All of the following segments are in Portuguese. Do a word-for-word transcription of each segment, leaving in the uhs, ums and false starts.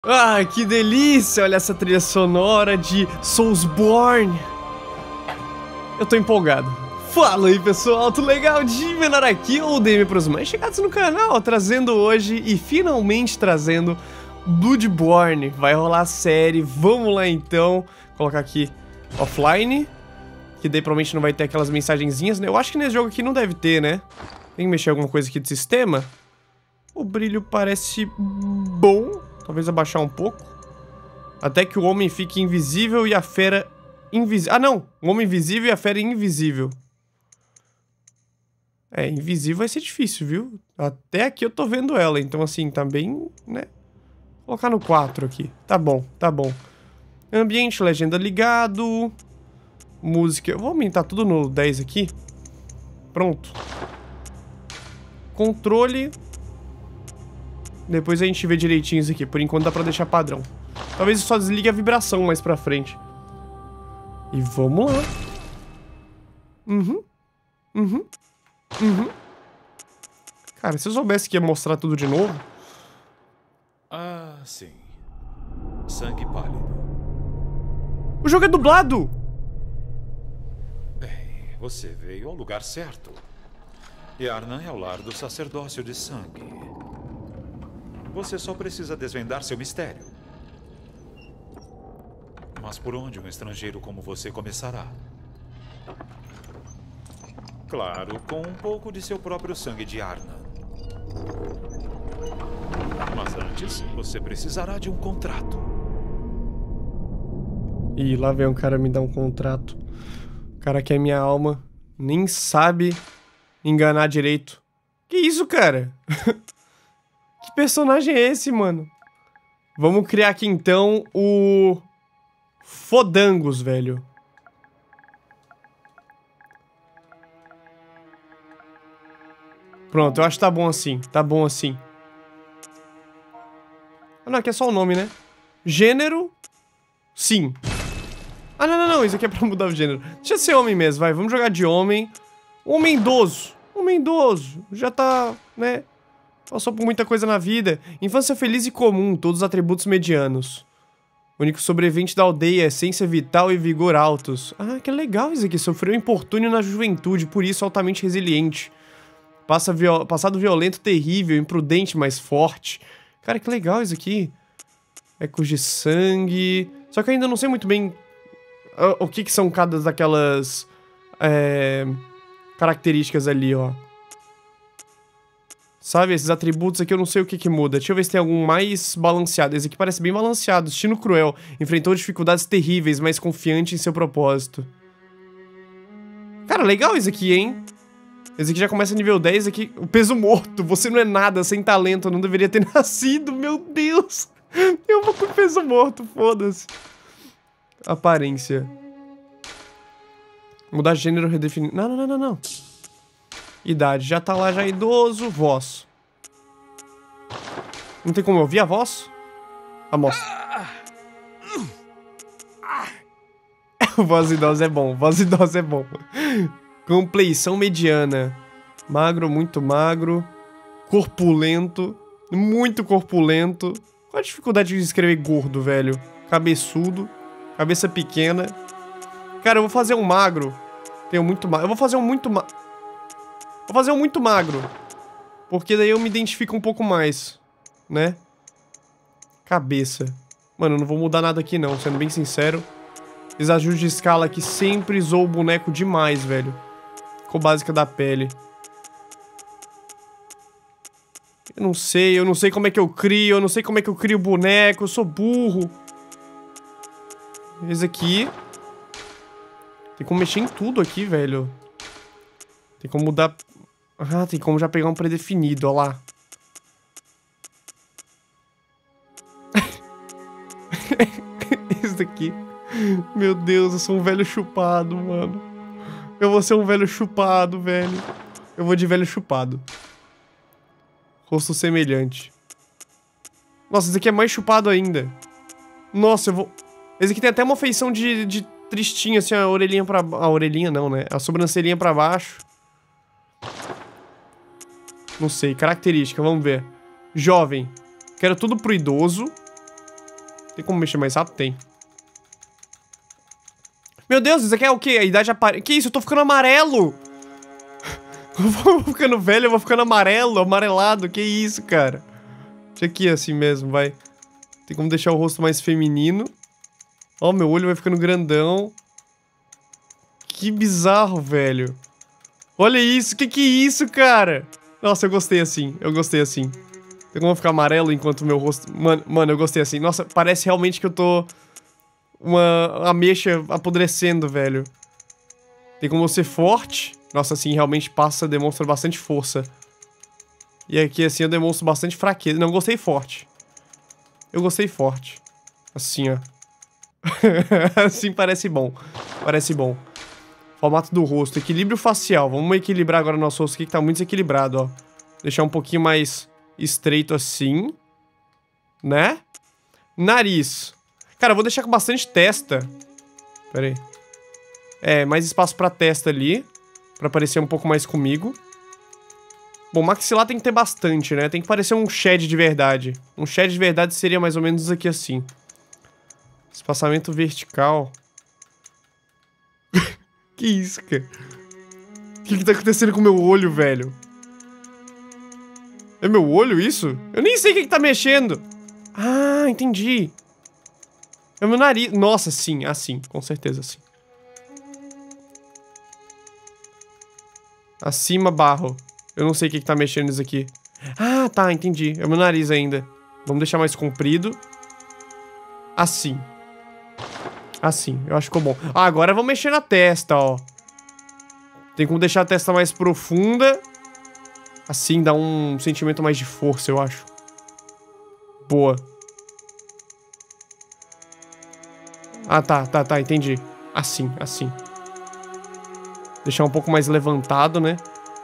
Ah, que delícia! Olha essa trilha sonora de Soulsborne. Eu tô empolgado. Fala aí, pessoal, tudo legal? De menor aqui, ou D M pros mais chegados no canal, trazendo hoje e finalmente trazendo Bloodborne. Vai rolar a série, vamos lá então. Vou colocar aqui offline, que daí provavelmente não vai ter aquelas mensagenzinhas, né? Eu acho que nesse jogo aqui não deve ter, né? Tem que mexer alguma coisa aqui do sistema. O brilho parece bom. Talvez abaixar um pouco. Até que o homem fique invisível e a fera invisível. Ah, não! O homem invisível e a fera invisível. É, invisível vai ser difícil, viu? Até aqui eu tô vendo ela. Então, assim, tá bem, né? Vou colocar no quatro aqui. Tá bom, tá bom. Ambiente, legenda ligado. Música. Eu vou aumentar tudo no dez aqui. Pronto. Controle. Depois a gente vê direitinho isso aqui. Por enquanto dá pra deixar padrão. Talvez só desligue a vibração mais pra frente. E vamos lá. Uhum. Uhum. Uhum. Cara, se eu soubesse que ia mostrar tudo de novo... Ah, sim. Sangue pálido. O jogo é dublado! Bem, você veio ao lugar certo. Yharnam é o lar do sacerdócio de sangue. Você só precisa desvendar seu mistério. Mas por onde um estrangeiro como você começará? Claro, com um pouco de seu próprio sangue de Yharnam. Mas antes, você precisará de um contrato. Ih, lá vem um cara me dar um contrato. O cara quer minha alma. Nem sabe enganar direito. Que isso, cara? Que personagem é esse, mano? Vamos criar aqui, então, o... Fodangos, velho. Pronto, eu acho que tá bom assim. Tá bom assim. Ah, não, aqui é só o nome, né? Gênero... Sim. Ah, não, não, não. Isso aqui é pra mudar o gênero. Deixa eu ser homem mesmo, vai. Vamos jogar de homem. Homem idoso. Homem idoso. Já tá, né... Passou por muita coisa na vida. Infância feliz e comum, todos os atributos medianos. Único sobrevivente da aldeia, essência vital e vigor altos. Ah, que legal isso aqui. Sofreu infortúnio na juventude, por isso altamente resiliente. Passa viol... Passado violento, terrível, imprudente, mas forte. Cara, que legal isso aqui. Ecos de sangue... Só que eu ainda não sei muito bem o que, que são cada daquelas é... características ali, ó. Sabe, esses atributos aqui eu não sei o que que muda. Deixa eu ver se tem algum mais balanceado. Esse aqui parece bem balanceado. Destino cruel. Enfrentou dificuldades terríveis, mas confiante em seu propósito. Cara, legal isso aqui, hein? Esse aqui já começa nível dez. Aqui, o peso morto. Você não é nada, sem talento. Não deveria ter nascido. Meu Deus. Eu vou com peso morto, foda-se. Aparência. Mudar gênero, redefinir. Não, não, não, não, não. Idade, já tá lá, já idoso. Voz. Não tem como eu ouvir a voz? A moça. Voz idosa é bom, voz idosa é bom. Compleição mediana. Magro, muito magro. Corpulento. Muito corpulento. Qual a dificuldade de escrever gordo, velho? Cabeçudo. Cabeça pequena. Cara, eu vou fazer um magro. Tenho muito magro. Eu vou fazer um muito magro. Vou fazer um muito magro. Porque daí eu me identifico um pouco mais. Né? Cabeça. Mano, eu não vou mudar nada aqui não, sendo bem sincero. Esses ajustes de escala aqui sempre zoam o boneco demais, velho. Ficou básica da pele. Eu não sei, eu não sei como é que eu crio. Eu não sei como é que eu crio o boneco. Eu sou burro. Esse aqui. Tem como mexer em tudo aqui, velho. Tem como mudar... Ah, tem como já pegar um predefinido, ó lá. Esse daqui. Meu Deus, eu sou um velho chupado, mano. Eu vou ser um velho chupado, velho. Eu vou de velho chupado. Rosto semelhante. Nossa, esse aqui é mais chupado ainda. Nossa, eu vou... Esse aqui tem até uma feição de, de tristinho, assim, a orelhinha pra... A orelhinha não, né? A sobrancelhinha pra baixo. Não sei, característica, vamos ver. Jovem. Quero tudo pro idoso. Tem como mexer mais rápido? Tem. Meu Deus, isso aqui é o quê? A idade apare... Que isso? Eu tô ficando amarelo! Eu vou ficando velho, eu vou ficando amarelo, amarelado. Que isso, cara? Deixa aqui assim mesmo, vai. Tem como deixar o rosto mais feminino. Ó, meu olho vai ficando grandão. Que bizarro, velho. Olha isso, que que é isso, cara? Nossa, eu gostei assim, eu gostei assim. Tem como ficar amarelo enquanto o meu rosto... Mano, mano, eu gostei assim. Nossa, parece realmente que eu tô... Uma ameixa apodrecendo, velho. Tem como ser forte. Nossa, assim, realmente passa, demonstra bastante força. E aqui, assim, eu demonstro bastante fraqueza. Não, eu gostei forte. Eu gostei forte. Assim, ó. Assim parece bom. Parece bom. Formato do rosto. Equilíbrio facial. Vamos equilibrar agora o nosso rosto aqui, que tá muito desequilibrado, ó. Deixar um pouquinho mais estreito assim. Né? Nariz. Cara, eu vou deixar com bastante testa. Pera aí. É, mais espaço pra testa ali. Pra parecer um pouco mais comigo. Bom, maxilar tem que ter bastante, né? Tem que parecer um shed de verdade. Um shed de verdade seria mais ou menos aqui assim. Espaçamento vertical. Que isso, cara? O que que tá acontecendo com o meu olho, velho? É meu olho isso? Eu nem sei o que que tá mexendo. Ah, entendi. É meu nariz. Nossa, sim, assim, com certeza, sim. Acima, barro. Eu não sei o que que tá mexendo nisso aqui. Ah, tá, entendi. É meu nariz ainda. Vamos deixar mais comprido. Assim. Assim, eu acho que ficou bom. Ah, agora vamos mexer na testa, ó. Tem como deixar a testa mais profunda. Assim, dá um sentimento mais de força, eu acho. Boa. Ah, tá, tá, tá, entendi. Assim, assim. Deixar um pouco mais levantado, né?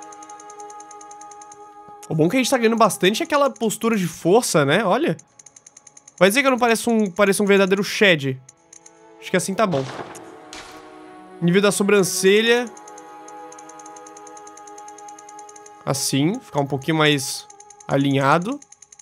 O bom é que a gente tá ganhando bastante aquela postura de força, né? Olha. Vai dizer que eu não pareço um, pareço um verdadeiro shed. Acho que assim tá bom. Nível da sobrancelha. Assim, ficar um pouquinho mais alinhado.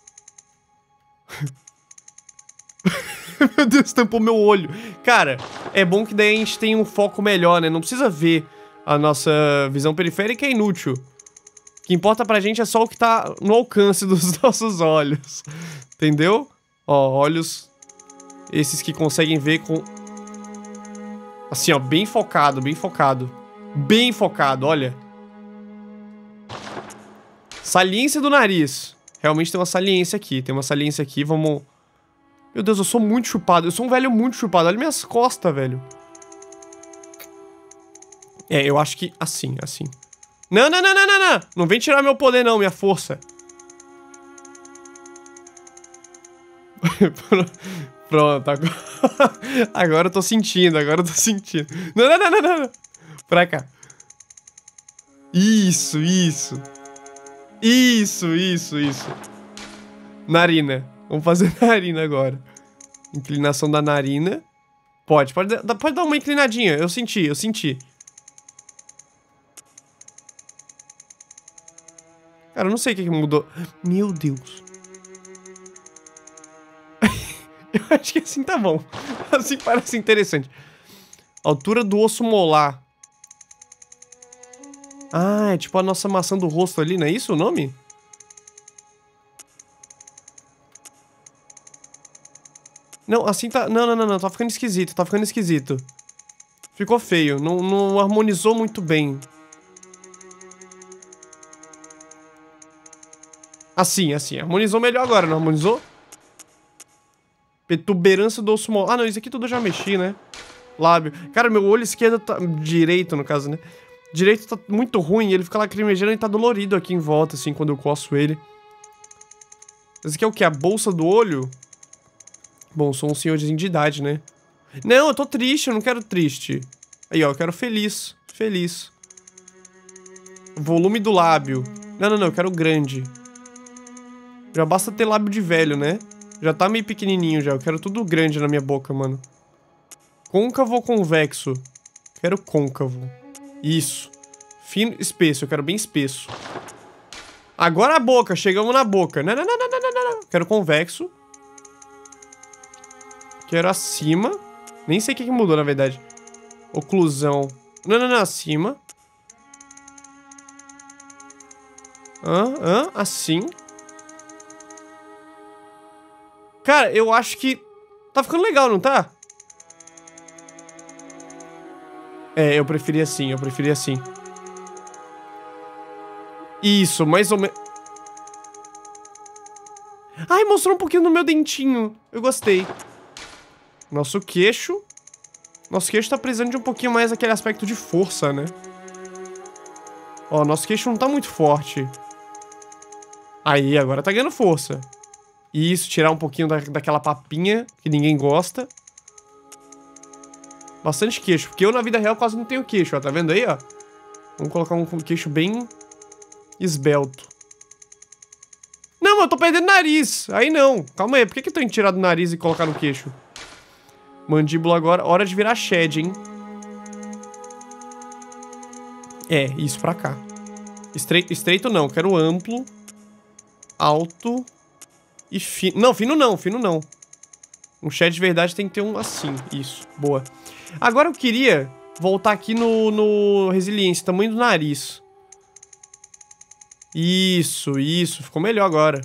Meu Deus, tampou meu olho. Cara, é bom que daí a gente tem um foco melhor, né? Não precisa ver a nossa visão periférica, é inútil. O que importa pra gente é só o que tá no alcance dos nossos olhos. Entendeu? Ó, olhos... Esses que conseguem ver com... Assim, ó, bem focado, bem focado. Bem focado, olha. Saliência do nariz. Realmente tem uma saliência aqui, tem uma saliência aqui, vamos... Meu Deus, eu sou muito chupado, eu sou um velho muito chupado, olha minhas costas, velho. É, eu acho que assim, assim. Não, não, não, não, não, não. Não vem tirar meu poder não, minha força. Pronto, agora... agora eu tô sentindo, agora eu tô sentindo. Não, não, não, não, não. Pra cá. Isso, isso. Isso, isso, isso. Narina. Vamos fazer narina agora. Inclinação da narina. Pode, pode, pode dar uma inclinadinha. Eu senti, eu senti. Cara, eu não sei o que, que mudou. Meu Deus. Eu acho que assim tá bom. Assim parece interessante. Altura do osso molar. Ah, é tipo a nossa maçã do rosto ali, não é isso o nome? Não, assim tá... Não, não, não, não. Tá ficando esquisito, tá ficando esquisito. Ficou feio. Não, não harmonizou muito bem. Assim, assim. Harmonizou melhor agora, não harmonizou? Protuberância do osso molar. Ah, não. Isso aqui tudo eu já mexi, né? Lábio. Cara, meu olho esquerdo tá... Direito, no caso, né? Direito tá muito ruim. Ele fica lacrimejando e tá dolorido aqui em volta, assim, quando eu coço ele. Esse aqui é o quê? A bolsa do olho? Bom, sou um senhorzinho de idade, né? Não, eu tô triste, eu não quero triste. Aí, ó, eu quero feliz. Feliz. Volume do lábio. Não, não, não, eu quero grande. Já basta ter lábio de velho, né? Já tá meio pequenininho já. Eu quero tudo grande na minha boca, mano. Côncavo ou convexo? Quero côncavo. Isso. Fino, espesso. Eu quero bem espesso. Agora a boca. Chegamos na boca. Não, não, não, não, não, não, não. Quero convexo. Quero acima. Nem sei o que, que mudou, na verdade. Oclusão. Não, não, não. Acima. Hã? Hã? Assim. Cara, eu acho que... Tá ficando legal, não tá? É, eu preferi assim. Eu preferi assim. Isso, mais ou menos... Ai, mostrou um pouquinho do meu dentinho. Eu gostei. Nosso queixo. Nosso queixo tá precisando de um pouquinho mais daquele aspecto de força, né? Ó, nosso queixo não tá muito forte. Aí, agora tá ganhando força. Isso, tirar um pouquinho da, daquela papinha que ninguém gosta. Bastante queixo, porque eu na vida real quase não tenho queixo, ó. Tá vendo aí, ó? Vamos colocar um queixo bem esbelto. Não, eu tô perdendo nariz. Aí não. Calma aí, por que que eu tenho que tirar do nariz e colocar no queixo? Mandíbula agora. Hora de virar shed, hein? É, isso pra cá. Estreito, estreito não, quero amplo. Alto. E fino. Não, fino não, fino não. Um shed de verdade tem que ter um assim. Isso, boa. Agora eu queria voltar aqui no, no resiliência, tamanho do nariz. Isso, isso. Ficou melhor agora.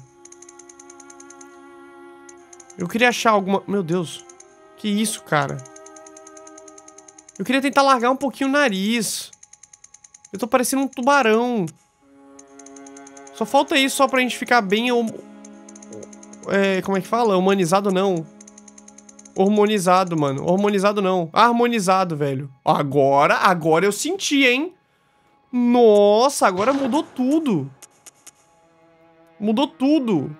Eu queria achar alguma... Meu Deus. Que isso, cara? Eu queria tentar largar um pouquinho o nariz. Eu tô parecendo um tubarão. Só falta isso só pra gente ficar bem... Hum... É, como é que fala? Humanizado não. Hormonizado, mano. Hormonizado não. Harmonizado, velho. Agora, agora eu senti, hein? Nossa, agora mudou tudo. Mudou tudo.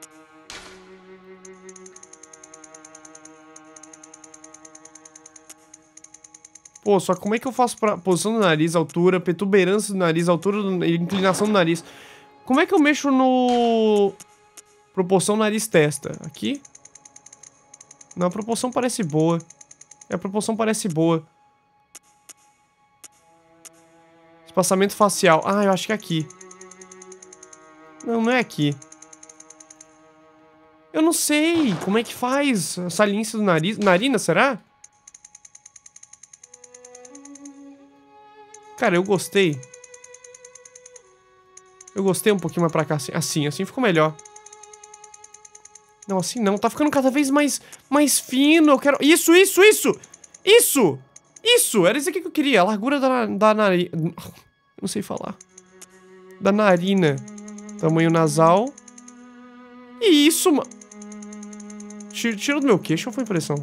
Pô, só como é que eu faço pra posição do nariz, altura, protuberância do nariz, altura, do... inclinação do nariz? Como é que eu mexo no... Proporção nariz-testa? Aqui? Não, a proporção parece boa. É, a proporção parece boa. Espaçamento facial. Ah, eu acho que é aqui. Não, não é aqui. Eu não sei. Como é que faz a saliência do nariz? Narina, será? Cara, eu gostei. Eu gostei um pouquinho mais pra cá. Assim, assim, assim ficou melhor. Não, assim não. Tá ficando cada vez mais, mais fino. Eu quero... Isso, isso, isso! Isso! Isso! Era isso aqui que eu queria. A largura da, da narina. Não sei falar. Da narina. Tamanho nasal. E isso, mano. Tira do meu queixo ou foi impressão?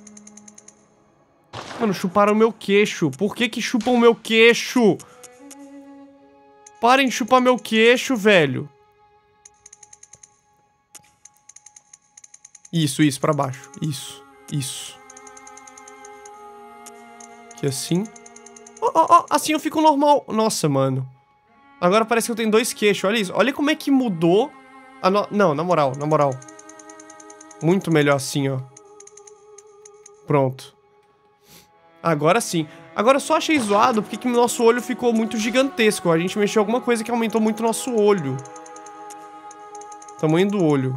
Mano, chuparam o meu queixo. Por que que chupam o meu queixo? Parem de chupar meu queixo, velho. Isso, isso, pra baixo. Isso, isso. Aqui assim. Ó, ó, ó, assim eu fico normal. Nossa, mano. Agora parece que eu tenho dois queixos. Olha isso. Olha como é que mudou. A no... Não, na moral, na moral. Muito melhor assim, ó. Pronto. Agora sim. Agora eu só achei zoado porque que nosso olho ficou muito gigantesco. A gente mexeu alguma coisa que aumentou muito o nosso olho. Tamanho do olho.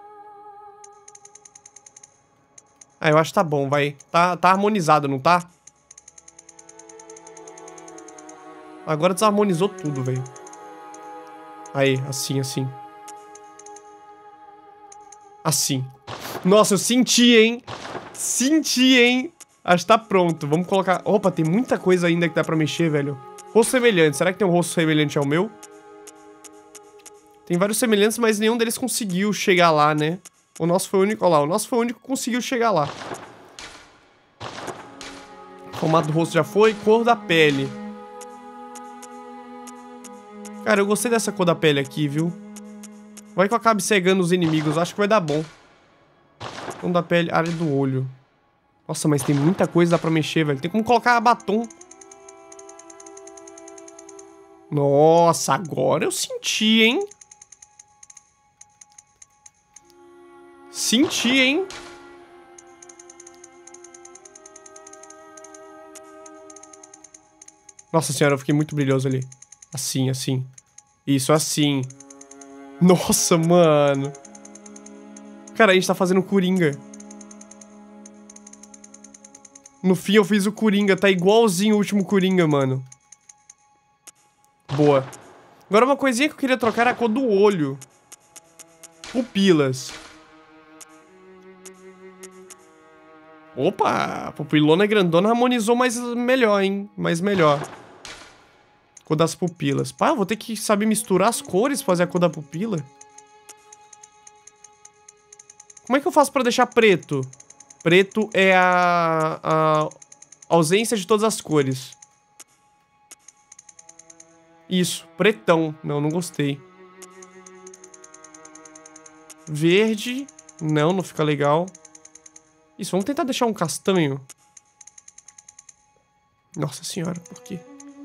Ah, eu acho que tá bom, vai. Tá, tá harmonizado, não tá? Agora desarmonizou tudo, velho. Aí, assim, assim. Assim. Nossa, eu senti, hein? Senti, hein? Acho que tá pronto. Vamos colocar... Opa, tem muita coisa ainda que dá pra mexer, velho. Rosto semelhante. Será que tem um rosto semelhante ao meu? Tem vários semelhantes, mas nenhum deles conseguiu chegar lá, né? O nosso foi o único... Olha lá, o nosso foi o único que conseguiu chegar lá. Formato do rosto já foi. Cor da pele. Cara, eu gostei dessa cor da pele aqui, viu? Vai que eu acabe cegando os inimigos. Acho que vai dar bom. Tom da pele, área do olho. Nossa, mas tem muita coisa que dá pra mexer, velho. Tem como colocar batom. Nossa, agora eu senti, hein? Senti, hein? Nossa senhora, eu fiquei muito brilhoso ali. Assim, assim. Isso, assim. Nossa, mano. Cara, a gente tá fazendo Coringa. No fim eu fiz o Coringa, tá igualzinho o último Coringa, mano. Boa. Agora uma coisinha que eu queria trocar era a cor do olho. Pupilas. Opa, a pupilona grandona harmonizou mais melhor, hein? Mais melhor. Cor das pupilas. Pá, eu vou ter que saber misturar as cores pra fazer a cor da pupila. Como é que eu faço pra deixar preto? Preto é a, a ausência de todas as cores. Isso, pretão. Não, não gostei. Verde. Não, não fica legal. Isso, vamos tentar deixar um castanho. Nossa senhora, por quê?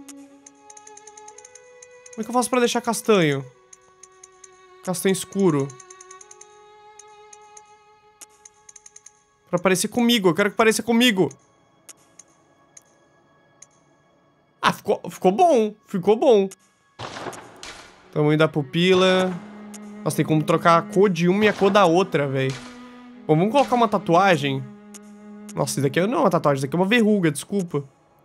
Como é que eu faço pra deixar castanho? Castanho escuro. Pra parecer comigo, eu quero que pareça comigo. Ah, ficou, ficou bom, ficou bom. Tamanho da pupila. Nossa, tem como trocar a cor de uma e a cor da outra, velho. Bom, vamos colocar uma tatuagem. Nossa, isso daqui não é uma tatuagem, isso daqui é uma verruga, desculpa.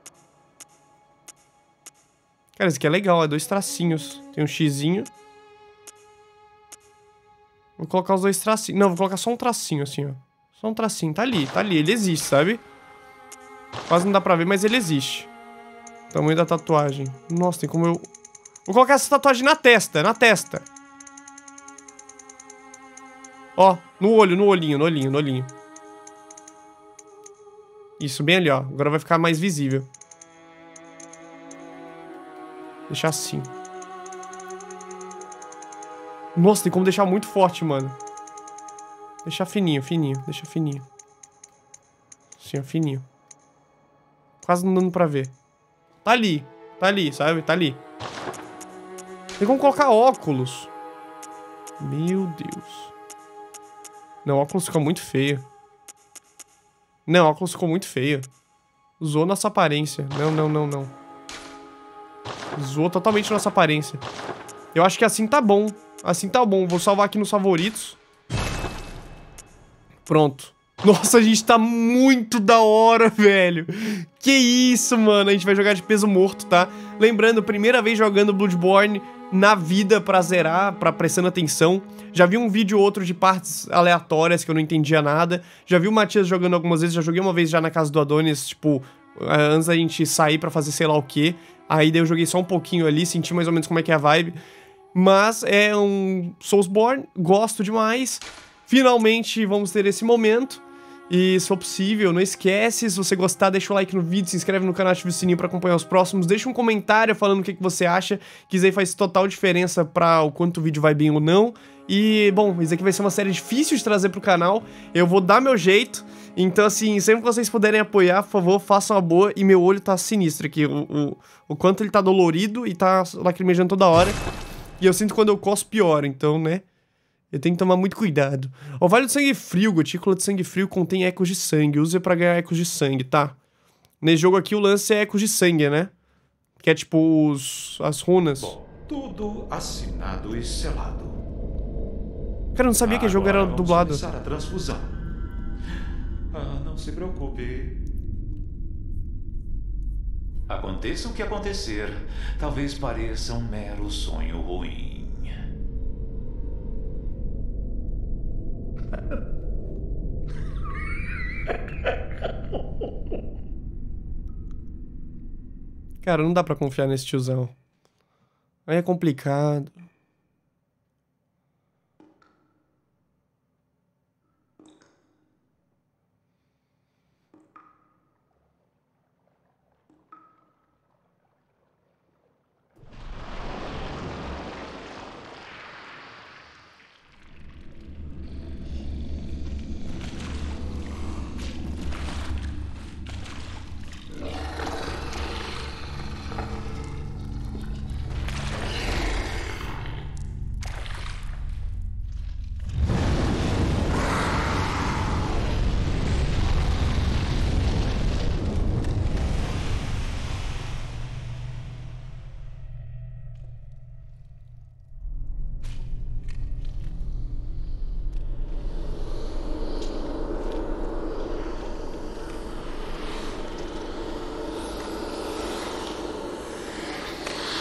Cara, isso aqui é legal, é dois tracinhos. Tem um xizinho. Vou colocar os dois tracinhos. Não, vou colocar só um tracinho, assim, ó. Só um tracinho, tá ali, tá ali, ele existe, sabe? Quase não dá pra ver, mas ele existe. Tamanho da tatuagem. Nossa, tem como eu... Vou colocar essa tatuagem na testa, na testa. Ó, no olho, no olhinho, no olhinho, no olhinho. Isso, bem ali, ó. Agora vai ficar mais visível. Deixar assim. Nossa, tem como deixar muito forte, mano. Deixar fininho, fininho, deixa fininho. Assim, ó, fininho. Quase não dando pra ver. Tá ali, tá ali, sabe? Tá ali. Tem como colocar óculos. Meu Deus. Não, óculos ficou muito feio. Não, óculos ficou muito feio. Zoou nossa aparência. Não, não, não, não. Zoou totalmente nossa aparência. Eu acho que assim tá bom. Assim tá bom. Vou salvar aqui nos favoritos. Pronto. Nossa, a gente tá muito da hora, velho. Que isso, mano. A gente vai jogar de peso morto, tá? Lembrando, primeira vez jogando Bloodborne na vida pra zerar, pra prestando atenção. Já vi um vídeo ou outro de partes aleatórias que eu não entendia nada. Já vi o Matias jogando algumas vezes. Já joguei uma vez já na casa do Adonis, tipo, antes da gente sair pra fazer sei lá o quê. Aí daí eu joguei só um pouquinho ali, senti mais ou menos como é que é a vibe. Mas é um Soulsborne, gosto demais. Finalmente vamos ter esse momento. E se for possível, não esquece, se você gostar, deixa o like no vídeo, se inscreve no canal, ativa o sininho pra acompanhar os próximos, deixa um comentário falando o que, que você acha, que isso aí faz total diferença pra o quanto o vídeo vai bem ou não. E, bom, isso aqui vai ser uma série difícil de trazer pro canal, eu vou dar meu jeito, então assim, sempre que vocês puderem apoiar, por favor, façam a boa, e meu olho tá sinistro aqui, o, o, o quanto ele tá dolorido e tá lacrimejando toda hora, e eu sinto quando eu coço pior, então, né... Eu tenho que tomar muito cuidado. O Vale do Sangue Frio, gotícula de sangue frio contém ecos de sangue. Use pra ganhar ecos de sangue, tá? Nesse jogo aqui o lance é ecos de sangue, né? Que é tipo os, as runas. Bom, tudo assinado e selado. Cara, eu não sabia que o jogo era Agora dublado. vamos começar a transfusão. Ah, não se preocupe. Aconteça o que acontecer, talvez pareça um mero sonho ruim. Cara, não dá pra confiar nesse tiozão. Aí é complicado.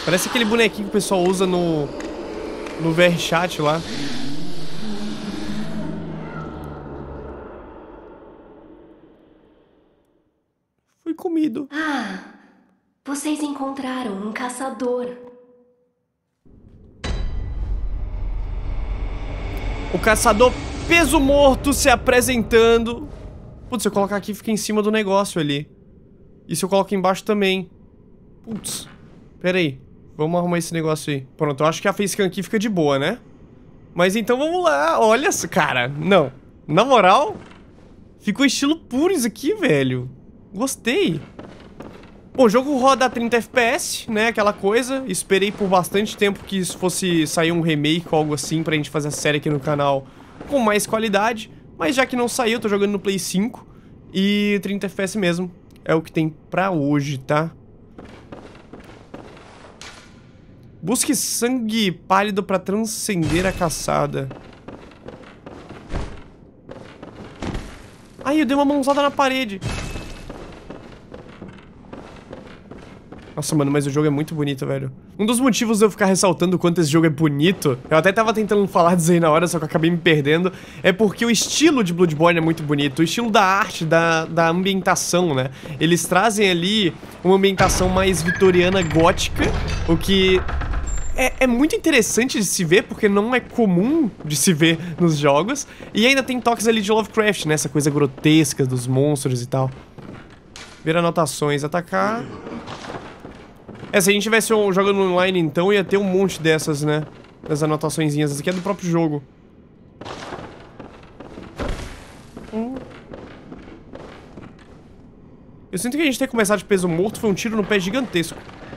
Parece aquele bonequinho que o pessoal usa no... No V R Chat lá. Fui comido. Ah, vocês encontraram um caçador. O caçador peso morto se apresentando. Putz, se eu colocar aqui, fica em cima do negócio ali. E se eu colocar embaixo também? Putz. Pera aí. Vamos arrumar esse negócio aí. Pronto, eu acho que a facecam aqui fica de boa, né? Mas então vamos lá. Olha, cara, não. Na moral, ficou estilo puro isso aqui, velho. Gostei. Bom, o jogo roda a trinta F P S, né? Aquela coisa. Esperei por bastante tempo que isso fosse sair um remake ou algo assim pra gente fazer a série aqui no canal com mais qualidade. Mas já que não saiu, eu tô jogando no Play cinco. E trinta F P S mesmo. É o que tem pra hoje, tá? Busque sangue pálido pra transcender a caçada. Ai, eu dei uma mãozada na parede. Nossa, mano, mas o jogo é muito bonito, velho. Um dos motivos de eu ficar ressaltando o quanto esse jogo é bonito, eu até tava tentando falar disso aí na hora, só que eu acabei me perdendo, é porque o estilo de Bloodborne é muito bonito. O estilo da arte, da, da ambientação, né? Eles trazem ali uma ambientação mais vitoriana gótica, o que... É, é muito interessante de se ver, porque não é comum de se ver nos jogos. E ainda tem toques ali de Lovecraft, né? Essa coisa grotesca dos monstros e tal. Ver anotações, atacar... É, se a gente tivesse um, jogando online, então, ia ter um monte dessas, né? Das anotaçõezinhas. Essa aqui é do próprio jogo. Hum. Eu sinto que a gente ter começado de peso morto foi um tiro no pé gigantesco.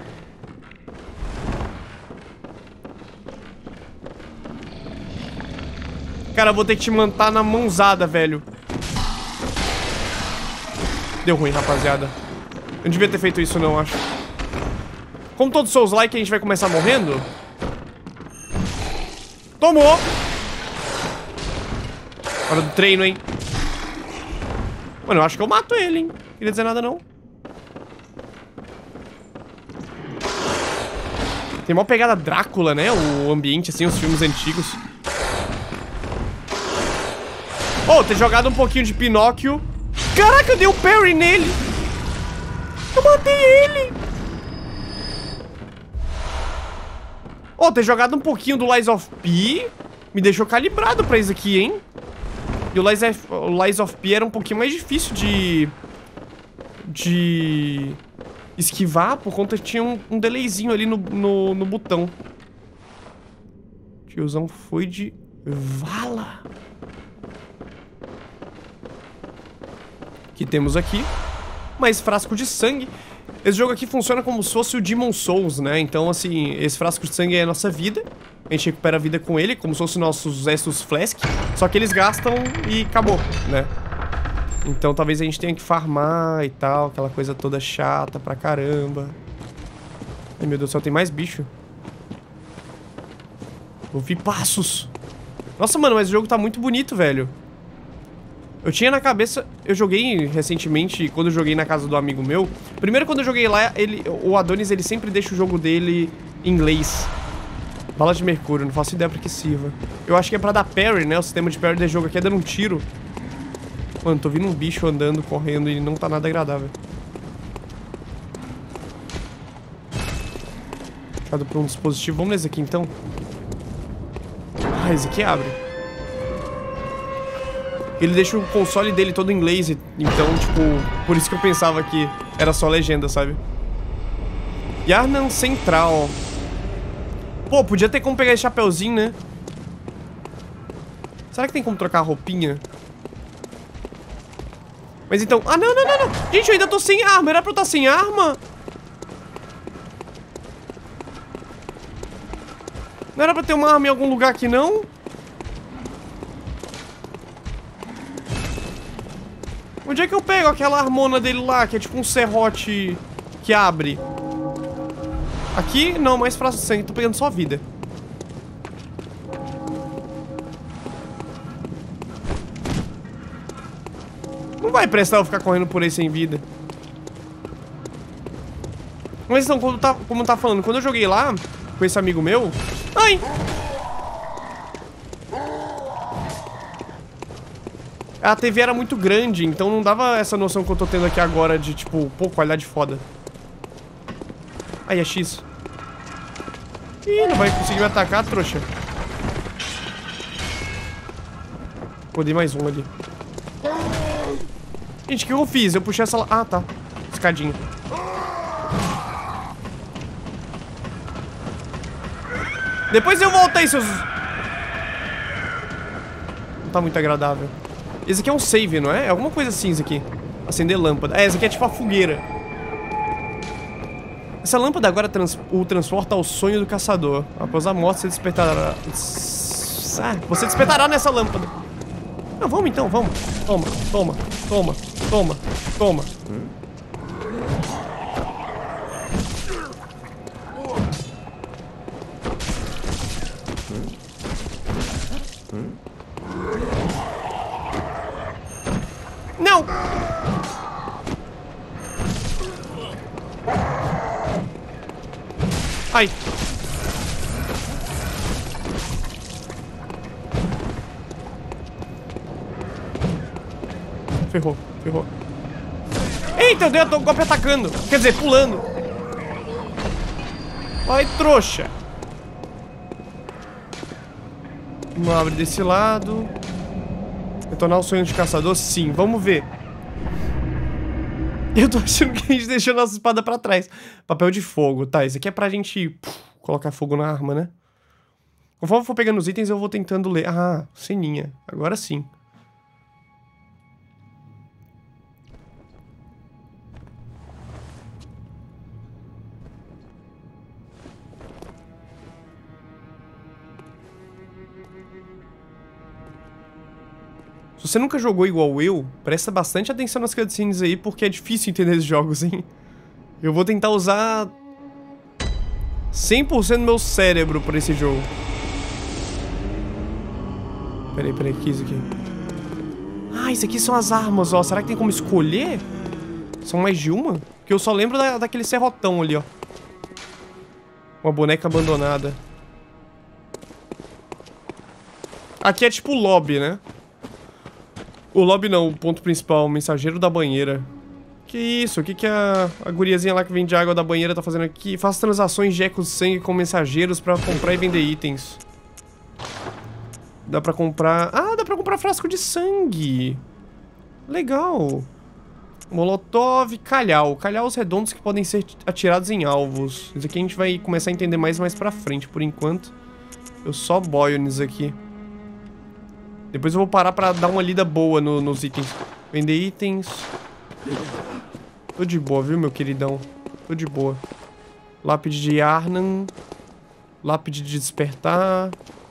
Cara, eu vou ter que te mantar na mãozada, velho. Deu ruim, rapaziada. Eu não devia ter feito isso, não, acho. Como todos os seus likes, a gente vai começar morrendo. Tomou! Hora do treino, hein? Mano, eu acho que eu mato ele, hein? Não queria dizer nada, não. Tem uma pegada Drácula, né? O ambiente, assim, os filmes antigos. Oh, ter jogado um pouquinho de Pinóquio. Caraca, eu dei um parry nele. Eu matei ele. Oh, ter jogado um pouquinho do Lies of P me deixou calibrado pra isso aqui, hein? E o Lies of, o Lies of P era um pouquinho mais difícil de... De... esquivar, por conta que tinha um, um delayzinho ali no, no, no botão. Tiozão foi de vala. Que temos aqui mais frasco de sangue. Esse jogo aqui funciona como se fosse o Demon Souls, né? Então, assim, esse frasco de sangue é a nossa vida. A gente recupera a vida com ele, como se fosse nossos Estus Flask. Só que eles gastam e acabou, né? Então, talvez a gente tenha que farmar e tal. Aquela coisa toda chata pra caramba. Ai, meu Deus do céu, tem mais bicho. Ouvi passos. Nossa, mano, mas o jogo tá muito bonito, velho. Eu tinha na cabeça... Eu joguei recentemente, quando eu joguei na casa do amigo meu. Primeiro, quando eu joguei lá, ele, o Adonis, ele sempre deixa o jogo dele em inglês. Bala de mercúrio, não faço ideia pra que sirva. Eu acho que é pra dar parry, né? O sistema de parry desse jogo aqui é dando um tiro. Mano, tô vendo um bicho andando, correndo e não tá nada agradável. Fechado por um dispositivo. Vamos nesse aqui, então. Ah, esse aqui abre. Ele deixa o console dele todo em inglês, então, tipo, por isso que eu pensava que era só legenda, sabe? Yarnan Central. Pô, podia ter como pegar esse chapeuzinho, né? Será que tem como trocar a roupinha? Mas então... Ah, não, não, não, não. Gente, eu ainda tô sem arma. Era pra eu estar sem arma? Não era pra ter uma arma em algum lugar aqui, não? Onde é que eu pego aquela armona dele lá, que é tipo um serrote que abre? Aqui? Não, mais frasco de sangue. Tô pegando só vida. Não vai prestar eu ficar correndo por aí sem vida. Mas então, como tá, como tá falando, quando eu joguei lá com esse amigo meu... Ai! A T V era muito grande, então não dava essa noção que eu tô tendo aqui agora de, tipo, pô, qualidade foda. Aí, é X. Ih, não vai conseguir me atacar, trouxa. Vou dar mais um ali. Gente, o que eu fiz? Eu puxei essa... Ah, tá. Escadinha. Depois eu voltei, seus... Não tá muito agradável. Esse aqui é um save, não é? É alguma coisa assim, isso aqui. Acender lâmpada. É, esse aqui é tipo a fogueira. Essa lâmpada agora trans... o transporta ao sonho do caçador. Após a morte, você despertará... Ah, você despertará nessa lâmpada. Ah, vamos então, vamos. Toma, toma, toma, toma, toma. Hum. Hum. Não! Ai. Ferrou, ferrou. Eita, eu dei o golpe atacando. Quer dizer, pulando. Ai, trouxa. Não abre desse lado. Retornar o sonho de caçador? Sim, vamos ver. Eu tô achando que a gente deixou nossa espada pra trás. Papel de fogo. Tá, esse aqui é pra gente puf, colocar fogo na arma, né? Conforme eu for pegando os itens, eu vou tentando ler. Ah, ceninha. Agora sim. Se você nunca jogou igual eu, presta bastante atenção nas cutscenes aí, porque é difícil entender esses jogos, hein? Eu vou tentar usar cem por cento do meu cérebro pra esse jogo. Peraí, peraí, o que é isso aqui? Ah, isso aqui são as armas, ó. Será que tem como escolher? São mais de uma? Porque eu só lembro da, daquele serrotão ali, ó. Uma boneca abandonada. Aqui é tipo o lobby, né? O lobby não, o ponto principal, o mensageiro da banheira. Que isso? O que que a, a guriazinha lá que vende água da banheira tá fazendo aqui? Faz transações de ecos de sangue com mensageiros pra comprar e vender itens. Dá pra comprar... Ah, dá pra comprar frasco de sangue. Legal. Molotov, calhau. Calhaus redondos que podem ser atirados em alvos. Isso aqui a gente vai começar a entender mais mais pra frente. Por enquanto, eu só boio nisso aqui. Depois eu vou parar pra dar uma lida boa no, nos itens. Vender itens. Tô de boa, viu, meu queridão? Tô de boa. Lápide de Arnan. Lápide de despertar.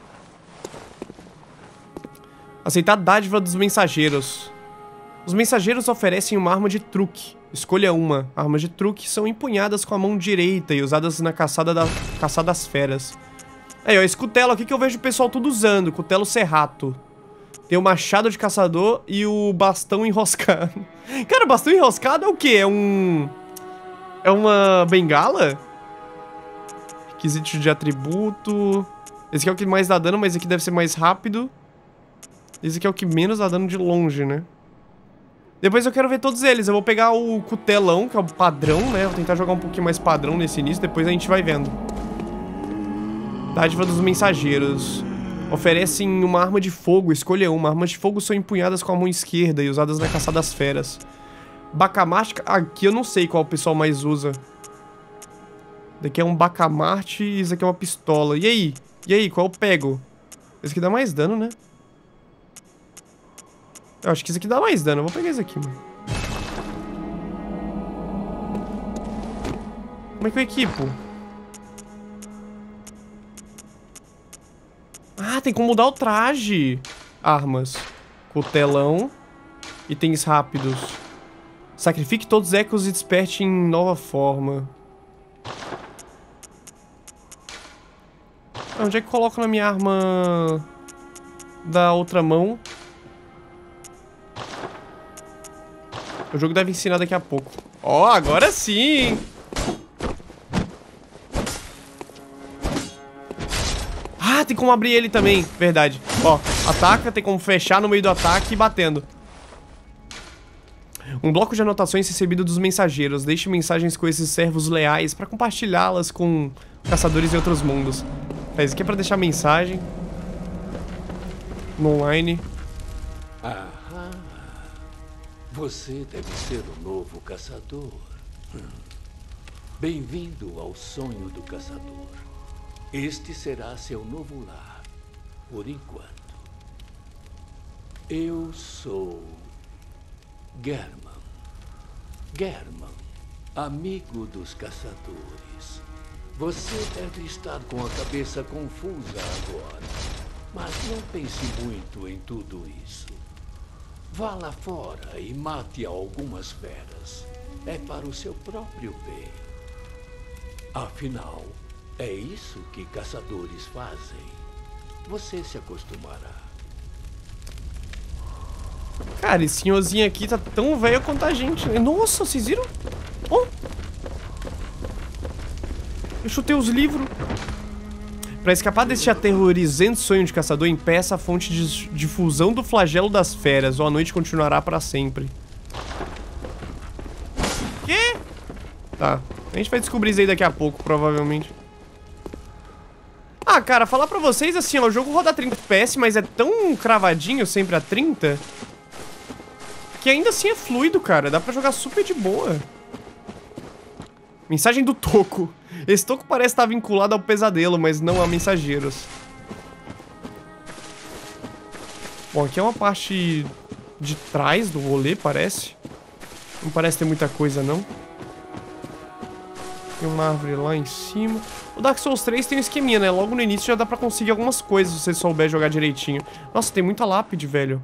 Aceitar a dádiva dos mensageiros. Os mensageiros oferecem uma arma de truque. Escolha uma. Armas de truque são empunhadas com a mão direita e usadas na caçada, da, caçada das feras. Aí, ó, esse cutelo aqui que eu vejo o pessoal tudo usando. Cutelo serrato. Tem o machado de caçador e o bastão enroscado. Cara, o bastão enroscado é o quê? É um... É uma bengala? Requisito de atributo. Esse aqui é o que mais dá dano, mas esse aqui deve ser mais rápido. Esse aqui é o que menos dá dano de longe, né? Depois eu quero ver todos eles. Eu vou pegar o cutelão, que é o padrão, né? Vou tentar jogar um pouquinho mais padrão nesse início. Depois a gente vai vendo. Dádiva dos mensageiros. Oferecem uma arma de fogo, escolha uma. Armas de fogo são empunhadas com a mão esquerda e usadas na caçada das feras. Bacamarte, aqui eu não sei qual o pessoal mais usa. Daqui é um bacamarte e isso aqui é uma pistola. E aí? E aí, qual eu pego? Esse aqui dá mais dano, né? Eu acho que esse aqui dá mais dano. Eu vou pegar esse aqui, mano. Como é que eu equipo? Ah, tem como mudar o traje. Armas. Cutelão. Itens rápidos. Sacrifique todos os ecos e desperte em nova forma. Onde é que eu coloco na minha arma da outra mão? O jogo deve ensinar daqui a pouco. Ó, oh, agora sim! Ah, tem como abrir ele também. Verdade. Ó, ataca, tem como fechar no meio do ataque e batendo. Um bloco de anotações recebido dos mensageiros. Deixe mensagens com esses servos leais pra compartilhá-las com caçadores em outros mundos. Tá, isso aqui é pra deixar mensagem. No online. Aham. Você deve ser o novo caçador. Bem-vindo ao sonho do caçador. Este será seu novo lar, por enquanto. Eu sou German. German, amigo dos caçadores. Você deve estar com a cabeça confusa agora, mas não pense muito em tudo isso. Vá lá fora e mate algumas feras. É para o seu próprio bem. Afinal, é isso que caçadores fazem. Você se acostumará. Cara, esse senhorzinho aqui tá tão velho quanto a gente. Nossa, vocês viram? Oh. Eu chutei os livros. Pra escapar deste aterrorizante sonho de caçador, impeça a fonte de difusão do flagelo das feras, ou a noite continuará pra sempre. Quê? Tá. A gente vai descobrir isso aí daqui a pouco, provavelmente. Ah, cara, falar pra vocês assim, ó, o jogo roda a trinta F P S, mas é tão cravadinho sempre a trinta... que ainda assim é fluido, cara. Dá pra jogar super de boa. Mensagem do Toco. Esse Toco parece estar vinculado ao pesadelo, mas não a mensageiros. Bom, aqui é uma parte de trás do rolê, parece. Não parece ter muita coisa, não. Tem uma árvore lá em cima. O Dark Souls três tem um esqueminha, né? Logo no início já dá pra conseguir algumas coisas se você souber jogar direitinho. Nossa, tem muita lápide, velho.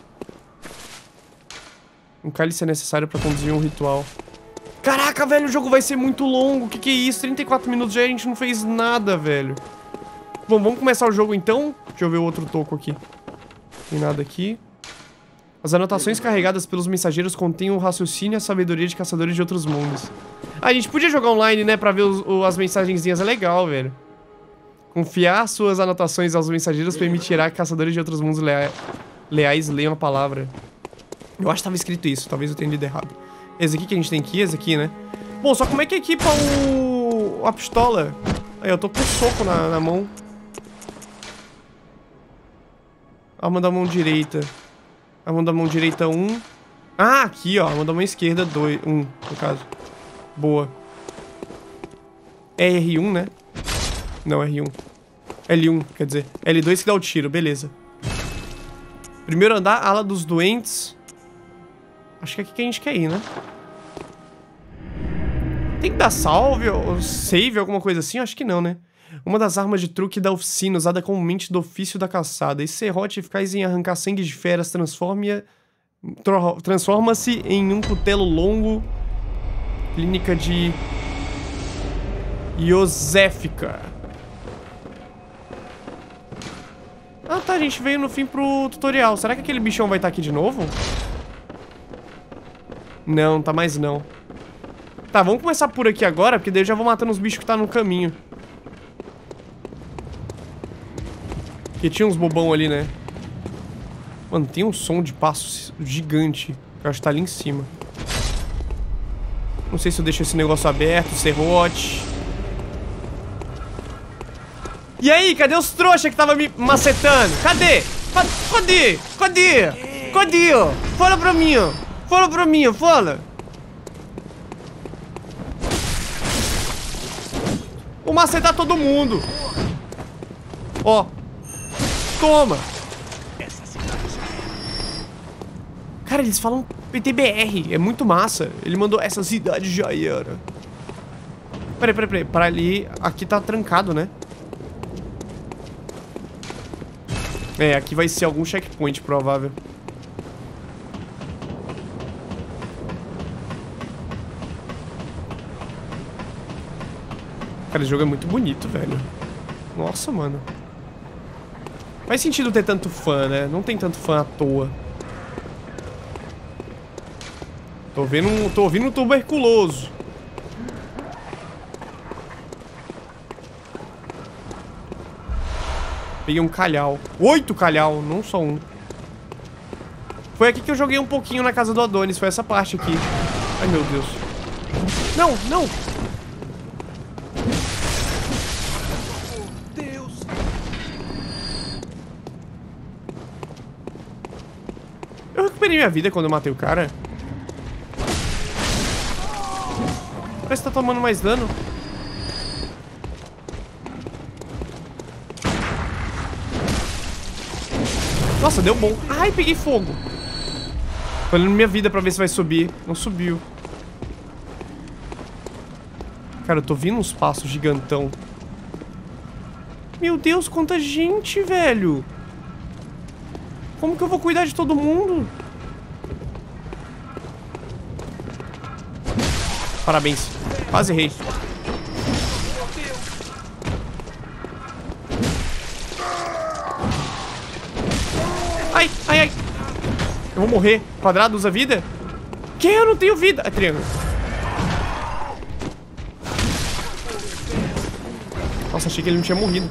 Um cálice é necessário pra conduzir um ritual. Caraca, velho, o jogo vai ser muito longo. Que que é isso? trinta e quatro minutos já a gente não fez nada, velho. Bom, vamos começar o jogo então. Deixa eu ver o outro toco aqui. Tem nada aqui. As anotações carregadas pelos mensageiros contêm o raciocínio e a sabedoria de caçadores de outros mundos. Ah, a gente podia jogar online, né, pra ver os, o, as mensagenzinhas. É legal, velho. Confiar suas anotações aos mensageiros permitirá que caçadores de outros mundos lea leais leiam a palavra. Eu acho que tava escrito isso, talvez eu tenha lido errado. Esse aqui que a gente tem aqui, esse aqui, né? Bom, só como é que equipa o... a pistola? Aí, eu tô com um soco na, na mão. Arma da mão direita. Arma da mão direita, um. Ah, aqui, ó. Arma da mão esquerda, dois. Um, no caso. Boa. É R um, né? Não, R um. L um, quer dizer. L dois que dá o tiro, beleza. Primeiro andar, ala dos doentes. Acho que é aqui que a gente quer ir, né? Tem que dar salve ou save, alguma coisa assim? Acho que não, né? Uma das armas de truque da oficina, usada comumente do ofício da caçada. Esse serrote eficaz em arrancar sangue de feras transforma-se transforma em um cutelo longo. Clínica de Iosefka. Ah, tá, a gente veio no fim pro tutorial. Será que aquele bichão vai estar aqui de novo? Não, tá mais não. Tá, vamos começar por aqui agora, porque daí eu já vou matando os bichos que tá no caminho. Porque tinha uns bobão ali, né? Mano, tem um som de passo gigante. Que eu acho que tá ali em cima. Não sei se eu deixo esse negócio aberto, serrote. E aí, cadê os trouxa que tava me macetando? Cadê? Cadê? Cadê? Cadê? Fala pra mim, ó. Fala pra mim, fala. Vou macetar todo mundo. Ó. Toma. Cara, eles falam P T B R. É muito massa. Ele mandou essa cidade já era. Peraí, peraí, peraí. Para ali. Aqui tá trancado, né? É, aqui vai ser algum checkpoint provável. Cara, esse jogo é muito bonito, velho. Nossa, mano. Faz sentido ter tanto fã, né? Não tem tanto fã à toa. Tô vendo um, tô ouvindo um tuberculoso. Peguei um calhau. Oito calhau, não só um. Foi aqui que eu joguei um pouquinho na casa do Adonis. Foi essa parte aqui. Ai, meu Deus. Não, não. Deus. Eu recuperei minha vida quando eu matei o cara. Parece que tá tomando mais dano. Nossa, deu bom. Ai, peguei fogo. Tô olhando minha vida pra ver se vai subir. Não subiu. Cara, eu tô vindo uns passos gigantão. Meu Deus, quanta gente, velho. Como que eu vou cuidar de todo mundo? Parabéns. Quase errei. Ai, ai, ai. Eu vou morrer. Quadrado usa vida? Que? Eu não tenho vida. É triângulo. Nossa, achei que ele não tinha morrido.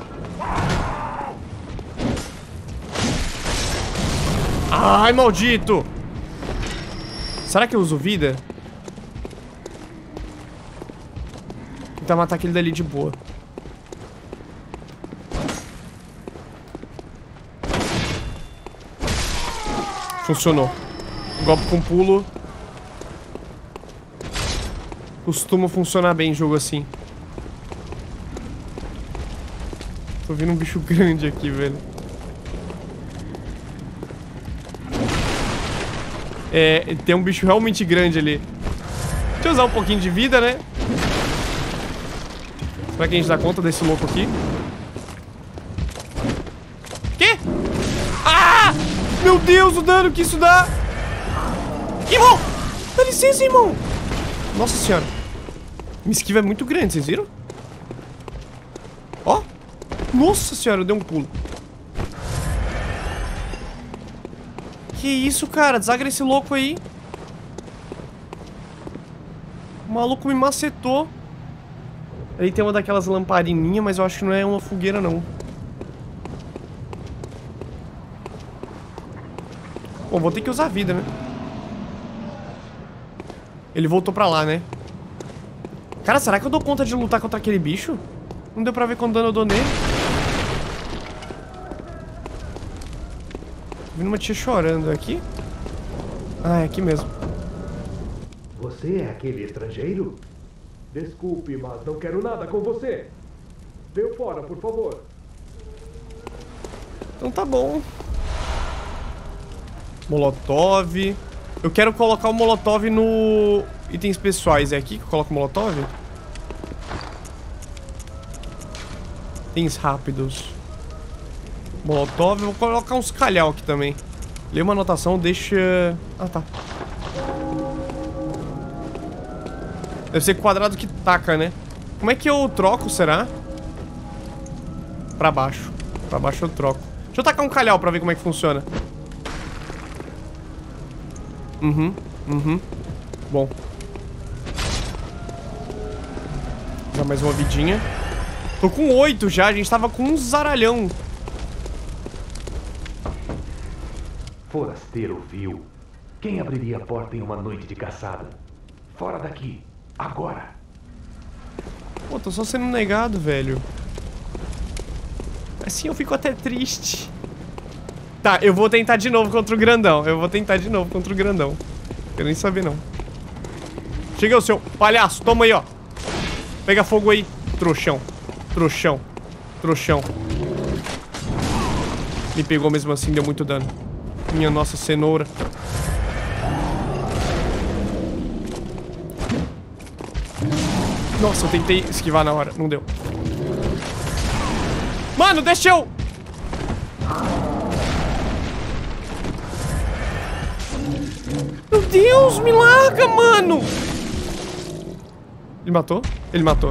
Ai, maldito. Será que eu uso vida? Vou tentar matar aquele dali de boa. Funcionou. Golpe com pulo. Costuma funcionar bem em jogo assim. Tô vendo um bicho grande aqui, velho. É, tem um bicho realmente grande ali. Deixa eu usar um pouquinho de vida, né? Será que a gente dá conta desse louco aqui? Quê? Ah! Meu Deus, o dano que isso dá! Irmão! Dá licença, irmão! Nossa senhora. Minha esquiva é muito grande, vocês viram? Ó! Nossa senhora, eu dei um pulo. Que isso, cara? Desagra esse louco aí. O maluco me macetou. Aí tem uma daquelas lamparininhas, mas eu acho que não é uma fogueira, não. Bom, vou ter que usar a vida, né? Ele voltou pra lá, né? Cara, será que eu dou conta de lutar contra aquele bicho? Não deu pra ver quanto dano eu dou nele. Tô vendo uma tia chorando aqui. Ah, é aqui mesmo. Você é aquele estrangeiro? Desculpe, mas não quero nada com você. Dê fora, por favor. Então tá bom. Molotov. Eu quero colocar o Molotov no itens pessoais. É aqui que eu coloco o Molotov? Itens rápidos. Molotov. Eu vou colocar uns calhau aqui também. Lê uma anotação, deixa... Ah, tá. Deve ser quadrado que taca, né? Como é que eu troco, será? Pra baixo. Pra baixo eu troco. Deixa eu tacar um calhau pra ver como é que funciona. Uhum, uhum. Bom. Dá mais uma vidinha. Tô com oito já, a gente tava com um zaralhão. Forasteiro vil. Quem abriria a porta em uma noite de caçada? Fora daqui. Agora. Pô, tô só sendo negado, velho. Assim eu fico até triste. Tá, eu vou tentar de novo contra o grandão. Eu vou tentar de novo contra o grandão. Quero nem saber, não. Chega o seu palhaço. Toma aí, ó. Pega fogo aí. Trouxão. Trouxão. Trouxão. Me pegou mesmo assim, deu muito dano. Minha nossa cenoura. Nossa, eu tentei esquivar na hora. Não deu. Mano, deixa eu... Meu Deus, me larga, mano. Ele matou? Ele matou.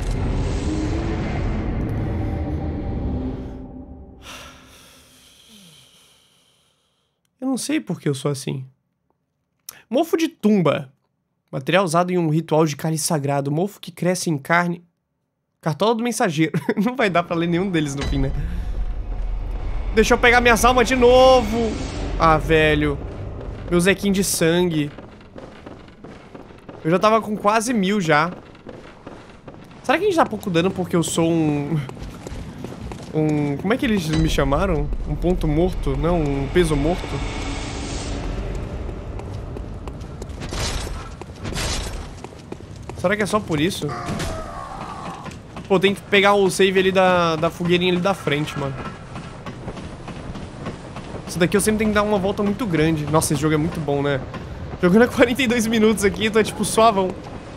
Eu não sei por que eu sou assim. Mofo de tumba. Material usado em um ritual de carne sagrado. Mofo que cresce em carne. Cartola do mensageiro. Não vai dar pra ler nenhum deles no fim, né? Deixa eu pegar minhas almas de novo. Ah, velho. Meu Zequinho de sangue. Eu já tava com quase mil já. Será que a gente dá pouco dano porque eu sou um... Um... Como é que eles me chamaram? Um ponto morto? Não, um peso morto? Será que é só por isso? Pô, tem que pegar o save ali da, da fogueirinha ali da frente, mano. Isso daqui eu sempre tenho que dar uma volta muito grande. Nossa, esse jogo é muito bom, né? Jogando há quarenta e dois minutos aqui, então é tipo suavão.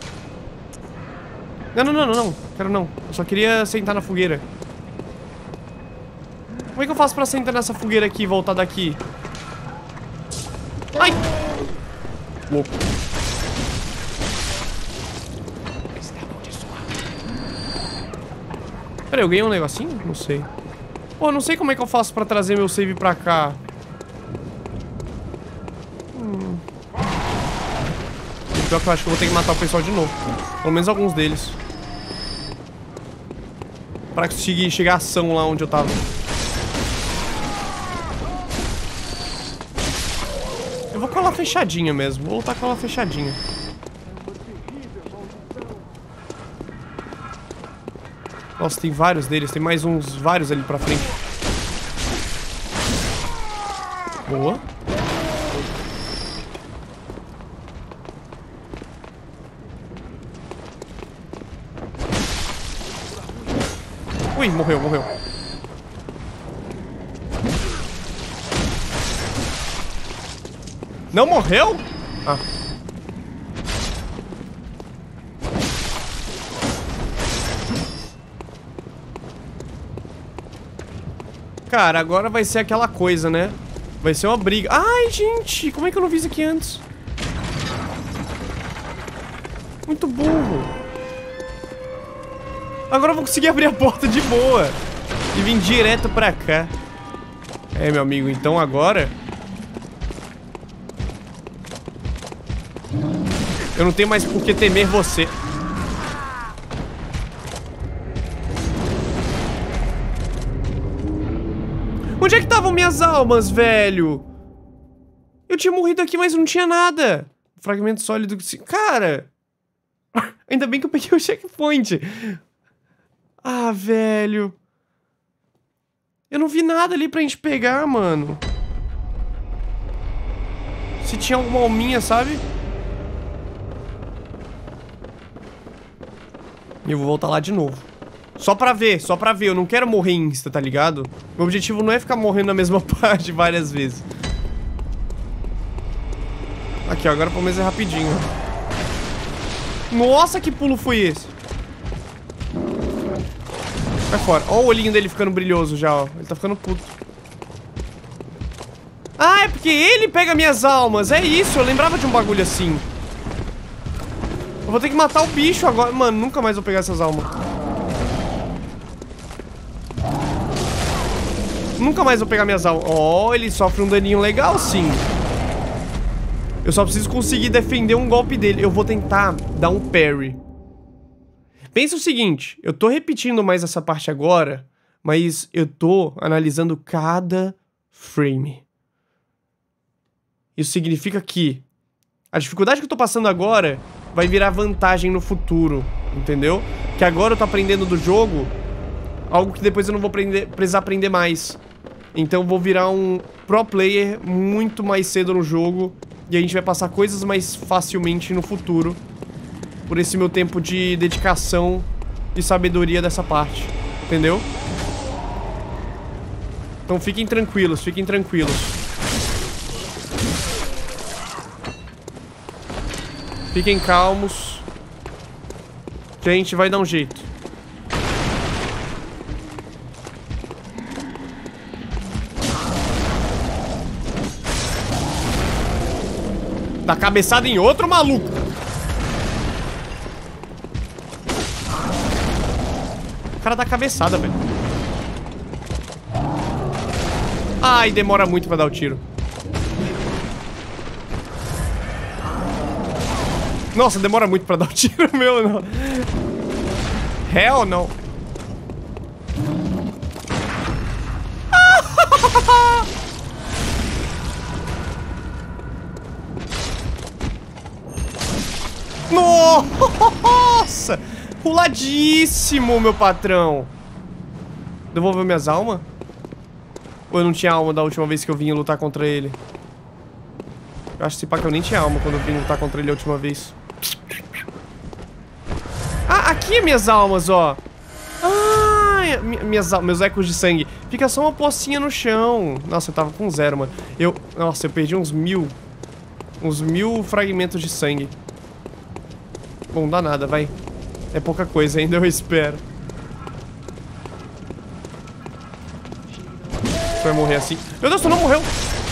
Não, não, não, não, não. Quero não. Eu só queria sentar na fogueira. Como é que eu faço pra sentar nessa fogueira aqui e voltar daqui? Ai! Louco. Peraí, eu ganhei um negocinho? Não sei. Pô, não sei como é que eu faço pra trazer meu save pra cá. Hum. Pior que eu acho que eu vou ter que matar o pessoal de novo. Pelo menos alguns deles. Pra conseguir chegar a ação lá onde eu tava. Eu vou com ela fechadinha mesmo. Vou lutar com ela fechadinha. Nossa, tem vários deles. Tem mais uns vários ali pra frente. Boa. Ui, morreu, morreu. Não morreu? Ah. Cara, agora vai ser aquela coisa, né? Vai ser uma briga. Ai, gente, como é que eu não vi isso aqui antes? Muito burro. Agora eu vou conseguir abrir a porta de boa e vir direto pra cá. É, meu amigo, então agora... eu não tenho mais por que temer você. Onde é que estavam minhas almas, velho? Eu tinha morrido aqui, mas não tinha nada. Fragmento sólido... Cara! Ainda bem que eu peguei o checkpoint. Ah, velho. Eu não vi nada ali pra gente pegar, mano. Se tinha alguma alminha, sabe? E eu vou voltar lá de novo. Só pra ver, só pra ver. Eu não quero morrer insta, tá ligado? Meu objetivo não é ficar morrendo na mesma parte várias vezes. Aqui, ó. Agora pelo menos é rapidinho. Nossa, que pulo foi esse? Vai fora. Ó o olhinho dele ficando brilhoso já, ó. Ele tá ficando puto. Ah, é porque ele pega minhas almas. É isso, eu lembrava de um bagulho assim. Eu vou ter que matar o bicho agora. Mano, nunca mais vou pegar essas almas. Nunca mais vou pegar minhas almas. Ó, oh, ele sofre um daninho legal, sim. Eu só preciso conseguir defender um golpe dele. Eu vou tentar dar um parry. Pensa o seguinte, eu tô repetindo mais essa parte agora, mas eu tô analisando cada frame. Isso significa que a dificuldade que eu tô passando agora vai virar vantagem no futuro, entendeu? Que agora eu tô aprendendo do jogo algo que depois eu não vou aprender, precisar aprender mais. Então eu vou virar um pro player muito mais cedo no jogo e a gente vai passar coisas mais facilmente no futuro. Por esse meu tempo de dedicação e sabedoria dessa parte. Entendeu? Então fiquem tranquilos, fiquem tranquilos. Fiquem calmos. Que a gente vai dar um jeito. Dá cabeçada em outro maluco. O cara dá cabeçada, velho. Ai, demora muito pra dar o tiro. Nossa, demora muito pra dar o tiro, meu, não. Hell, não. Nossa! Puladíssimo, meu patrão. Devolveu minhas almas? Ou eu não tinha alma da última vez que eu vim lutar contra ele? Eu acho que se pá que eu nem tinha alma quando eu vim lutar contra ele a última vez. Ah, aqui é minhas almas, ó. Ah, minhas, meus ecos de sangue. Fica só uma pocinha no chão. Nossa, eu tava com zero, mano. Eu, nossa, eu perdi uns mil. Uns mil fragmentos de sangue. Bom, não dá nada, vai. É pouca coisa ainda, eu espero. Você vai morrer assim. Meu Deus, tu não morreu.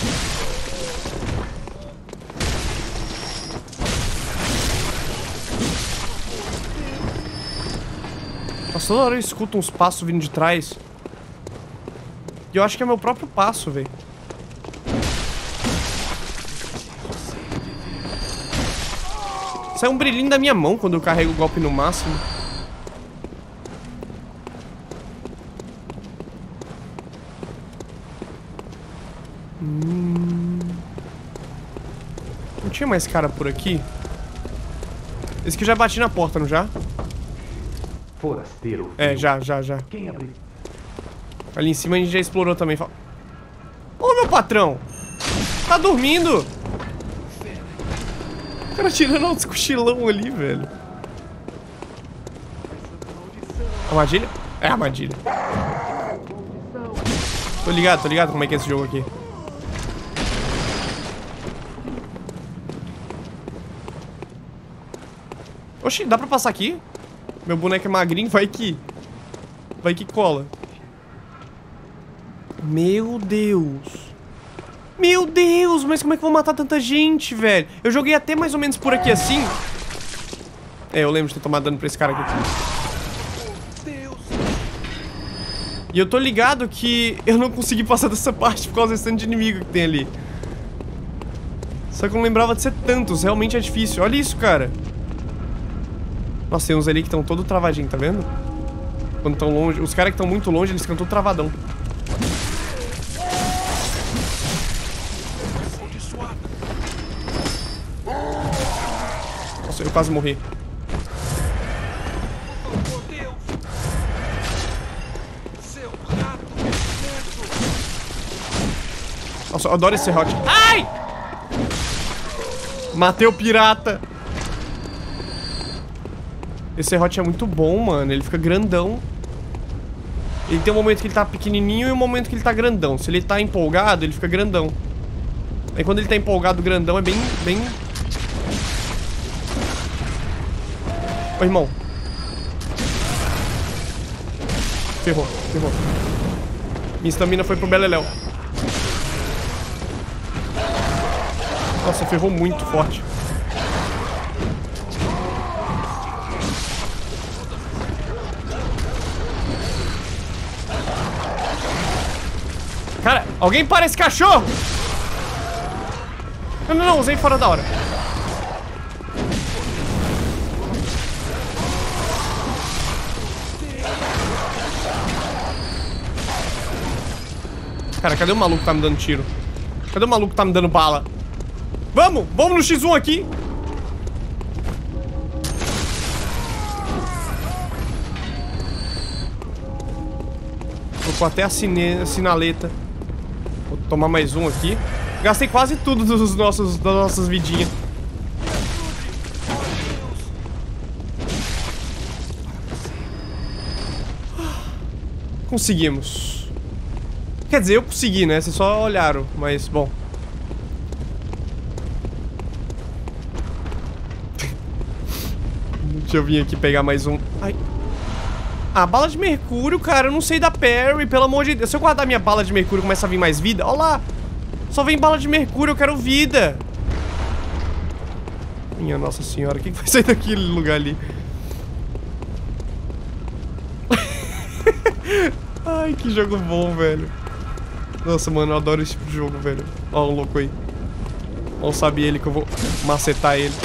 Nossa, toda hora eu escuto uns passos vindo de trás. E eu acho que é meu próprio passo, velho. Sai um brilhinho da minha mão quando eu carrego o golpe no máximo. Hum... Não tinha mais cara por aqui? Esse aqui eu já bati na porta, não já? Forasteiro. É, já, já, já. Quem abriu? Ali em cima a gente já explorou também. Ô, meu patrão! Tá dormindo? O cara tirando uns cochilão ali, velho. Armadilha? É armadilha. Tô ligado, tô ligado como é que é esse jogo aqui. Oxi, dá pra passar aqui? Meu boneco é magrinho, vai que... Vai que cola. Meu Deus. Meu Deus, mas como é que eu vou matar tanta gente, velho? Eu joguei até mais ou menos por aqui assim. É, eu lembro de ter tomado dano pra esse cara aqui. E eu tô ligado que eu não consegui passar dessa parte por causa desse tanto de inimigo que tem ali. Só que eu não lembrava de ser tantos, realmente é difícil. Olha isso, cara. Nossa, tem uns ali que estão todo travadinho, tá vendo? Quando estão longe, os caras que estão muito longe, eles ficam todo travadão. Nossa, eu quase morri. Nossa, eu adoro esse serrote. Ai! Matei o pirata. Esse serrote é muito bom, mano. Ele fica grandão. Ele tem um momento que ele tá pequenininho e um momento que ele tá grandão. Se ele tá empolgado, ele fica grandão. Aí quando ele tá empolgado, grandão, é bem... bem... Ô, irmão. Ferrou, ferrou. Minha estamina foi pro beleléu. Nossa, ferrou muito forte. Cara, alguém para esse cachorro! Não, não, não, usei fora da hora. Cara, cadê o maluco que tá me dando tiro? Cadê o maluco que tá me dando bala? Vamos! Vamos no X um aqui! Tocou até a, sine a sinaleta. Vou tomar mais um aqui. Gastei quase tudo dos nossos, das nossas vidinhas. Conseguimos. Quer dizer, eu consegui, né? Vocês só olharam, mas bom. Deixa eu vir aqui pegar mais um. Ai. Ah, bala de mercúrio, cara. Eu não sei da parry, pelo amor de Deus. Se eu guardar minha bala de mercúrio, começa a vir mais vida. Olha lá. Só vem bala de mercúrio, eu quero vida. Minha nossa senhora, o que vai sair daquele lugar ali? Ai, que jogo bom, velho. Nossa, mano, eu adoro esse tipo de jogo, velho. Ó o louco aí. Mal sabe ele que eu vou macetar ele.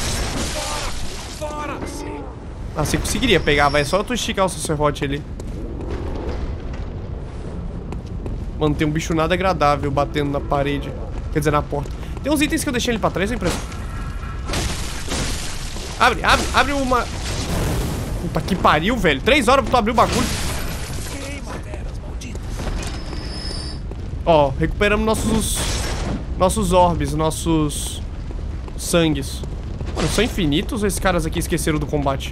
Ah, você conseguiria pegar, vai. É só tu esticar o seu serrote ali. Mano, tem um bicho nada agradável batendo na parede. Quer dizer, na porta. Tem uns itens que eu deixei ali pra trás, é impressão. Abre, abre, abre uma... Puta que pariu, velho. Três horas pra tu abrir o bagulho. Ó, recuperamos nossos... Nossos orbes, nossos... Sangues. Mano, são infinitos ou esses caras aqui esqueceram do combate?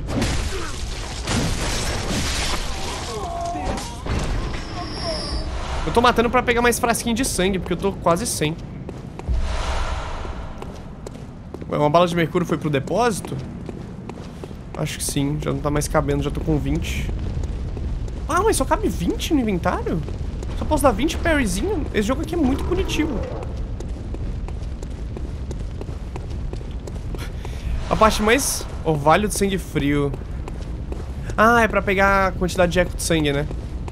Eu tô matando pra pegar mais frasquinho de sangue, porque eu tô quase sem. Ué, uma bala de mercúrio foi pro depósito? Acho que sim, já não tá mais cabendo, já tô com vinte. Ah, mas só cabe vinte no inventário? Só posso dar vinte parryzinho? Esse jogo aqui é muito punitivo. A parte mais... Orvalho de sangue frio. Ah, é pra pegar a quantidade de eco de sangue, né?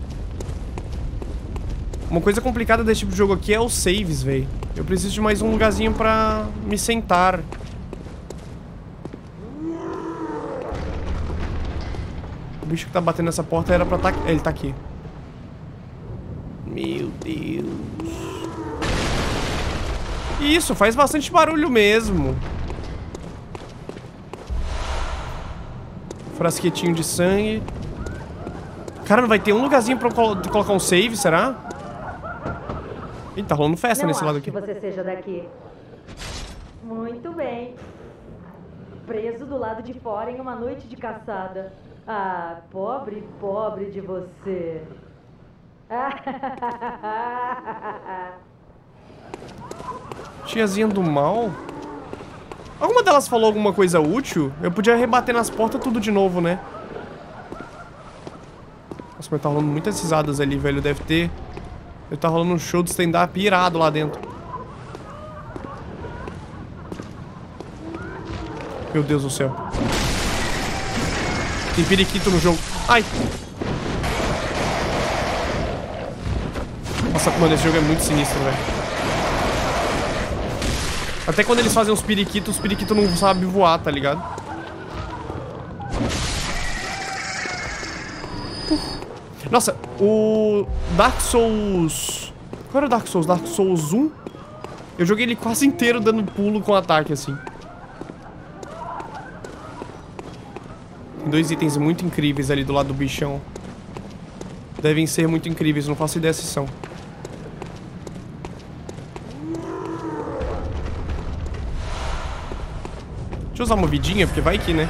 Uma coisa complicada desse tipo de jogo aqui é os saves, velho. Eu preciso de mais um lugarzinho pra me sentar. O bicho que tá batendo nessa porta era pra tá... Ele tá aqui. Meu Deus. Isso, faz bastante barulho mesmo. Frasquetinho de sangue. Cara, não vai ter um lugarzinho pra eu colo colocar um save, será? Ih, tá rolando festa não nesse lado aqui. Não acho que você seja daqui. Muito bem. Preso do lado de fora em uma noite de caçada. Ah, pobre, pobre de você. Tiazinha do mal? Alguma delas falou alguma coisa útil? Eu podia rebater nas portas tudo de novo, né? Nossa, mas tá rolando muitas risadas ali, velho. Deve ter... Deve tá rolando um show de stand-up irado lá dentro. Meu Deus do céu. Tem periquito no jogo. Ai! Nossa, mano, esse jogo é muito sinistro, velho. Até quando eles fazem os periquitos, os periquitos não sabem voar, tá ligado? Nossa, o Dark Souls... Qual era o Dark Souls? Dark Souls um? Eu joguei ele quase inteiro dando pulo com ataque, assim. Tem dois itens muito incríveis ali do lado do bichão. Devem ser muito incríveis, não faço ideia se são. Deixa eu usar uma vidinha, porque vai que, né?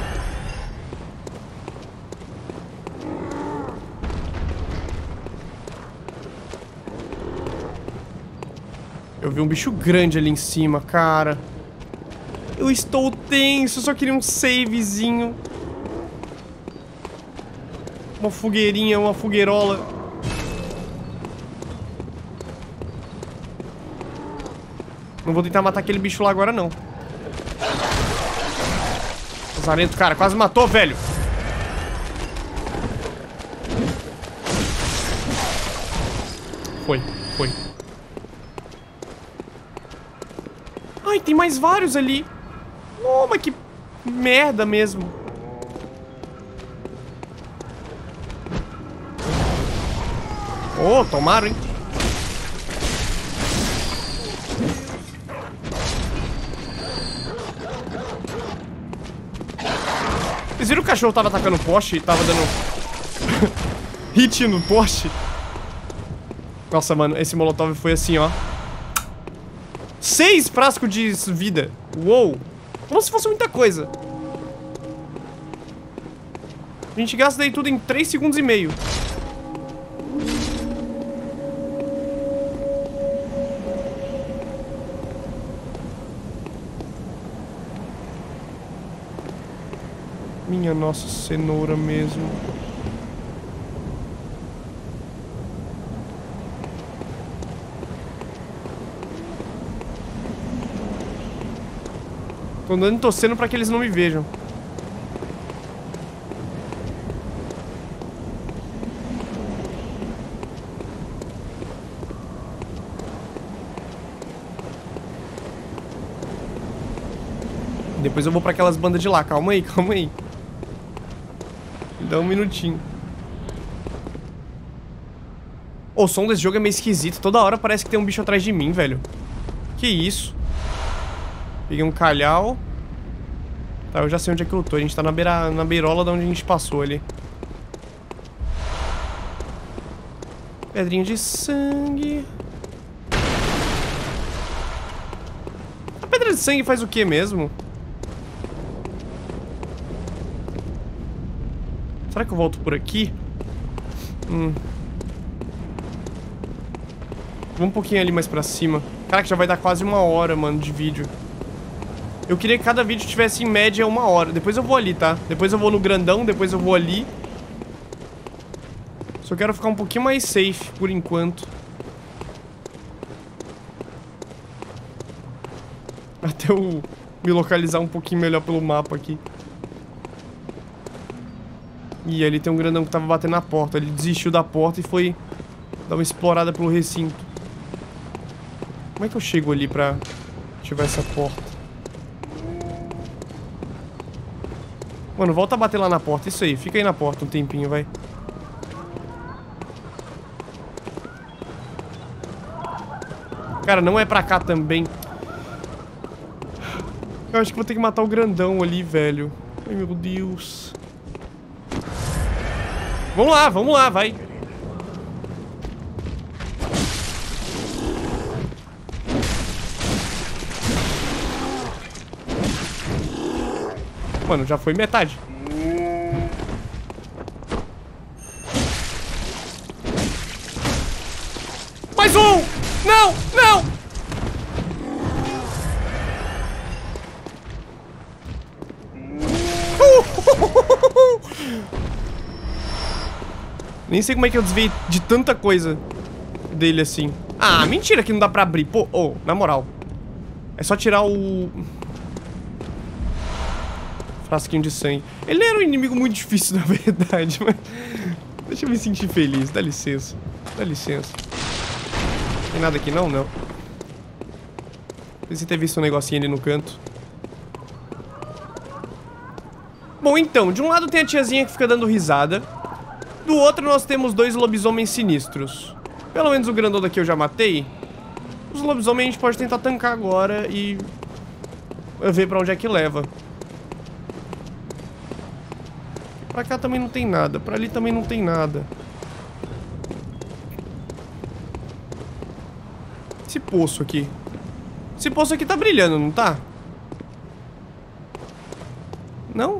Eu vi um bicho grande ali em cima, cara. Eu estou tenso, só queria um savezinho. Uma fogueirinha, uma fogueirola. Não vou tentar matar aquele bicho lá agora, não. Lazarento, cara, quase matou, velho. Foi, foi. Ai, tem mais vários ali. Oh, mas que merda mesmo. Oh, tomaram, hein? Vocês viram que o cachorro tava atacando o poste e tava dando hit no poste? Nossa, mano, esse molotov foi assim, ó. Seis frascos de vida. Uou. Como se fosse muita coisa. A gente gasta daí tudo em três segundos e meio. Minha nossa cenoura mesmo. Tô andando torcendo pra que eles não me vejam. Depois eu vou pra aquelas bandas de lá. Calma aí, calma aí. Me dá um minutinho. Oh, o som desse jogo é meio esquisito. Toda hora parece que tem um bicho atrás de mim, velho. Que isso? Peguei um calhau. Tá, eu já sei onde é que eu tô. A gente tá na, beira, na beirola de onde a gente passou ali. Pedrinha de sangue. A pedra de sangue faz o que mesmo? Será que eu volto por aqui? Hum. Vamos um pouquinho ali mais pra cima. Caraca, já vai dar quase uma hora, mano, de vídeo. Eu queria que cada vídeo tivesse em média uma hora. Depois eu vou ali, tá? Depois eu vou no grandão, depois eu vou ali. Só quero ficar um pouquinho mais safe, por enquanto. Até eu me localizar um pouquinho melhor pelo mapa aqui. Ih, ali tem um grandão que tava batendo na porta. Ele desistiu da porta e foi dar uma explorada pelo recinto. Como é que eu chego ali pra ativar essa porta? Mano, volta a bater lá na porta. Isso aí, fica aí na porta um tempinho, vai. Cara, não é pra cá também. Eu acho que vou ter que matar o grandão ali, velho. Ai, meu Deus. Vamos lá, vamos lá, vai. Mano, já foi metade. Mais um! Não! Não! Nem sei como é que eu desviei de tanta coisa dele assim. Ah, mentira que não dá pra abrir. Pô, oh, na moral. É só tirar o... frasquinho de sangue. Ele era um inimigo muito difícil, na verdade, mas... deixa eu me sentir feliz. Dá licença. Dá licença. Tem nada aqui não? Não. Preciso ter visto um negocinho ali no canto. Bom, então, de um lado tem a tiazinha que fica dando risada. Do outro nós temos dois lobisomens sinistros. Pelo menos o grandão daqui eu já matei. Os lobisomens a gente pode tentar tancar agora e... ver pra onde é que leva. Pra cá também não tem nada. Pra ali também não tem nada. Esse poço aqui. Esse poço aqui tá brilhando, não tá? Não?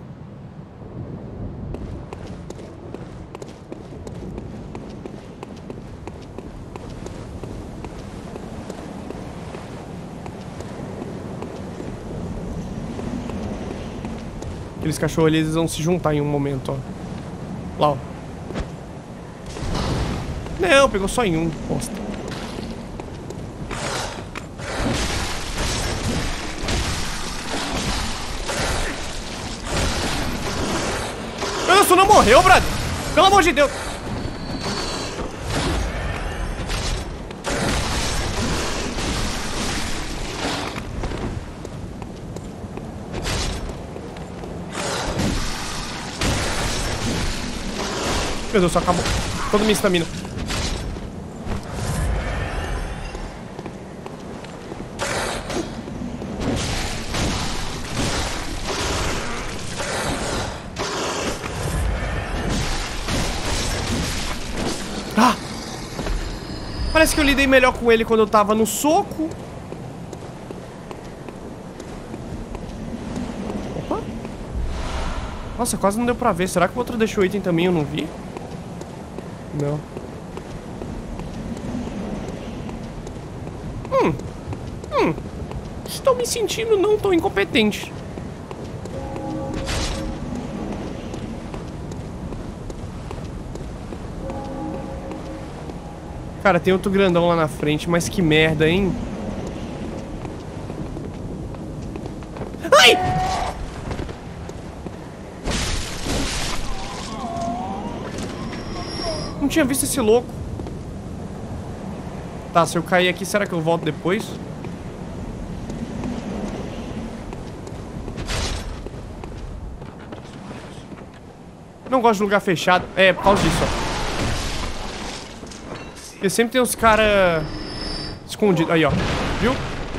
Aqueles cachorros ali, eles vão se juntar em um momento, ó. Lá, ó. Não, pegou só em um. Bosta. Meu Deus, tu não morreu, brother? Pelo amor de Deus. Meu Deus, só acabou toda a minha estamina. Ah! Parece que eu lidei melhor com ele quando eu tava no soco. Opa! Nossa, quase não deu pra ver. Será que o outro deixou item também? Eu não vi? Não. Hum. Hum. Estou me sentindo não tão incompetente. Cara, tem outro grandão lá na frente, mas que merda, hein? Ai! Não tinha visto esse louco. Tá, se eu cair aqui, será que eu volto depois? Não gosto de lugar fechado. É, por causa disso, ó. Porque sempre tem uns caras escondidos. Aí, ó. Viu?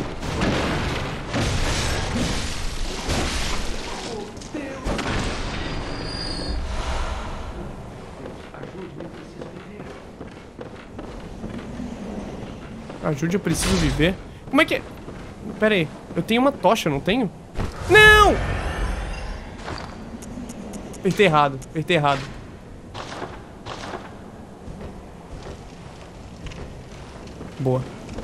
Ajude, eu preciso viver. Como é que é? Pera aí. Eu tenho uma tocha, não tenho? Não! Apertei errado. Apertei errado. Boa.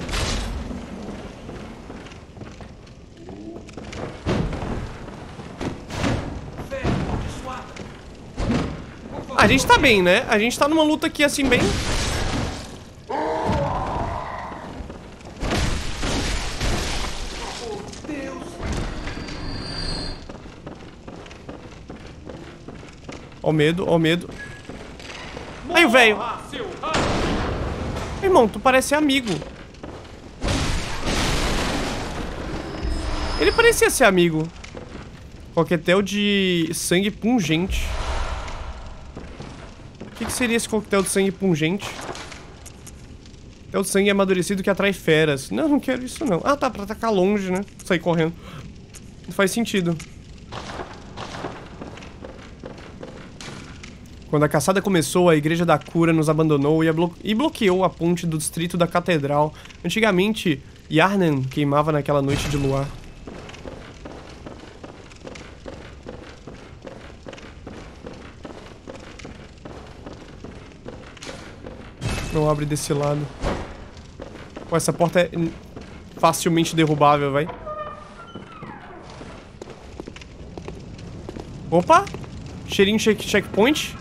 A gente tá bem, né? A gente tá numa luta aqui assim bem... Ó o medo, ó o medo. Aí o velho. Irmão, tu parece amigo. Ele parecia ser amigo. Coquetel de sangue pungente. O que, que seria esse coquetel de sangue pungente? Coquetel de sangue amadurecido que atrai feras. Não, não quero isso não. Ah, tá, pra atacar longe, né? Sair correndo. Não faz sentido. Quando a caçada começou, a Igreja da Cura nos abandonou e, blo e bloqueou a ponte do distrito da Catedral. Antigamente, Yarnan queimava naquela noite de luar. Não abre desse lado. Pô, essa porta é facilmente derrubável, vai. Opa! Cheirinho de check checkpoint.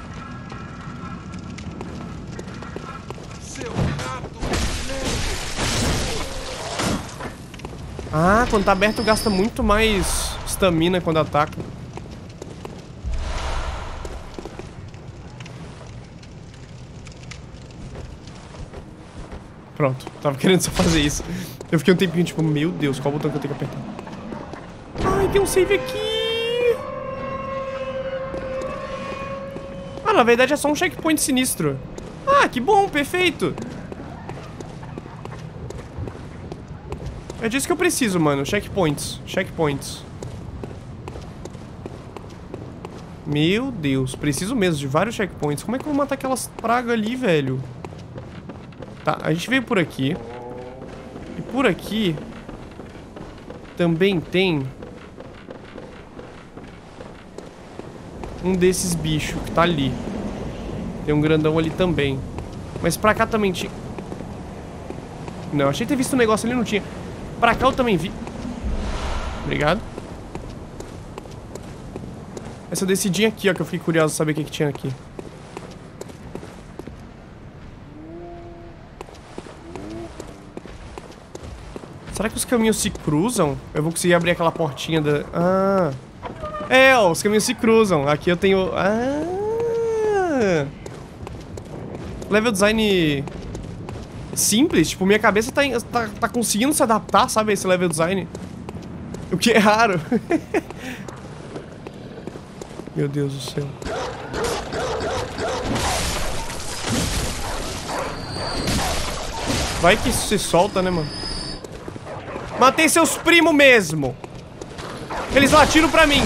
Ah, quando tá aberto gasta muito mais estamina quando ataca. Pronto, tava querendo só fazer isso. Eu fiquei um tempinho tipo, meu Deus, qual botão que eu tenho que apertar? Ai, tem um save aqui. Ah, na verdade é só um checkpoint sinistro. Ah, que bom, perfeito. É disso que eu preciso, mano. Checkpoints. Checkpoints. Meu Deus. Preciso mesmo de vários checkpoints. Como é que eu vou matar aquelas pragas ali, velho? Tá, a gente veio por aqui. E por aqui... também tem... um desses bichos que tá ali. Tem um grandão ali também. Mas pra cá também tinha... Não, achei ter visto um negócio ali, não tinha. Pra cá eu também vi. Obrigado. Essa descidinha aqui, ó, que eu fiquei curioso de saber o que, que tinha aqui. Será que os caminhos se cruzam? Eu vou conseguir abrir aquela portinha da... Ah... É, ó, os caminhos se cruzam. Aqui eu tenho... Ah... Level design... simples, tipo, minha cabeça tá, tá, tá conseguindo se adaptar, sabe, a esse level design. O que é raro. Meu Deus do céu. Vai que isso se solta, né, mano? Matei seus primos mesmo. Eles latiram pra mim.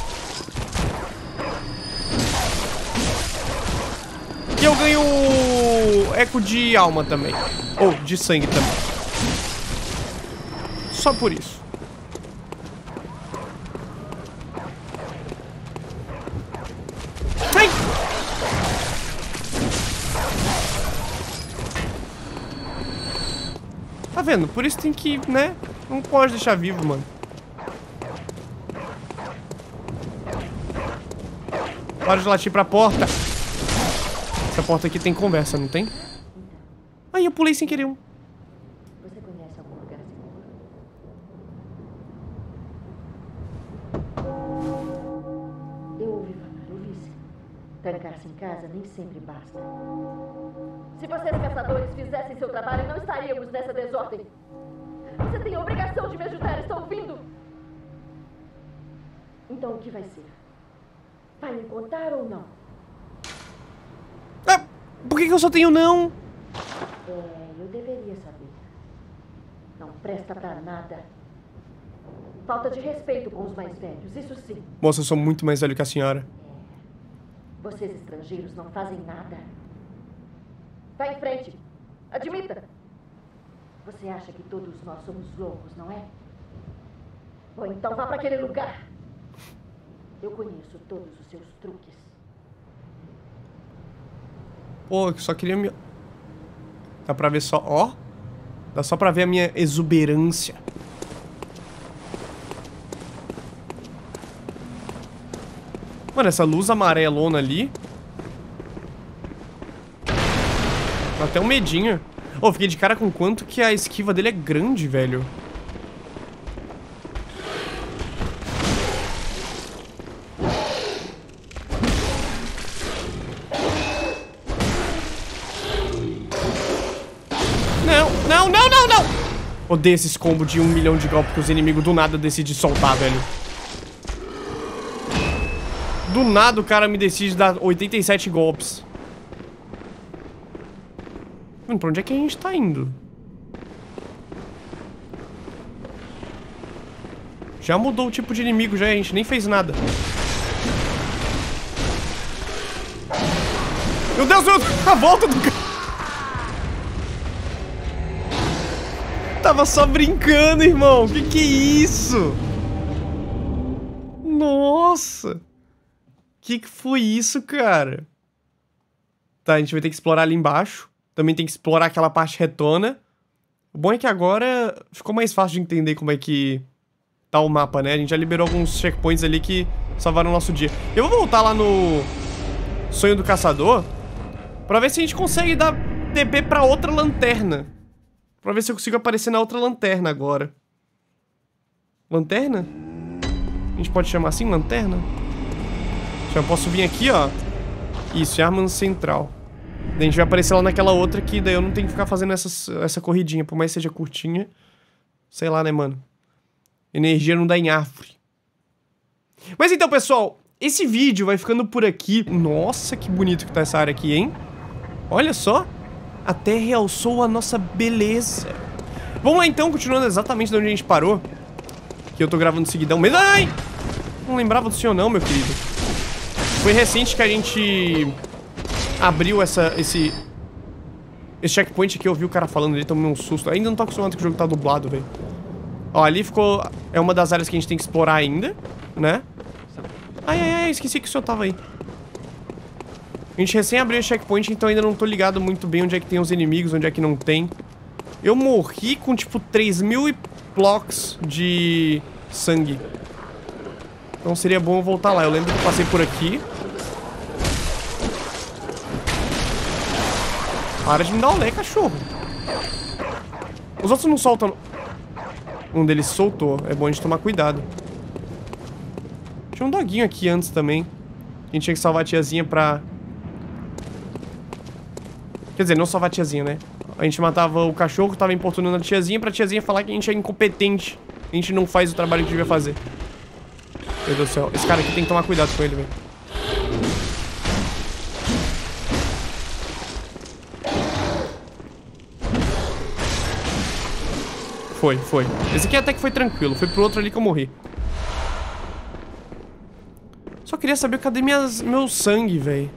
E eu ganho eco de alma também. Ou de sangue também. Só por isso. Ai! Tá vendo? Por isso tem que, né? Não pode deixar vivo, mano. Para de latir pra porta. Essa porta aqui tem conversa, não tem? Ai, eu pulei sem querer um. Você conhece algum lugar seguro? Eu ouvi falar, Ulisses. Trancar-se em casa nem sempre basta. Se vocês caçadores fizessem seu trabalho, não estaríamos nessa desordem. Você tem a obrigação de me ajudar, está ouvindo? Então o que vai ser? Vai me contar ou não? Ah, por que, que eu só tenho não? É, eu deveria saber. Não presta pra nada. Falta de respeito com os mais velhos, isso sim. Moça, eu sou muito mais velho que a senhora. Vocês estrangeiros não fazem nada. Vá em frente. Admita. Você acha que todos nós somos loucos, não é? Bom, então vá para aquele lugar. Eu conheço todos os seus truques. Pô, eu só queria me... Dá pra ver só... Ó. Dá só pra ver a minha exuberância. Mano, essa luz amarelona ali... Dá até um medinho. Ô, oh, fiquei de cara com quanto que a esquiva dele é grande, velho. Não, não, não, não, não! Odeio esses combos de um milhão de golpes que os inimigos do nada decidem soltar, velho. Do nada o cara me decide dar oitenta e sete golpes. Mano, pra onde é que a gente tá indo? Já mudou o tipo de inimigo, já a gente nem fez nada. Meu Deus, meu Deus, a volta do cara. Tava só brincando, irmão. Que que é isso? Nossa. Que que foi isso, cara? Tá, a gente vai ter que explorar ali embaixo. Também tem que explorar aquela parte retona. O bom é que agora ficou mais fácil de entender como é que tá o mapa, né? A gente já liberou alguns checkpoints ali que salvaram o nosso dia. Eu vou voltar lá no Sonho do Caçador pra ver se a gente consegue dar D B pra outra lanterna. Pra ver se eu consigo aparecer na outra lanterna agora. Lanterna? A gente pode chamar assim, lanterna? Já posso vir aqui, ó. Isso, é arma central. Daí a gente vai aparecer lá naquela outra que daí eu não tenho que ficar fazendo essa, essa corridinha. Por mais que seja curtinha. Sei lá, né, mano? Energia não dá em árvore. Mas então, pessoal, esse vídeo vai ficando por aqui. Nossa, que bonito que tá essa área aqui, hein? Olha só. Até realçou a nossa beleza. Vamos lá, então, continuando exatamente de onde a gente parou. Que eu tô gravando seguidão mesmo. Ai! Não lembrava do senhor não, meu querido. Foi recente que a gente... abriu essa, esse... Esse checkpoint aqui, eu vi o cara falando ali, tomei um susto. Ainda não tô acostumado que o jogo tá dublado, velho. Ó, ali ficou... É uma das áreas que a gente tem que explorar ainda, né? Ai, ai, ai, esqueci que o senhor tava aí. A gente recém abriu o checkpoint, então ainda não tô ligado muito bem onde é que tem os inimigos, onde é que não tem. Eu morri com, tipo, três mil e blocos de sangue. Então seria bom eu voltar lá. Eu lembro que eu passei por aqui. Para de me dar olé, cachorro. Os outros não soltam. Um deles soltou. É bom a gente tomar cuidado. Tinha um doguinho aqui antes também. A gente tinha que salvar a tiazinha pra... Quer dizer, não salvar a tiazinha, né? A gente matava o cachorro que tava importunando a tiazinha pra tiazinha falar que a gente é incompetente. A gente não faz o trabalho que devia fazer. Meu Deus do céu. Esse cara aqui tem que tomar cuidado com ele, velho. Foi, foi. Esse aqui até que foi tranquilo. Foi pro outro ali que eu morri. Só queria saber cadê minhas, meu sangue, velho.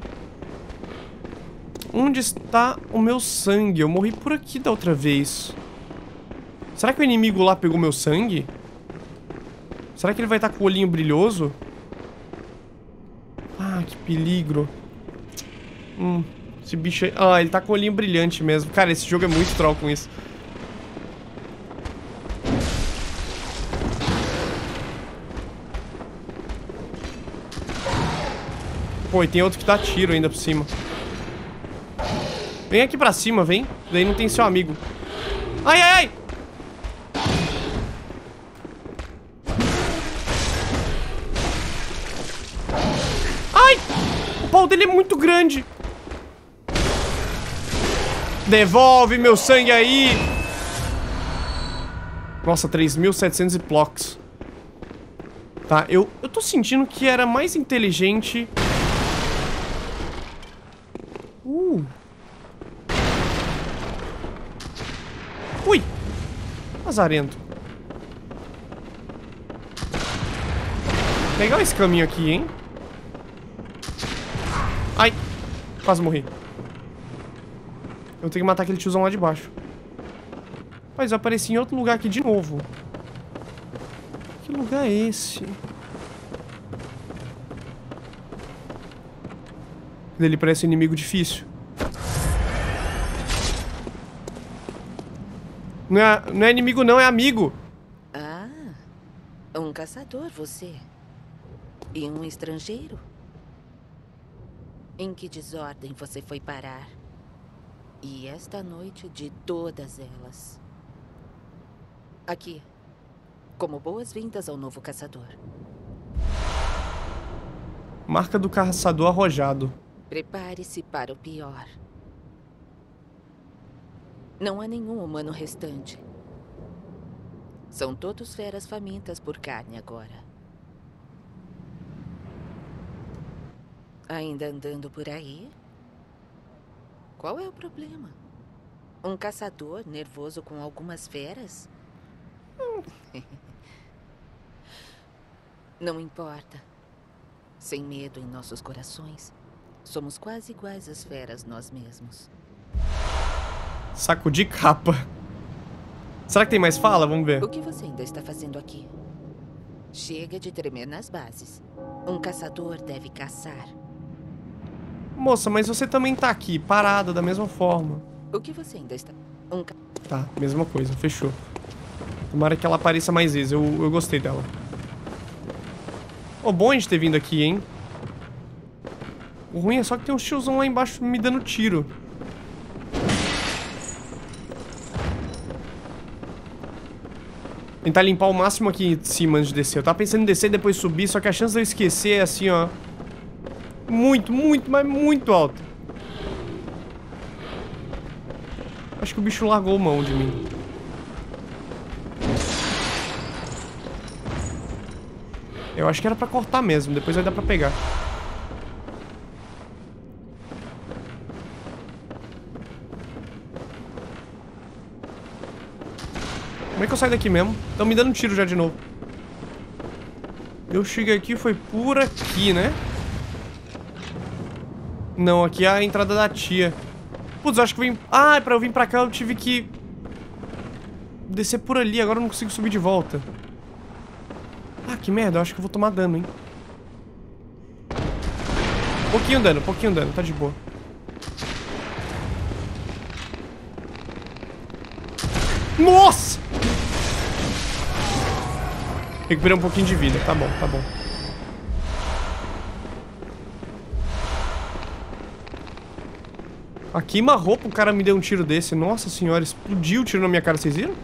Onde está o meu sangue? Eu morri por aqui da outra vez. Será que o inimigo lá pegou meu sangue? Será que ele vai estar com o olhinho brilhoso? Ah, que peligro. Hum, esse bicho aí... Ah, ele tá com o olhinho brilhante mesmo. Cara, esse jogo é muito troll com isso. Pô, e tem outro que dá tiro ainda por cima. Vem aqui pra cima, vem. Daí não tem seu amigo. Ai, ai, ai! Ai! O pau dele é muito grande. Devolve meu sangue aí! Nossa, três mil e setecentos e blocos. Tá, eu, eu tô sentindo que era mais inteligente... Uh... Ui! Azarento. Legal esse caminho aqui, hein? Ai! Quase morri. Eu tenho que matar aquele tiozão lá de baixo. Mas eu apareci em outro lugar aqui de novo. Que lugar é esse? Ele parece um inimigo difícil. Não é, não é inimigo não, é amigo. Ah, um caçador você. E um estrangeiro? Em que desordem você foi parar? E esta noite de todas elas. Aqui, como boas-vindas ao novo caçador. Marca do caçador arrojado. Prepare-se para o pior. Não há nenhum humano restante. São todos feras famintas por carne agora. Ainda andando por aí? Qual é o problema? Um caçador nervoso com algumas feras? Não importa. Sem medo em nossos corações, somos quase iguais às feras nós mesmos. Saco de capa. Será que tem mais fala? Vamos ver. O que você ainda está fazendo aqui? Chega de tremer nas bases. Um caçador deve caçar. Moça, mas você também tá aqui, parada da mesma forma. O que você ainda está... Um ca... Tá, mesma coisa, fechou. Tomara que ela apareça mais vezes, eu, eu gostei dela. Ô, bom a gente ter vindo aqui, hein? O ruim é só que tem um tiozão lá embaixo me dando tiro. Tentar limpar o máximo aqui em cima antes de descer. Eu tava pensando em descer e depois subir, só que a chance de eu esquecer é assim, ó. Muito, muito, mas muito alta. Acho que o bicho largou mão de mim. Eu acho que era pra cortar mesmo, depois vai dar pra pegar. Como é que eu saio daqui mesmo? Estão me dando um tiro já de novo. Eu cheguei aqui, foi por aqui, né? Não, aqui é a entrada da tia. Putz, eu acho que eu vim... Ah, pra eu vir pra cá eu tive que... descer por ali, agora eu não consigo subir de volta. Ah, que merda, eu acho que eu vou tomar dano, hein? Pouquinho dano, pouquinho dano, tá de boa. Nossa! Recuperei um pouquinho de vida, tá bom, tá bom. A queima-roupa, o cara me deu um tiro desse. Nossa senhora, explodiu o tiro na minha cara, vocês viram?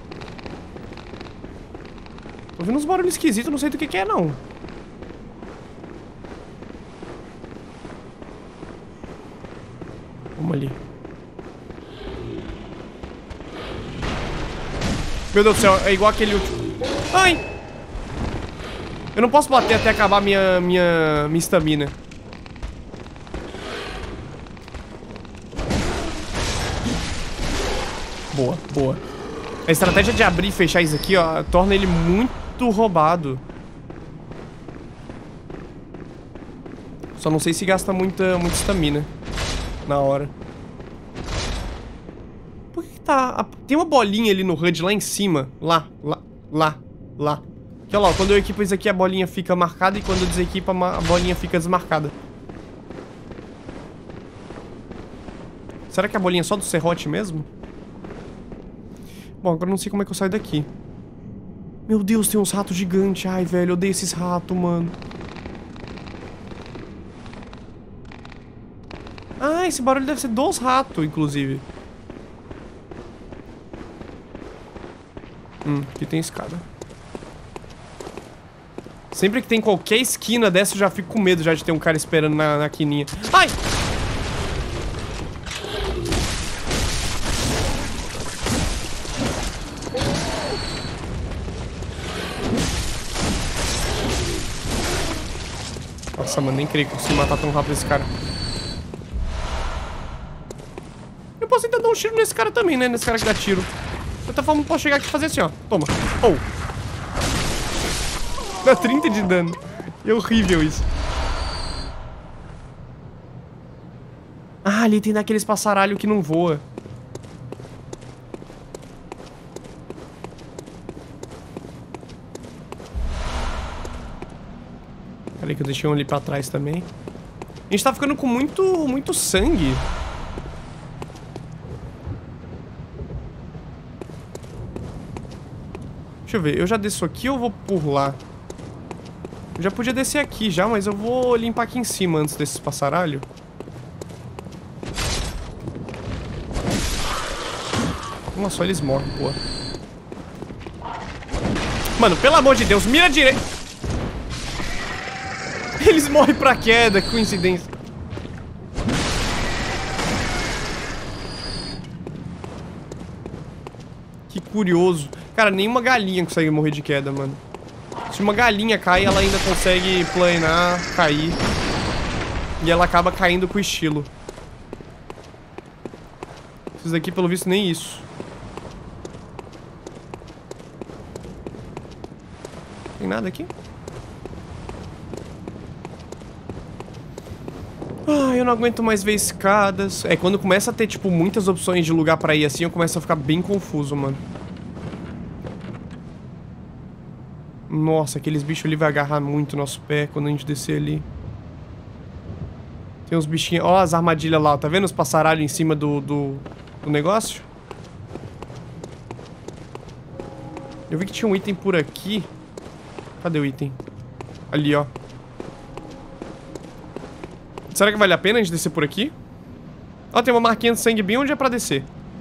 Tô ouvindo uns barulhos esquisitos, não sei do que que é, não. Vamos ali. Meu Deus do céu, é igual aquele último. Ai! Eu não posso bater até acabar minha minha minha estamina. Boa, boa. A estratégia de abrir e fechar isso aqui, ó, torna ele muito roubado. Só não sei se gasta muita muita estamina na hora. Por que que tá... Tem uma bolinha ali no H U D lá em cima. Lá, lá, lá, lá. Aqui, ó lá, quando eu equipo isso aqui, a bolinha fica marcada. E quando eu desequipo, a bolinha fica desmarcada. Será que a bolinha é só do serrote mesmo? Bom, agora eu não sei como é que eu saio daqui. Meu Deus, tem uns ratos gigantes. Ai, velho, eu odeio esses ratos, mano. Ah, esse barulho deve ser dos ratos, inclusive. Hum, aqui tem escada. Sempre que tem qualquer esquina dessa, eu já fico com medo já de ter um cara esperando na, na quininha. Ai! Nossa, mano, nem creio que eu consigo matar tão rápido esse cara. Eu posso tentar dar um tiro nesse cara também, né? Nesse cara que dá tiro. De outra forma, eu posso chegar aqui e fazer assim, ó. Toma. Oh. Dá trinta de dano. É horrível isso. Ah, ali tem daqueles passaralho que não voa. Peraí que eu deixei um ali pra trás também. A gente tá ficando com muito, muito sangue. Deixa eu ver, eu já desço aqui ou eu vou por lá? Eu já podia descer aqui já, mas eu vou limpar aqui em cima antes desses passaralho. Uma só eles morrem, pô. Mano, pelo amor de Deus, mira direito. Eles morrem pra queda, que coincidência. Que curioso. Cara, nenhuma galinha consegue morrer de queda, mano. Se uma galinha cai, ela ainda consegue planar, cair. E ela acaba caindo com estilo. Esses daqui, pelo visto, nem isso. Tem nada aqui? Ah, eu não aguento mais ver escadas. É, quando começa a ter, tipo, muitas opções de lugar pra ir assim, eu começo a ficar bem confuso, mano. Nossa, aqueles bichos ali vai agarrar muito o nosso pé quando a gente descer ali. Tem uns bichinhos... Ó as armadilhas lá, tá vendo os passaralhos em cima do, do, do negócio? Eu vi que tinha um item por aqui. Cadê o item? Ali, ó. Será que vale a pena a gente descer por aqui? Ó, tem uma marquinha de sangue bem onde é pra descer.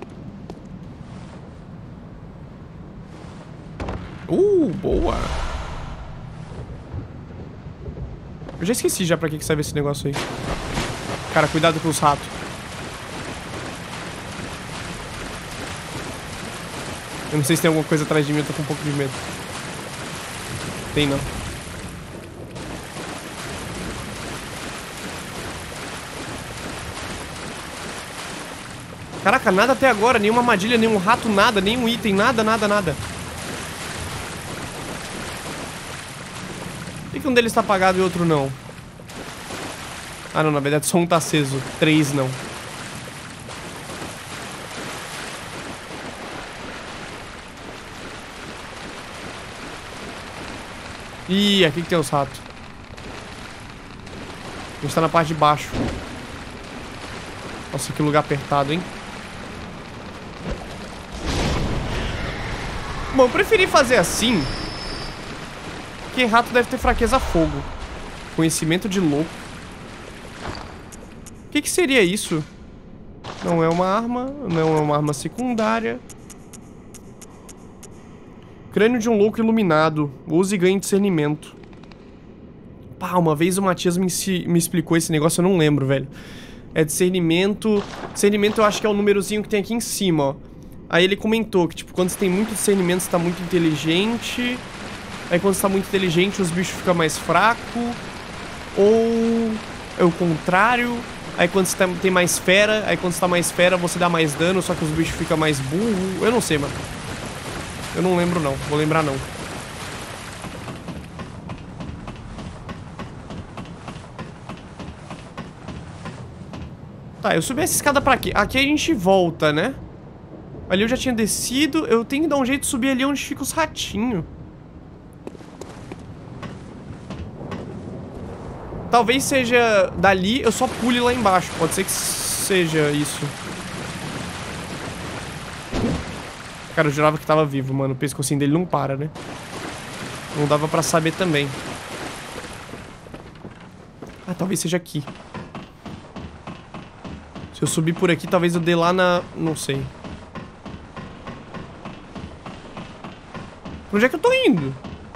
Uh, boa. Eu já esqueci já pra que serve esse negócio aí. Cara, cuidado com os ratos. Eu não sei se tem alguma coisa atrás de mim, eu tô com um pouco de medo. Tem não. Caraca, nada até agora, nenhuma armadilha, nenhum rato, nada, nenhum item, nada, nada, nada. Por que um deles tá apagado e o outro não? Ah, não, na verdade só um tá aceso. Três não. Ih, aqui que tem os ratos. A gente tá na parte de baixo. Nossa, que lugar apertado, hein? Bom, eu preferi fazer assim. Porque rato deve ter fraqueza a fogo. Conhecimento de louco. O que que seria isso? Não é uma arma. Não é uma arma secundária. Crânio de um louco iluminado. Use e ganhe discernimento. Pá, uma vez o Matias me, me explicou esse negócio, eu não lembro, velho. É discernimento. Discernimento eu acho que é o númerozinho que tem aqui em cima, ó. Aí ele comentou que, tipo, quando você tem muito discernimento, você tá muito inteligente. Aí quando você tá muito inteligente, os bichos ficam mais fracos. Ou é o contrário. Aí quando você tem mais fera, aí quando você tá mais fera, você dá mais dano, só que os bichos ficam mais burro. Eu não sei, mano. Eu não lembro, não. Vou lembrar, não. Tá, eu subi essa escada pra aqui. Aqui a gente volta, né? Ali eu já tinha descido. Eu tenho que dar um jeito de subir ali onde fica os ratinhos. Talvez seja dali, eu só pule lá embaixo. Pode ser que seja isso. Cara, eu jurava que tava vivo, mano. O pescocinho dele não para, né? Não dava pra saber também. Ah, talvez seja aqui. Se eu subir por aqui, talvez eu dê lá na... Não sei. Pra onde é que eu tô indo?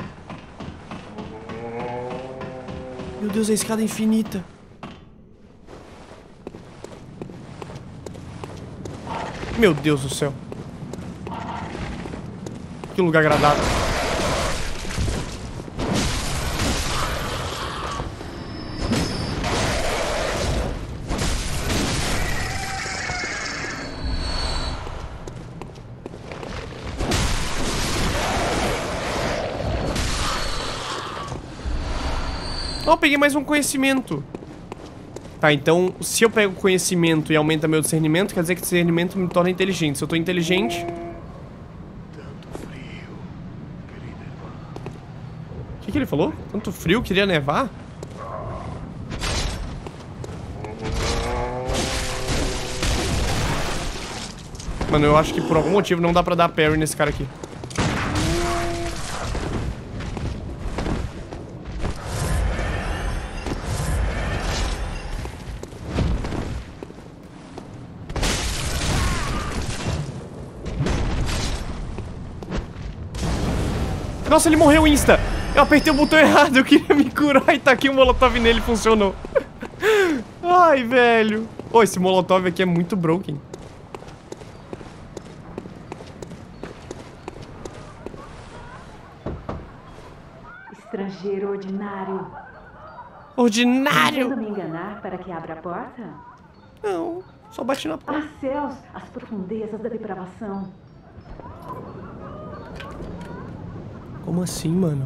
Meu Deus, a escada é infinita. Meu Deus do céu. Que lugar agradável. Ó, peguei mais um conhecimento. Tá, então, se eu pego conhecimento e aumenta meu discernimento, quer dizer que discernimento me torna inteligente. Se eu tô inteligente... Tanto frio, queria nevar. O que que ele falou? Tanto frio, queria nevar? Mano, eu acho que por algum motivo não dá pra dar parry nesse cara aqui. Nossa, ele morreu insta. Eu apertei o botão errado, eu queria me curar e tá aqui o molotov nele, funcionou. Ai, velho. Ô, esse molotov aqui é muito broken. Estrangeiro ordinário. Ordinário? Tentando me enganar para que abra a porta? Não, só bati na porta. Ah, céus, as profundezas da depravação. Como assim, mano?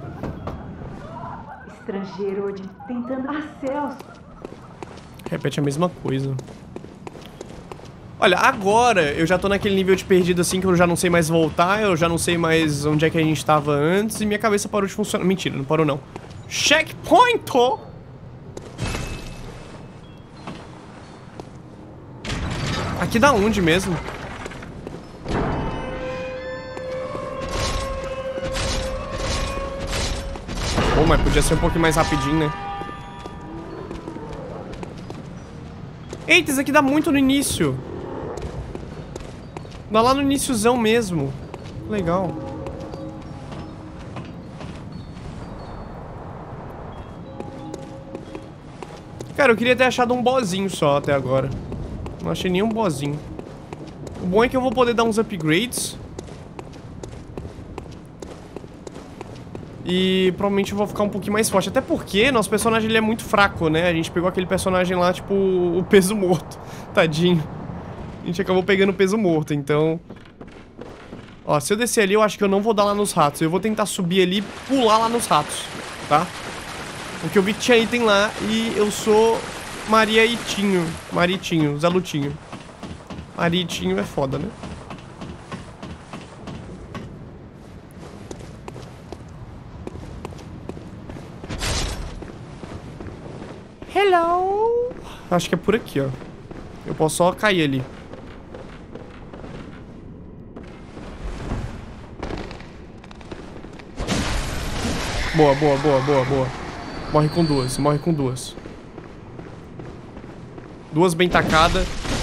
Estrangeiro ordinário. Tentando... Ah, céus. Repete a mesma coisa. Olha, agora eu já tô naquele nível de perdido assim que eu já não sei mais voltar, eu já não sei mais onde é que a gente tava antes e minha cabeça parou de funcionar. Mentira, não parou não. Checkpoint! Aqui da onde mesmo? Pô, mas podia ser um pouquinho mais rapidinho, né? Eita, isso aqui dá muito no início. Dá lá no iniciozão mesmo. Legal. Cara, eu queria ter achado um bossinho só até agora. Não achei nenhum bossinho. O bom é que eu vou poder dar uns upgrades. E provavelmente eu vou ficar um pouquinho mais forte. Até porque nosso personagem ele é muito fraco, né? A gente pegou aquele personagem lá, tipo, o peso morto. Tadinho. A gente acabou pegando o peso morto, então... Ó, se eu descer ali, eu acho que eu não vou dar lá nos ratos. Eu vou tentar subir ali e pular lá nos ratos, tá? Porque eu vi que tinha item lá e eu sou Maria Itinho. Maritinho, Zé Lutinho. Maritinho é foda, né? Hello! Acho que é por aqui, ó. Eu posso só cair ali. Boa, boa, boa, boa, boa. Morre com duas, morre com duas. Duas bem tacadas.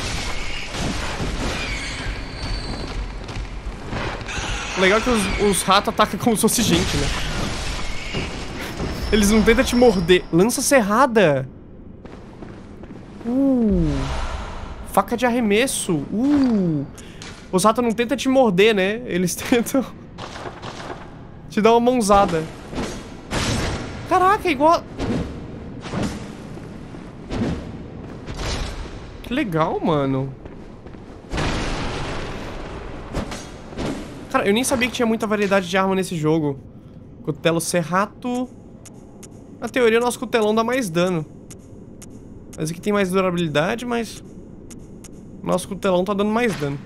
O legal é que os, os ratos atacam como se fosse gente, né? Eles não tentam te morder. Lança serrada. Uh. Faca de arremesso. Uh. Os ratos não tentam te morder, né? Eles tentam te dar uma mãozada. Caraca, igual... Que legal, mano. Cara, eu nem sabia que tinha muita variedade de arma nesse jogo. Cutelo serrato. Na teoria, o nosso cutelão dá mais dano. Mas aqui tem mais durabilidade, mas... O nosso cutelão tá dando mais dano.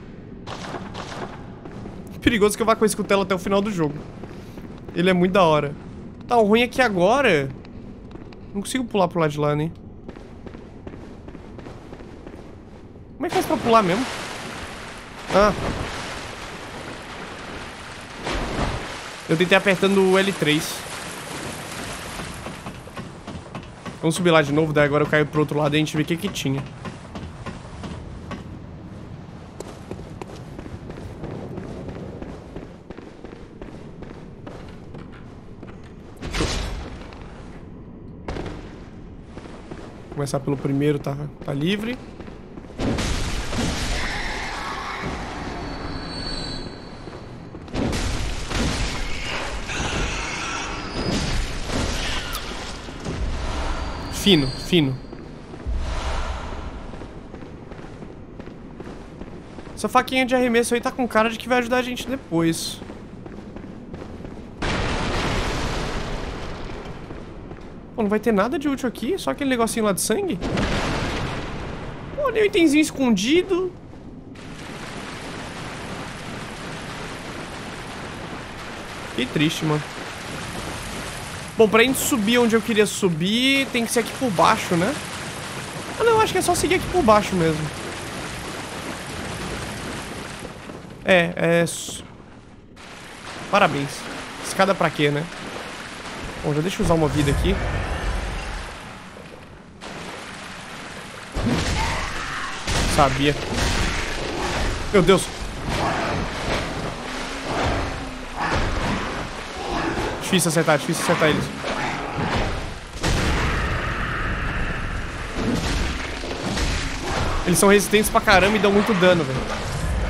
Perigoso que eu vá com esse cutelo até o final do jogo. Ele é muito da hora. Tá, o ruim é que agora... Não consigo pular pro lado de lá, né? Como é que faz pra pular mesmo? Ah. Eu tentei apertando o L três. Vamos subir lá de novo, daí agora eu caio pro outro lado e a gente vê o que que tinha. Começar pelo primeiro, tá, tá livre. Fino, fino. Essa faquinha de arremesso aí tá com cara de que vai ajudar a gente depois. Pô, não vai ter nada de útil aqui? Só aquele negocinho lá de sangue? Pô, ali um itemzinho escondido. Fiquei triste, mano. Bom, pra gente subir onde eu queria subir, tem que ser aqui por baixo, né? Ah, não, acho que é só seguir aqui por baixo mesmo. É, é... Parabéns. Escada pra quê, né? Bom, já deixa eu usar uma vida aqui. Sabia. Meu Deus. Difícil acertar, difícil acertar eles. Eles são resistentes pra caramba e dão muito dano, velho.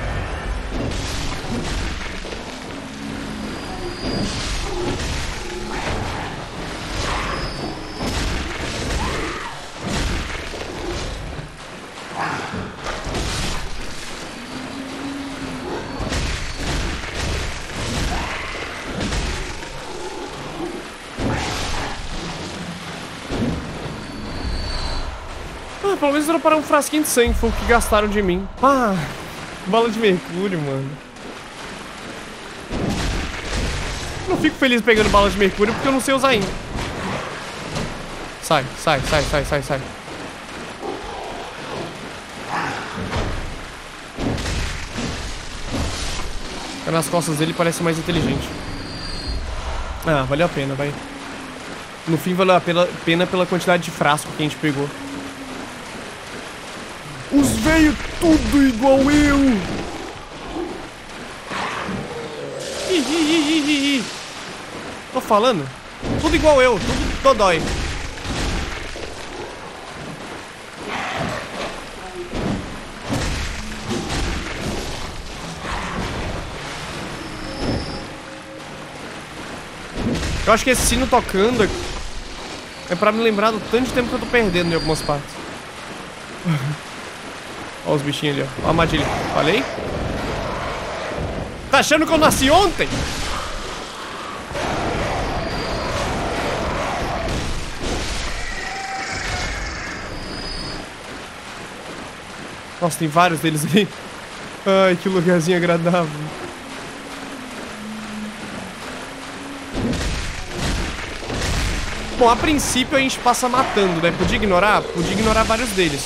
Pelo menos droparam um frasquinho de sangue, foi o que gastaram de mim. Ah, bala de mercúrio, mano. Não fico feliz pegando bala de mercúrio porque eu não sei usar ainda. Sai, sai, sai, sai, sai, sai. Ficar nas costas dele parece mais inteligente. Ah, valeu a pena, vai. No fim valeu a pena, pena pela quantidade de frasco que a gente pegou. Os veio tudo igual eu. Ih, ih, ih, ih, ih. Tô falando? Tudo igual eu, tudo dodói. Eu acho que esse sino tocando é pra me lembrar do tanto de tempo que eu tô perdendo em algumas partes. Olha os bichinhos ali, ó. Olha a armadilha. Falei? Tá achando que eu nasci ontem? Nossa, tem vários deles ali. Ai, que lugarzinho agradável. Bom, a princípio a gente passa matando, né? Podia ignorar? Podia ignorar vários deles.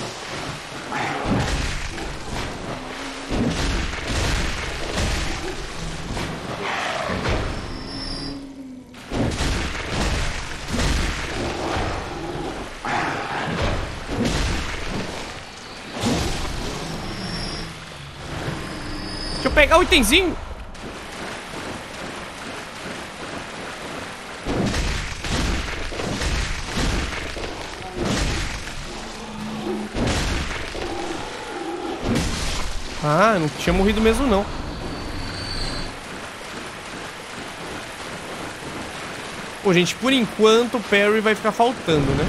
Deixa eu pegar o itemzinho. Ah, não tinha morrido mesmo não. Pô, gente, por enquanto o Perry vai ficar faltando, né?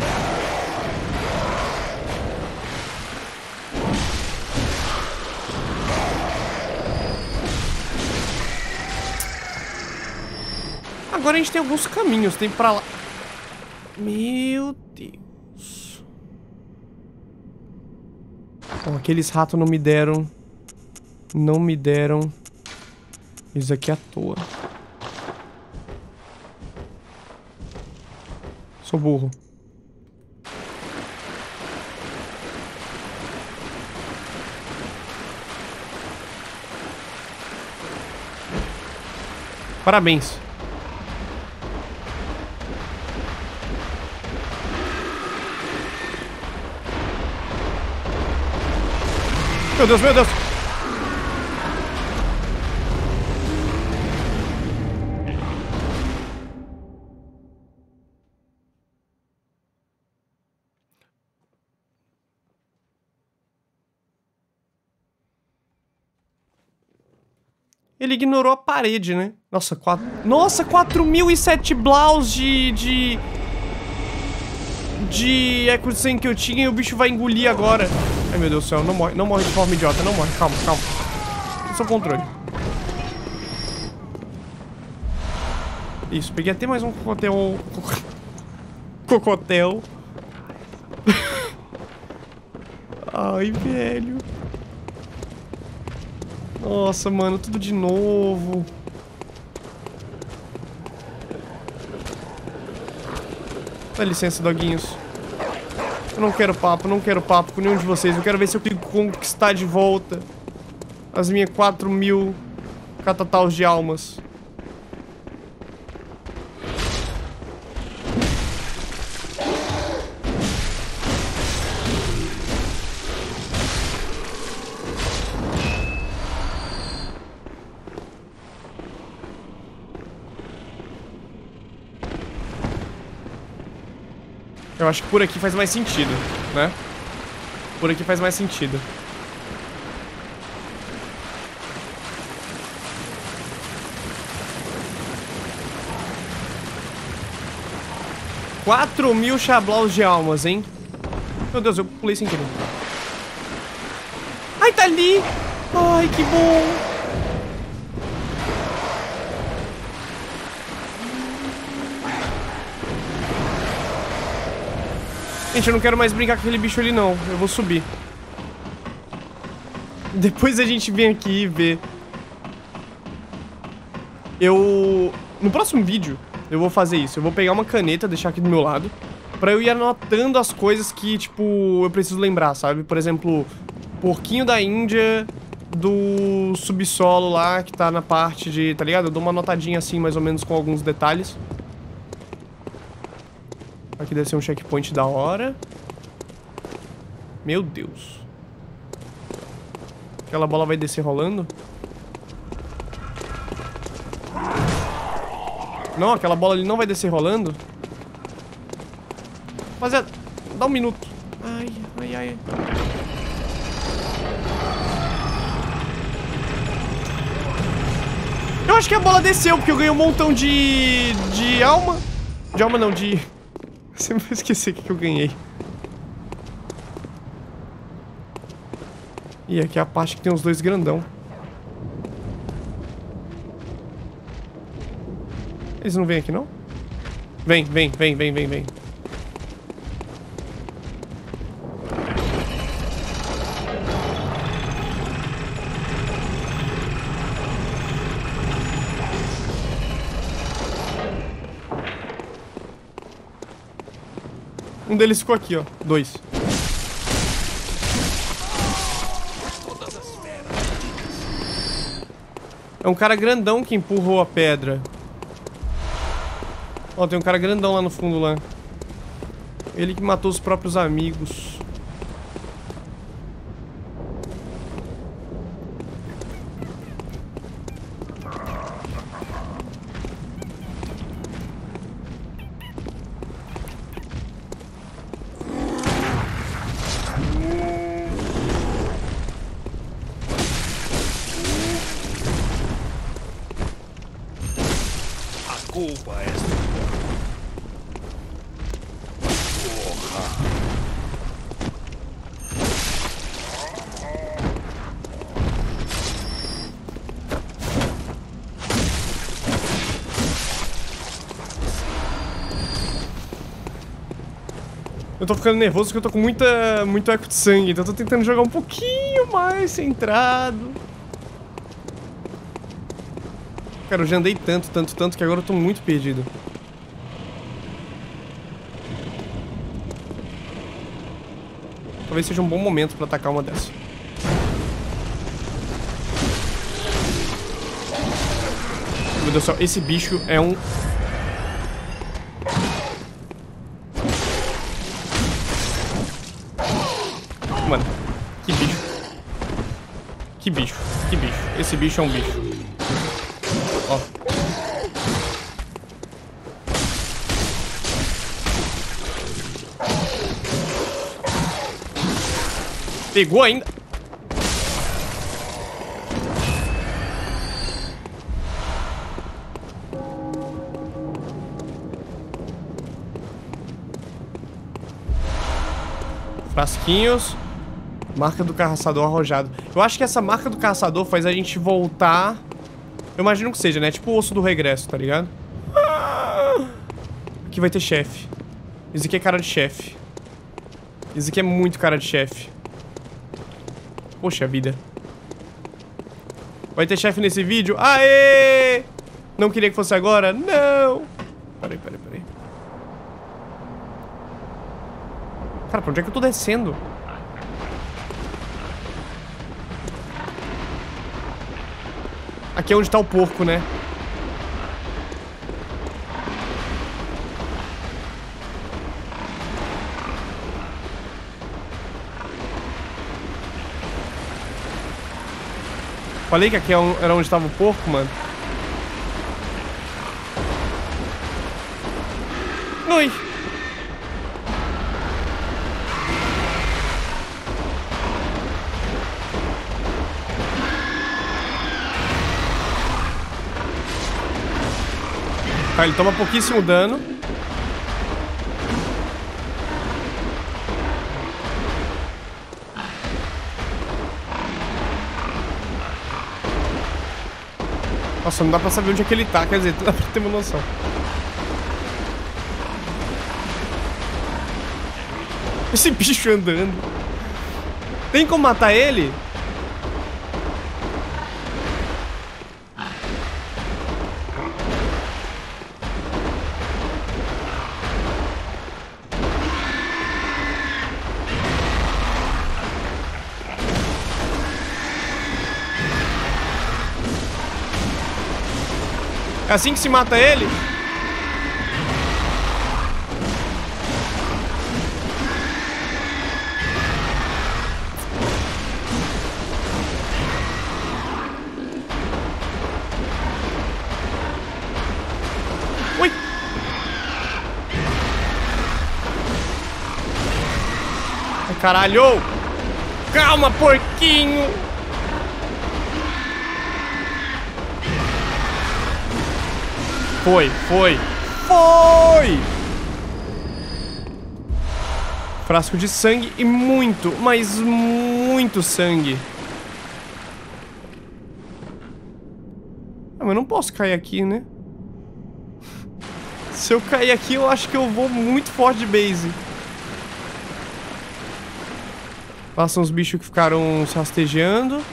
Agora a gente tem alguns caminhos, tem pra lá. Meu Deus. Bom, aqueles ratos não me deram. Não me deram. Isso aqui à toa. Sou burro. Parabéns. Meu Deus, meu Deus. Ele ignorou a parede, né? Nossa, quatro... Nossa, quatro mil e sete blaus de... De... De eco de sangue que eu tinha e o bicho vai engolir agora. Ai, meu Deus do céu. Não morre, não morre de forma idiota. Não morre. Calma, calma. Esse é o controle. Isso, peguei até mais um... Até um... Cocotel. Ai, velho. Nossa, mano, tudo de novo. Dá licença, doguinhos. Eu não quero papo, não quero papo com nenhum de vocês. Eu quero ver se eu consigo conquistar de volta as minhas quatro mil catataus de almas. Eu acho que por aqui faz mais sentido, né? Por aqui faz mais sentido. Quatro mil chablaus de almas, hein? Meu Deus, eu pulei sem querer. Ai, tá ali! Ai, que bom! Gente, eu não quero mais brincar com aquele bicho ali, não. Eu vou subir. Depois a gente vem aqui e vê. Eu... No próximo vídeo, eu vou fazer isso. Eu vou pegar uma caneta, deixar aqui do meu lado, pra eu ir anotando as coisas que, tipo, eu preciso lembrar, sabe? Por exemplo, porquinho da Índia do subsolo lá, que tá na parte de... Tá ligado? Eu dou uma anotadinha assim, mais ou menos, com alguns detalhes. Aqui deve ser um checkpoint da hora. Meu Deus. Aquela bola vai descer rolando? Não, aquela bola ali não vai descer rolando. Rapaziada, dá um minuto. Ai, ai, ai. Eu acho que a bola desceu, porque eu ganhei um montão de... De alma. De alma não, de... Sempre vou esquecer o que eu ganhei. E aqui é a parte que tem os dois grandão. Eles não vêm aqui, não? Vem, vem, vem, vem, vem, vem. Um deles ficou aqui, ó. Dois. É um cara grandão que empurrou a pedra. Ó, tem um cara grandão lá no fundo lá. Ele que matou os próprios amigos. Culpa é essa. Porra. Eu tô ficando nervoso porque eu tô com muita, muito eco de sangue, então eu tô tentando jogar um pouquinho mais centrado. Cara, eu já andei tanto, tanto, tanto que agora eu tô muito perdido. Talvez seja um bom momento pra atacar uma dessas. Meu Deus do céu, esse bicho é um... Mano, que bicho. Que bicho, que bicho. Esse bicho é um bicho. Ó. Pegou ainda. Frasquinhos. Marca do caçador arrojado. Eu acho que essa marca do caçador faz a gente voltar. Eu imagino que seja, né? Tipo o osso do regresso, tá ligado? Aqui vai ter chefe. Isso aqui é cara de chefe. Isso aqui é muito cara de chefe. Poxa vida. Vai ter chefe nesse vídeo? Aê! Não queria que fosse agora? Não! Peraí, peraí, peraí. Cara, pra onde é que eu tô descendo? Aqui é onde tá o porco, né? Falei que aqui era onde tava o porco, mano. Oi. Tá, ele toma pouquíssimo dano. Nossa, não dá pra saber onde é que ele tá, quer dizer, dá pra ter uma noção. Esse bicho andando. Tem como matar ele? É assim que se mata ele? Ui! Ai, caralho! Calma, porquinho! Foi, foi, foi! Frasco de sangue e muito, mas muito sangue. Ah, mas eu não posso cair aqui, né? Se eu cair aqui, eu acho que eu vou muito forte de base. Passam os bichos que ficaram se rastejando.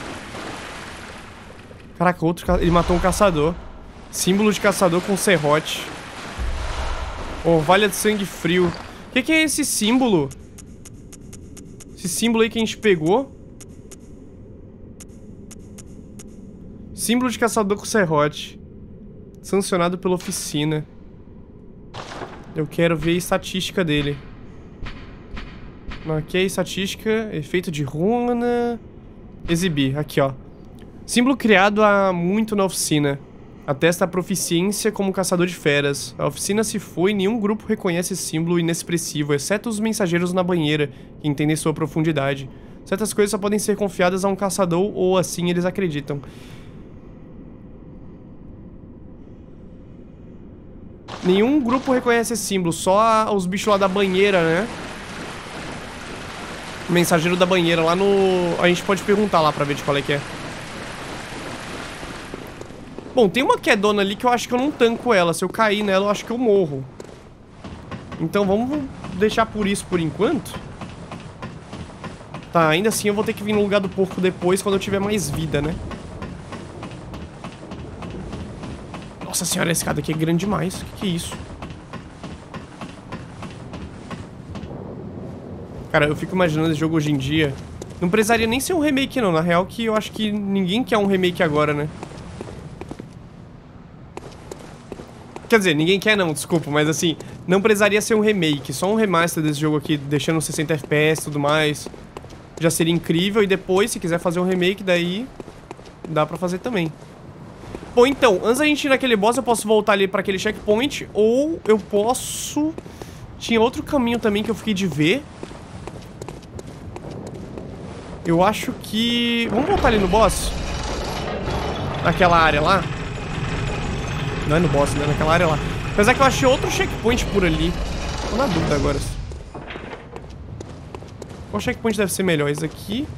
Caraca, outro... Ele matou um caçador. Símbolo de caçador com serrote. Orvalha de sangue frio. O que, que é esse símbolo? Esse símbolo aí que a gente pegou. Símbolo de caçador com serrote. Sancionado pela oficina. Eu quero ver a estatística dele. Aqui é a estatística. Efeito de runa. Exibir. Aqui, ó. Símbolo criado há muito na oficina. Atesta a proficiência como caçador de feras. A oficina se foi e nenhum grupo reconhece esse símbolo inexpressivo, exceto os mensageiros na banheira, que entendem sua profundidade. Certas coisas só podem ser confiadas a um caçador, ou assim eles acreditam. Nenhum grupo reconhece esse símbolo, só os bichos lá da banheira, né? O mensageiro da banheira, lá no... A gente pode perguntar lá pra ver de qual é que é. Bom, tem uma quedona ali que eu acho que eu não tanco ela. Se eu cair nela, eu acho que eu morro. Então vamos deixar por isso por enquanto. Tá, ainda assim eu vou ter que vir no lugar do porco depois, quando eu tiver mais vida, né? Nossa senhora, esse cara aqui é grande demais. O que, que é isso? Cara, eu fico imaginando esse jogo hoje em dia. Não precisaria nem ser um remake, não. Na real, que eu acho que ninguém quer um remake agora, né? Quer dizer, ninguém quer não, desculpa, mas assim, não precisaria ser um remake, só um remaster desse jogo aqui, deixando sessenta F P S e tudo mais. Já seria incrível, e depois, se quiser fazer um remake, daí dá pra fazer também. Bom, então, antes da gente ir naquele boss, eu posso voltar ali pra aquele checkpoint, ou eu posso... Tinha outro caminho também que eu fiquei de ver. Eu acho que... Vamos voltar ali no boss? Naquela área lá. Não é no boss, né? Naquela área lá. Apesar que eu achei outro checkpoint por ali. Tô na dúvida agora. Qual checkpoint deve ser melhor? Esse aqui?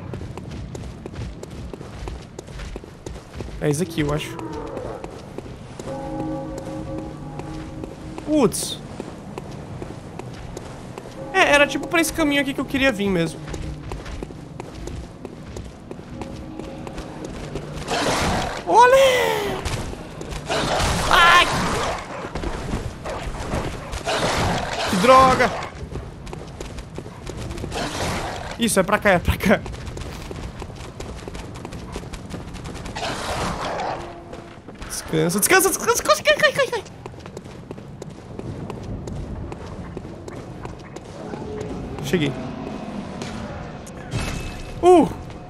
É esse aqui, eu acho. Putz. era tipo pra esse caminho aqui que eu queria vir mesmo. Olé! Ai! Que droga! Isso, é pra cá, é pra cá. Descansa, descansa, descansa, descansa, cai, cai, cai, cai. Cheguei. Uh!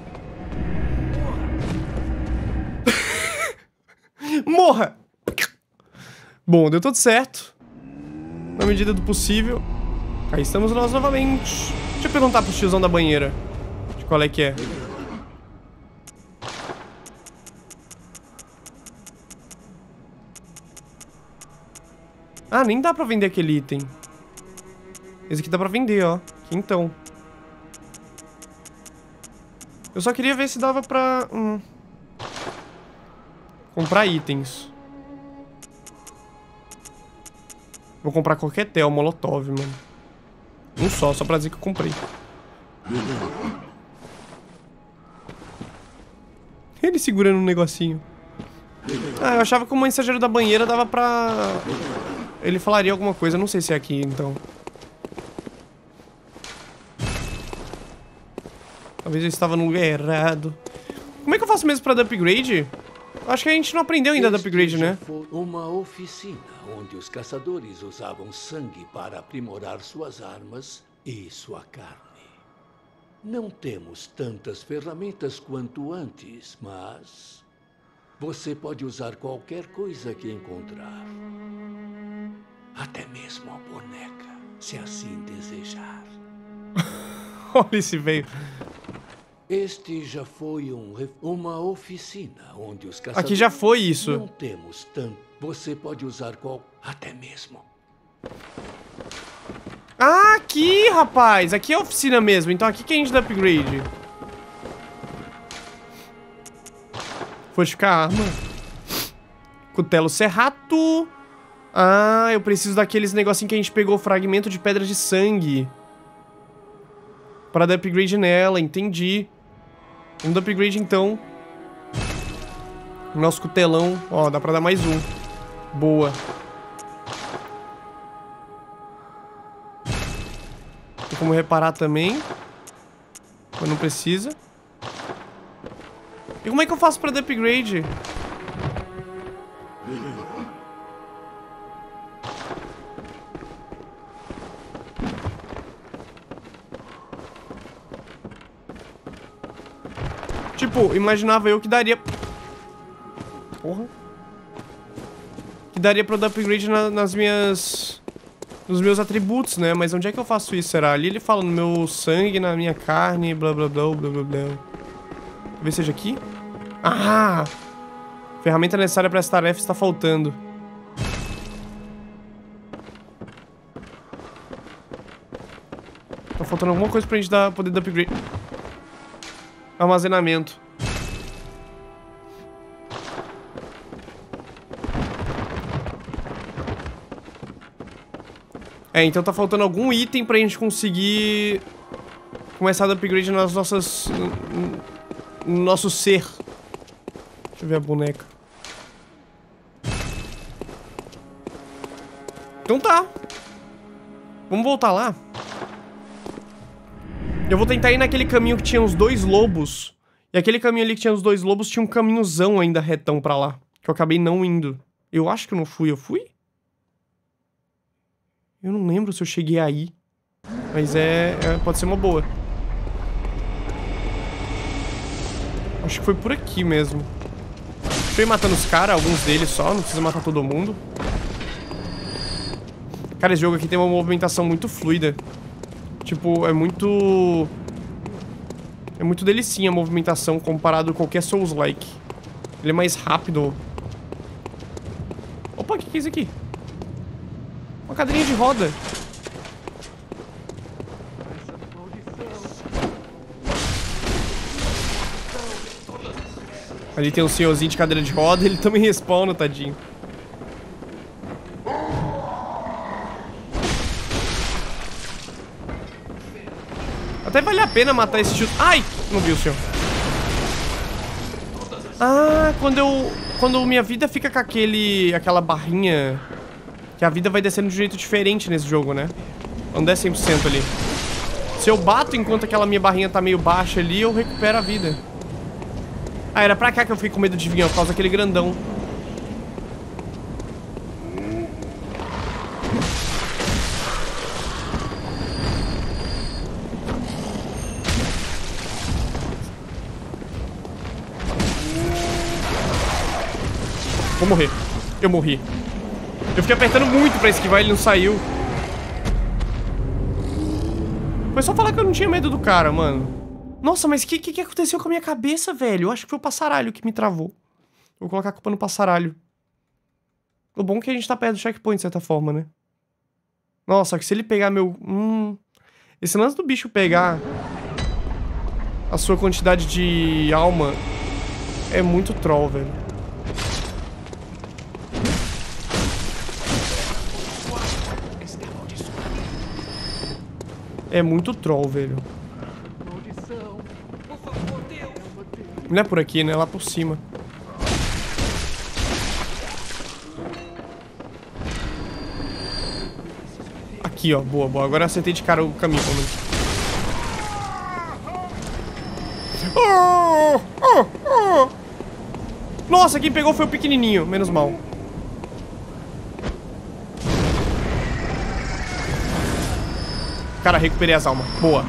Morra! Bom, deu tudo certo. Na medida do possível. Aí estamos nós novamente. Deixa eu perguntar pro tiozão da banheira de qual é que é. Ah, nem dá pra vender aquele item. Esse aqui dá pra vender, ó. Então. Eu só queria ver se dava pra... Hum, comprar itens. Vou comprar qualquer tel, molotov, mano. Um só, só pra dizer que eu comprei. Ele segurando um negocinho. Ah, eu achava que o mensageiro da banheira dava pra... Ele falaria alguma coisa, não sei se é aqui, então. Talvez eu estava no lugar errado. Como é que eu faço mesmo pra dar upgrade? Acho que a gente não aprendeu ainda da upgrade, né? Uma oficina onde os caçadores usavam sangue para aprimorar suas armas e sua carne. Não temos tantas ferramentas quanto antes, mas você pode usar qualquer coisa que encontrar. Até mesmo a boneca, se assim desejar. Olha esse veio. Este já foi um, uma oficina onde os caçadores... Aqui já foi isso. Não temos tanto. Você pode usar qual... Até mesmo. Ah, aqui, rapaz. Aqui é a oficina mesmo. Então aqui que a gente dá upgrade. Fortificar a arma. Cutelo serrato. Ah, eu preciso daqueles negocinho que a gente pegou. Fragmento de pedra de sangue. Para dar upgrade nela, entendi. Vamos dar upgrade então. Nosso cutelão. Ó, dá pra dar mais um. Boa. Tem como reparar também. Mas não precisa. E como é que eu faço pra dar upgrade? Tipo, imaginava eu que daria... Porra. Que daria pra dar upgrade na, nas minhas... Nos meus atributos, né? Mas onde é que eu faço isso, será? Ali ele fala no meu sangue, na minha carne, blá blá blá blá blá blá. Talvez seja aqui? Ah! Ferramenta necessária para essa tarefa está faltando. Tá faltando alguma coisa pra gente dar, poder dar upgrade. Armazenamento. É, então tá faltando algum item pra gente conseguir começar a dar upgrade nas nossas... no nosso ser. Deixa eu ver a boneca. Então tá. Vamos voltar lá. Eu vou tentar ir naquele caminho que tinha os dois lobos. E aquele caminho ali que tinha os dois lobos tinha um caminhozão ainda retão pra lá. Que eu acabei não indo. Eu acho que eu não fui. Eu fui? Eu não lembro se eu cheguei aí. Mas é... é pode ser uma boa. Acho que foi por aqui mesmo. Deixa eu ir matando os caras, alguns deles só. Não precisa matar todo mundo. Cara, esse jogo aqui tem uma movimentação muito fluida. Tipo, é muito... É muito delicinha a movimentação comparado com qualquer Souls-like. Ele é mais rápido. Opa, o que, que é isso aqui? Uma cadeirinha de roda. Ali tem um senhorzinho de cadeira de roda, ele também respawna, tadinho. até vale a pena matar esse tio. Ai! Não vi o senhor. Ah, quando eu... Quando minha vida fica com aquele... Aquela barrinha... Que a vida vai descendo de um jeito diferente nesse jogo, né? Não desce cem por cento ali. Se eu bato enquanto aquela minha barrinha tá meio baixa ali, eu recupero a vida. Ah, era pra cá que eu fiquei com medo de vir, ó, por causa daquele grandão. Vou morrer. Eu morri. Eu fiquei apertando muito pra esquivar, ele não saiu. Foi só falar que eu não tinha medo do cara, mano. Nossa, mas o que, que, que aconteceu com a minha cabeça, velho? Eu acho que foi o passaralho que me travou. Vou colocar a culpa no passaralho. O bom é que a gente tá perto do checkpoint, de certa forma, né? Nossa, só que se ele pegar meu... Hum... Esse lance do bicho pegar a sua quantidade de alma é muito troll, velho. É muito troll, velho. Não é por aqui, né? É lá por cima. Aqui, ó. Boa, boa. Agora eu acertei de cara o caminho, pelo menos. Oh, oh, oh. Nossa, quem pegou foi o pequenininho. Menos mal. Cara, recuperei as almas. Boa.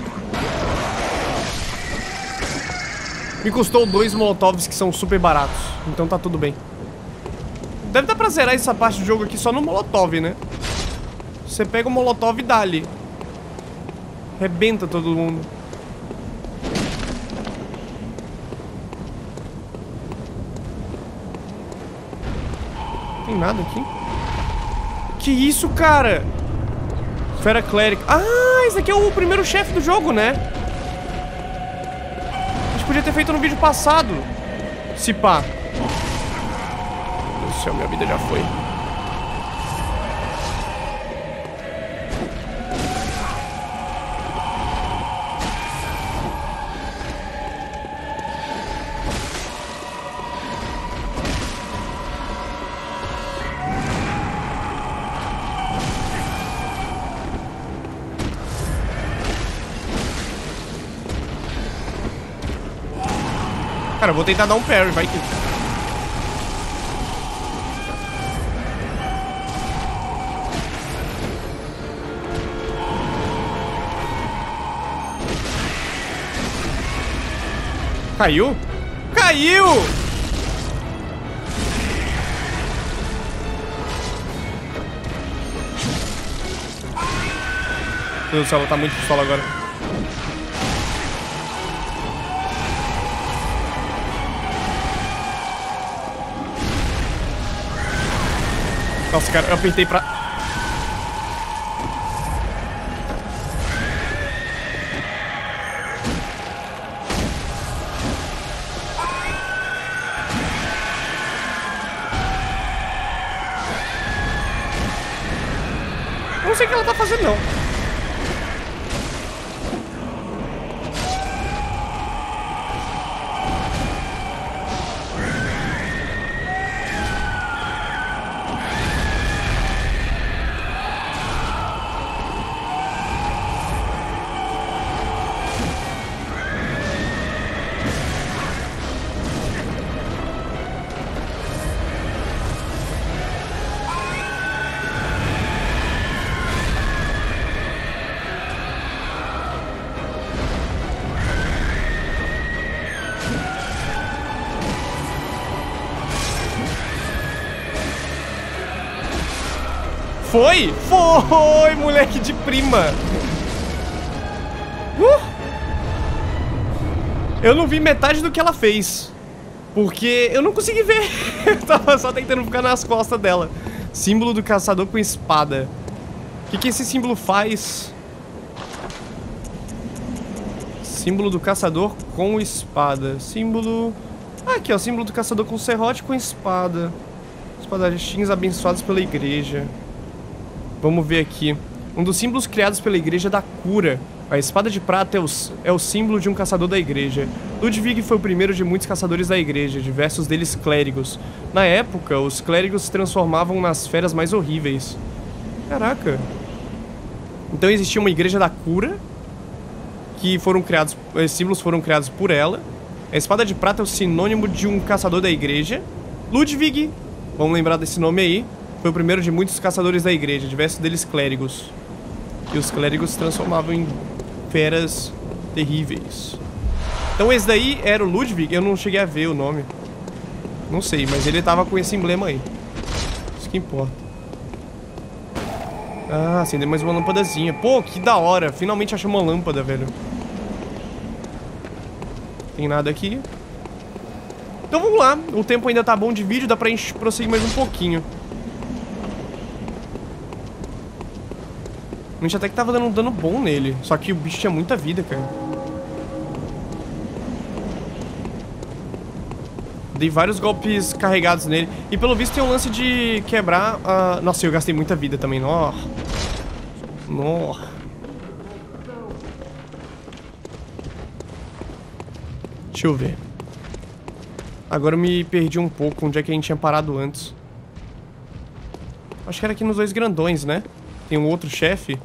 Me custou dois molotovs que são super baratos. Então tá tudo bem. Deve dar pra zerar essa parte do jogo aqui só no molotov, né? Você pega o molotov e dá-lhe. Rebenta todo mundo. Tem nada aqui? Que isso, cara? Esfera Clérica. Ah, esse aqui é o primeiro chefe do jogo, né? A gente podia ter feito no vídeo passado. Se pá. Meu Deus do céu, minha vida já foi. Cara, eu vou tentar dar um parry, vai que... Caiu? Caiu! Meu Deus do céu, ela tá muito pistola agora. Nossa, cara, eu apertei pra... Eu não sei o que ela tá fazendo, não. Foi? Foi, moleque de prima. Uh! Eu não vi metade do que ela fez. Porque eu não consegui ver. Eu tava só tentando ficar nas costas dela. Símbolo do caçador com espada. O que, que esse símbolo faz? Símbolo do caçador com espada. Símbolo... Ah, aqui, ó. Símbolo do caçador com serrote com espada. Espadachins abençoados pela igreja. Vamos ver aqui. Um dos símbolos criados pela igreja da cura. A espada de prata é o, é o símbolo de um caçador da igreja. Ludwig foi o primeiro de muitos caçadores da igreja, diversos deles clérigos. Na época, os clérigos se transformavam nas feras mais horríveis. Caraca. Então existia uma igreja da cura, que foram criados, esses símbolos foram criados por ela. A espada de prata é o sinônimo de um caçador da igreja. Ludwig, vamos lembrar desse nome aí, foi o primeiro de muitos caçadores da igreja, diversos deles clérigos. E os clérigos se transformavam em feras terríveis. Então esse daí era o Ludwig, eu não cheguei a ver o nome. Não sei, mas ele tava com esse emblema aí. Isso que importa. Ah, acendeu mais uma lâmpadazinha. Pô, que da hora. Finalmente achou uma lâmpada, velho. Tem nada aqui. Então vamos lá. O tempo ainda tá bom de vídeo, dá pra gente prosseguir mais um pouquinho. A gente até que tava dando um dano bom nele. Só que o bicho tinha muita vida, cara. Dei vários golpes carregados nele. E pelo visto tem um lance de quebrar a... Nossa, eu gastei muita vida também. Nó. Nó. Deixa eu ver. Agora eu me perdi um pouco. Onde é que a gente tinha parado antes? Acho que era aqui nos dois grandões, né? Tem um outro chefe.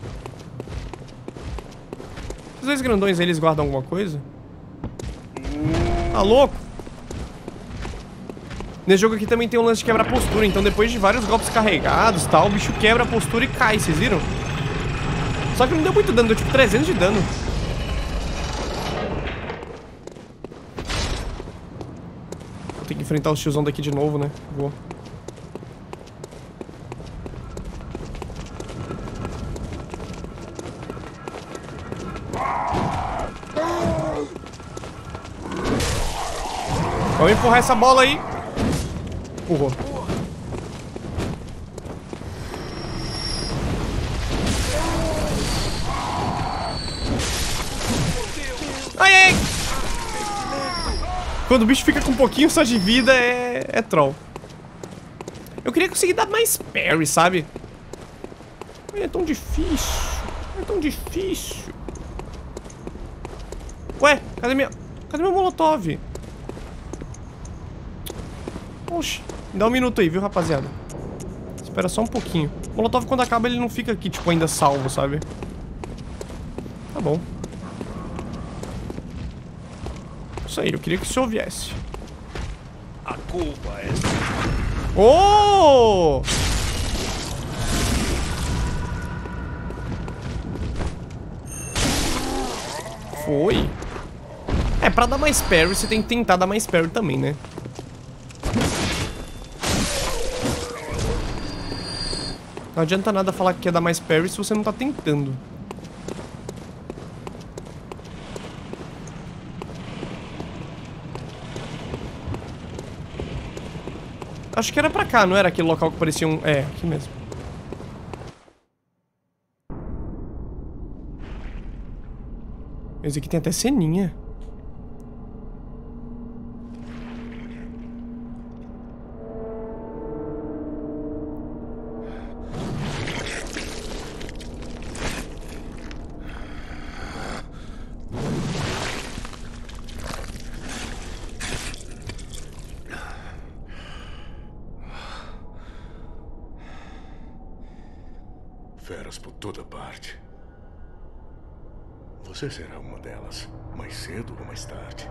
Os dois grandões, eles guardam alguma coisa? Tá louco? Nesse jogo aqui também tem um lance de quebrar a postura. Então depois de vários golpes carregados e tal, o bicho quebra a postura e cai, vocês viram? Só que não deu muito dano, deu tipo trezentos de dano. Vou ter que enfrentar o tiozão daqui de novo, né? Vou. Vamos empurrar essa bola aí. Empurrou. Ai, ai. Quando o bicho fica com um pouquinho só de vida, é, é troll. Eu queria conseguir dar mais parry, sabe? É tão difícil. É tão difícil. Ué, cadê minha... Cadê meu molotov? Oxi, me dá um minuto aí, viu, rapaziada? Espera só um pouquinho. O molotov, quando acaba, ele não fica aqui, tipo, ainda salvo, sabe? Tá bom. Isso aí, eu queria que o senhor viesse. A culpa é... Oh! Foi. É, pra dar mais parry, você tem que tentar dar mais parry também, né? Não adianta nada falar que quer dar mais parry se você não tá tentando. Acho que era pra cá, não era aquele local que parecia um... É, aqui mesmo. Esse aqui tem até ceninha. Feras por toda parte. Você será uma delas, mais cedo ou mais tarde.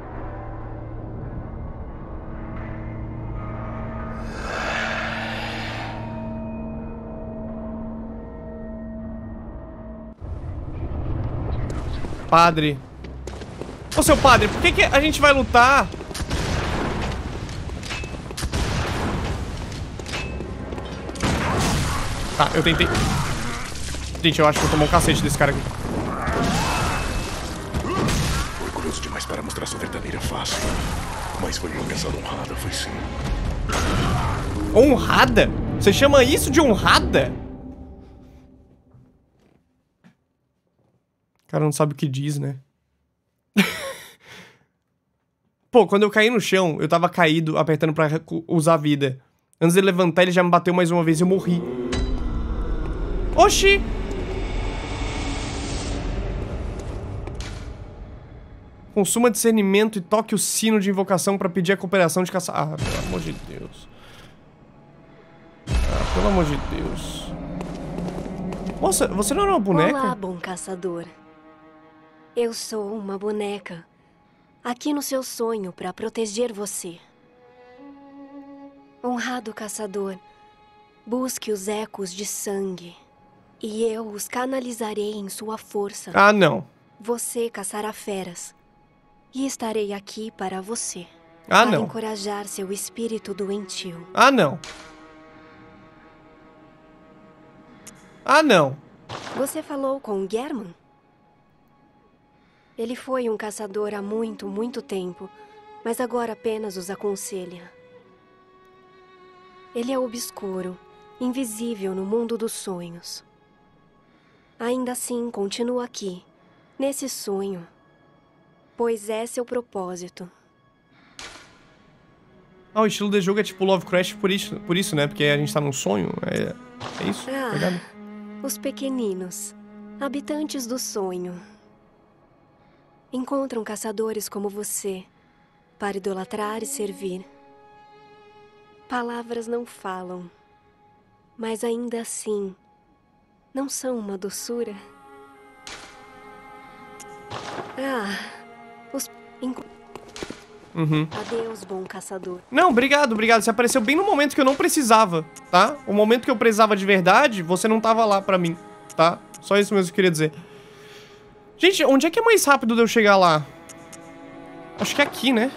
Padre. Ô, seu padre, por que que a gente vai lutar? Tá, eu tentei. Gente, eu acho que eu tomei um cacete desse cara aqui. Foi curioso demais para mostrar sua verdadeira face. Mas foi uma caçada honrada, foi sim. Honrada? Você chama isso de honrada? O cara não sabe o que diz, né? Pô, quando eu caí no chão, eu tava caído, apertando pra usar a vida. Antes de levantar, ele já me bateu mais uma vez e eu morri. Oxi! Consuma discernimento e toque o sino de invocação pra pedir a cooperação de caça... Ah, pelo amor de Deus. Ah, pelo amor de Deus. Moça, você não é uma boneca? Olá, bom caçador. Eu sou uma boneca. Aqui no seu sonho pra proteger você. Honrado caçador, busque os ecos de sangue. E eu os canalizarei em sua força. Ah, não. Você caçará feras. E estarei aqui para você. Ah, para não. encorajar seu espírito doentio. Ah, não. Ah, não. Você falou com German? Ele foi um caçador há muito, muito tempo, mas agora apenas os aconselha. Ele é obscuro, invisível no mundo dos sonhos. Ainda assim, continua aqui, nesse sonho, pois é seu propósito. Ah, o estilo de jogo é tipo Lovecraft por isso, por isso, né? Porque a gente tá num sonho. É, é isso, Ah, verdade? os pequeninos, habitantes do sonho, encontram caçadores como você para idolatrar e servir. Palavras não falam, mas ainda assim, não são uma doçura? Ah, os... Uhum. Adeus, bom caçador. Não, obrigado, obrigado. Você apareceu bem no momento que eu não precisava, tá? O momento que eu precisava de verdade, você não tava lá pra mim, tá? Só isso mesmo que eu queria dizer. Gente, onde é que é mais rápido de eu chegar lá? Acho que é aqui, né?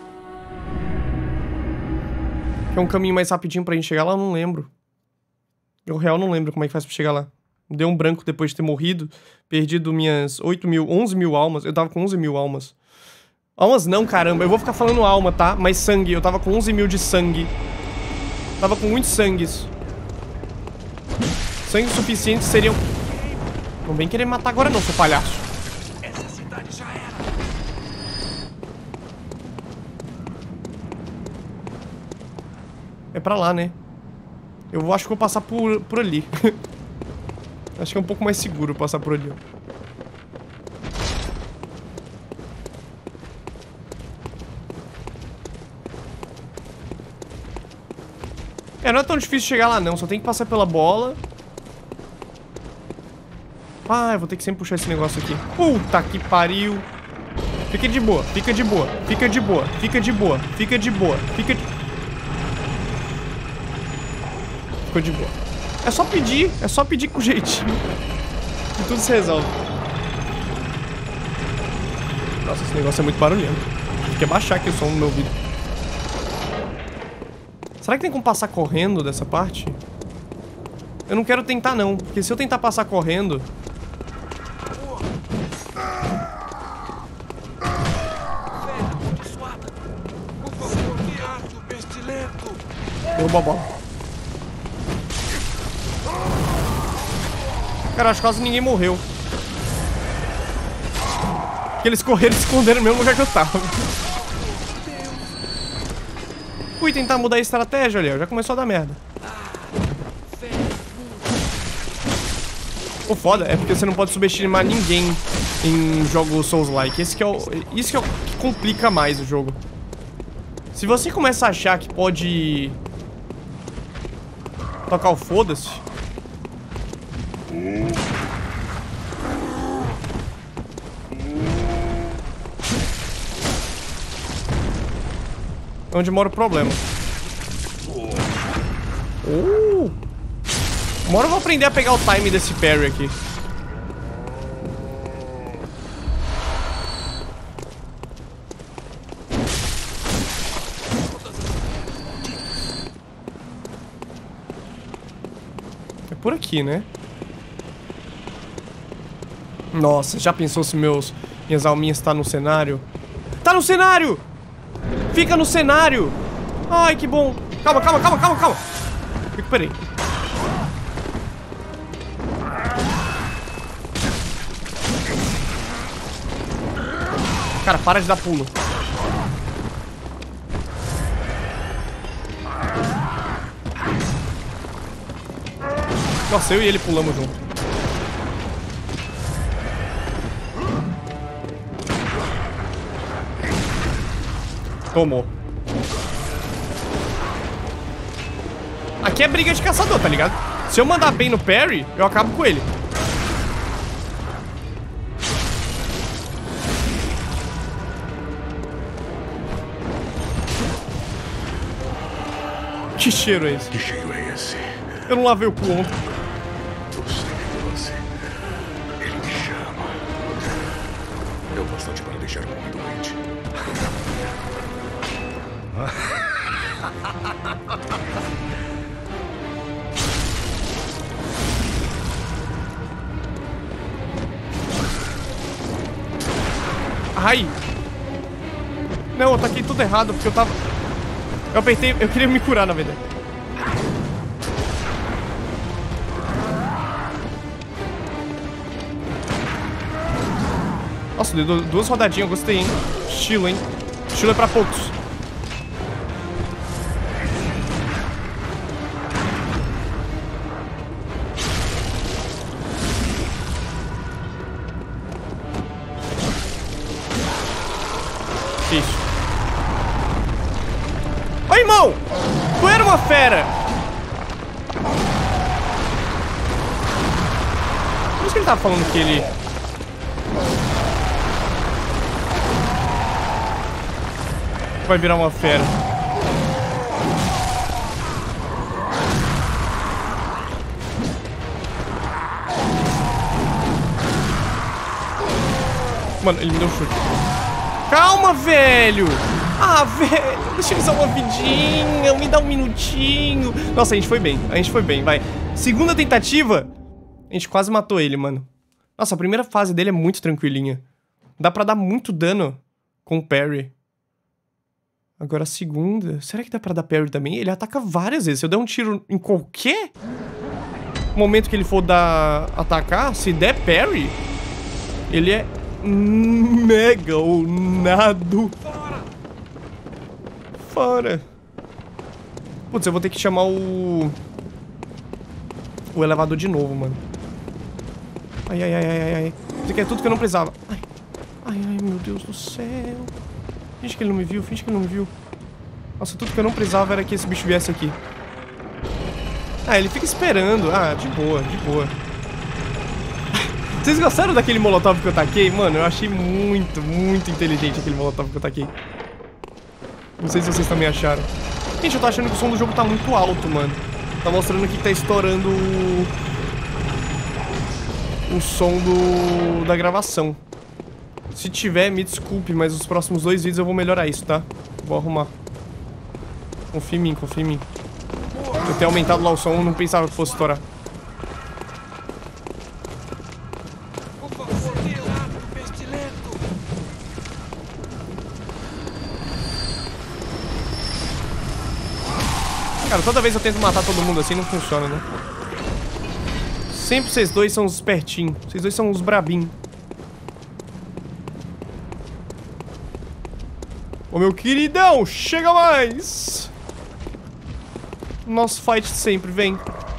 Que é um caminho mais rapidinho pra gente chegar lá, eu não lembro. Eu, real, não lembro como é que faz pra chegar lá. Deu um branco depois de ter morrido. Perdido minhas oito mil, onze mil almas. Eu tava com onze mil almas. Almas não, caramba. Eu vou ficar falando alma, tá? Mas sangue. Eu tava com onze mil de sangue. Tava com muitos sangues. Sangue suficiente seriam... Não vem querer matar agora não, seu palhaço. Essa cidade já era. É pra lá, né? Eu acho que vou passar por, por ali. Acho que é um pouco mais seguro passar por ali, ó. É, não é tão difícil chegar lá não, só tem que passar pela bola. Ah, eu vou ter que sempre puxar esse negócio aqui. Puta que pariu. Fica de boa, fica de boa, fica de boa, fica de boa, fica de boa, fica de... Ficou de boa. É só pedir, é só pedir com jeitinho. E tudo se resolve. Nossa, esse negócio é muito barulhento. Tem que abaixar aqui o som no meu ouvido. Será que tem como passar correndo dessa parte? Eu não quero tentar não, porque se eu tentar passar correndo... Derruba a bola. Cara, acho que quase ninguém morreu. Porque eles correram e se esconderam no mesmo lugar que eu tava. Fui tentar mudar a estratégia, olha, já começou a dar merda. O foda é porque você não pode subestimar ninguém em jogos Souls-like. Esse que é o, isso que é o que complica mais o jogo. Se você começa a achar que pode tocar o foda-se, é onde mora o problema. Uh! Uma hora eu vou aprender a pegar o time desse parry aqui. É por aqui, né? Nossa, já pensou se meus minhas alminhas tá no cenário? Tá no cenário! Fica no cenário! Ai, que bom! Calma, calma, calma, calma, calma! Recuperei. Cara, para de dar pulo. Nossa, eu e ele pulamos junto. Tomou. Aqui é briga de caçador, tá ligado? Se eu mandar bem no parry, eu acabo com ele. Que cheiro é esse? Que cheiro é esse? Eu não lavei o cu ontem. Do sangue doce. Ele me chama. É o bastante para deixar o homem doente. Ai! Não, eu taquei tudo errado, porque eu tava... Eu apertei... Eu queria me curar, na verdade. Nossa, deu duas rodadinhas, eu gostei, hein? Estilo, hein? Estilo é pra poucos. Isso. Oi, irmão! Tu era uma fera! Por isso que ele tava falando que ele... vai virar uma fera. Mano, ele me deu um chute. Calma, velho! Ah, velho, deixa eu usar uma vidinha, me dá um minutinho. Nossa, a gente foi bem, a gente foi bem, vai. Segunda tentativa, a gente quase matou ele, mano. Nossa, a primeira fase dele é muito tranquilinha. Dá pra dar muito dano com o parry. Agora a segunda... Será que dá pra dar parry também? Ele ataca várias vezes. Se eu der um tiro em qualquer momento que ele for dar... atacar, se der parry, ele é mega ou nado. Fora. Putz, eu vou ter que chamar o... o elevador de novo, mano. Ai, ai, ai, ai, ai. Isso aqui é tudo que eu não precisava. Ai, ai, ai, meu Deus do céu. Finge que ele não me viu, finge que ele não me viu. Nossa, tudo que eu não precisava era que esse bicho viesse aqui. Ah, ele fica esperando. Ah, de boa, de boa. Vocês gostaram daquele molotov que eu taquei? Mano, eu achei muito, muito inteligente aquele molotov que eu taquei. Não sei se vocês também acharam. Gente, eu tô achando que o som do jogo tá muito alto, mano. Tá mostrando aqui que tá estourando o... o som do... da gravação. Se tiver, me desculpe, mas os próximos dois vídeos eu vou melhorar isso, tá? Vou arrumar. Confia em mim, confia em mim. Eu ter aumentado lá o som, eu não pensava que fosse estourar. Cara, toda vez eu tento matar todo mundo assim, não funciona, né? Sempre vocês dois são os espertinhos. Vocês dois são os brabinhos. Ô, meu queridão, chega mais! Nosso fight sempre vem.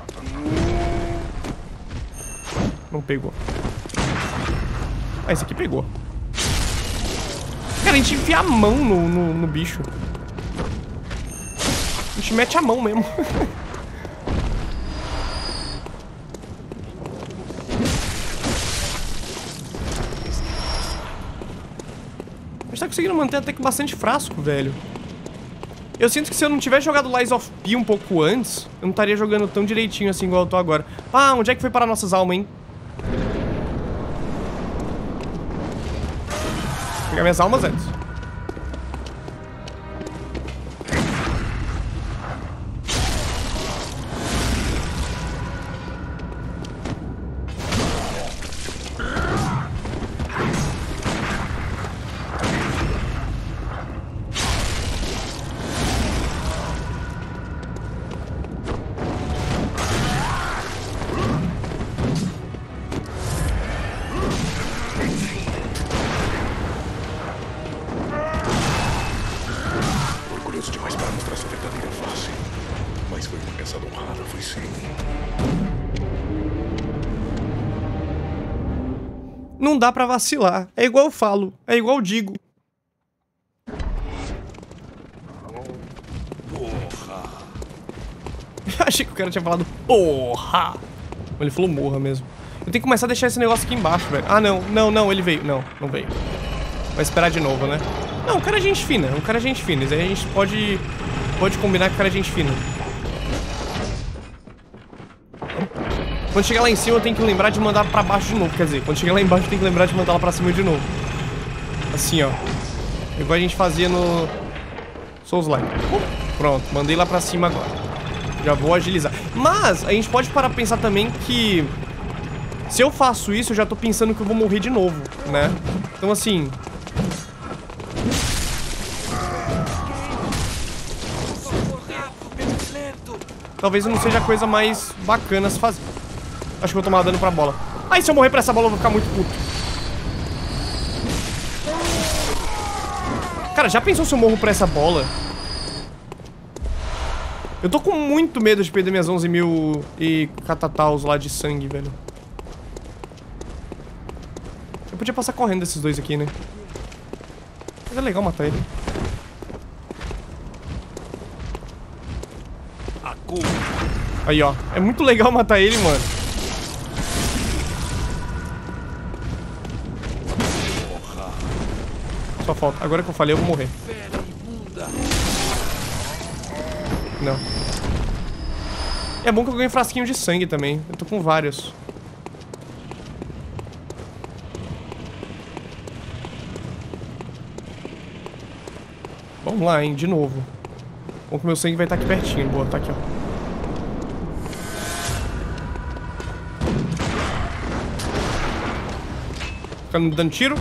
Não pegou. Ah, esse aqui pegou. Cara, a gente enfia a mão no, no, no bicho. A gente mete a mão mesmo. A gente tá conseguindo manter até que bastante frasco, velho. Eu sinto que se eu não tivesse jogado Lies of P um pouco antes, eu não estaria jogando tão direitinho assim igual eu tô agora. Ah, onde é que foi parar nossas almas, hein? Vou pegar minhas almas antes. Não dá pra vacilar. É igual eu falo. É igual eu digo. Achei que o cara tinha falado porra. Ele falou morra mesmo. Eu tenho que começar a deixar esse negócio aqui embaixo, velho. Ah, não. Não, não. Ele veio. Não, não veio. Vai esperar de novo, né? Não, o cara é gente fina. O cara é gente fina. Isso aí a gente pode... Pode combinar que o cara é gente fina. Quando chegar lá em cima, eu tenho que lembrar de mandar pra baixo de novo. Quer dizer, quando chegar lá embaixo, eu tenho que lembrar de mandar lá pra cima de novo. Assim, ó. Igual a gente fazia no... Souls-like. Pronto, mandei lá pra cima agora. Já vou agilizar. Mas, a gente pode parar pra pensar também que... Se eu faço isso, eu já tô pensando que eu vou morrer de novo, né? Então, assim... Talvez não seja a coisa mais bacana a se fazer. Acho que vou tomar dano pra bola. Aí, se eu morrer pra essa bola, eu vou ficar muito puto. Cara, já pensou se eu morro pra essa bola? Eu tô com muito medo de perder minhas onze mil e catataus lá de sangue, velho. Eu podia passar correndo desses dois aqui, né? Mas é legal matar ele. Aí, ó. É muito legal matar ele, mano. Só falta. Agora que eu falei, eu vou morrer. Não. É bom que eu ganhei frasquinho de sangue também. Eu tô com vários. Vamos lá, hein, de novo. Bom que meu sangue vai estar aqui pertinho. Boa, tá aqui, ó. Ficando dando tiro.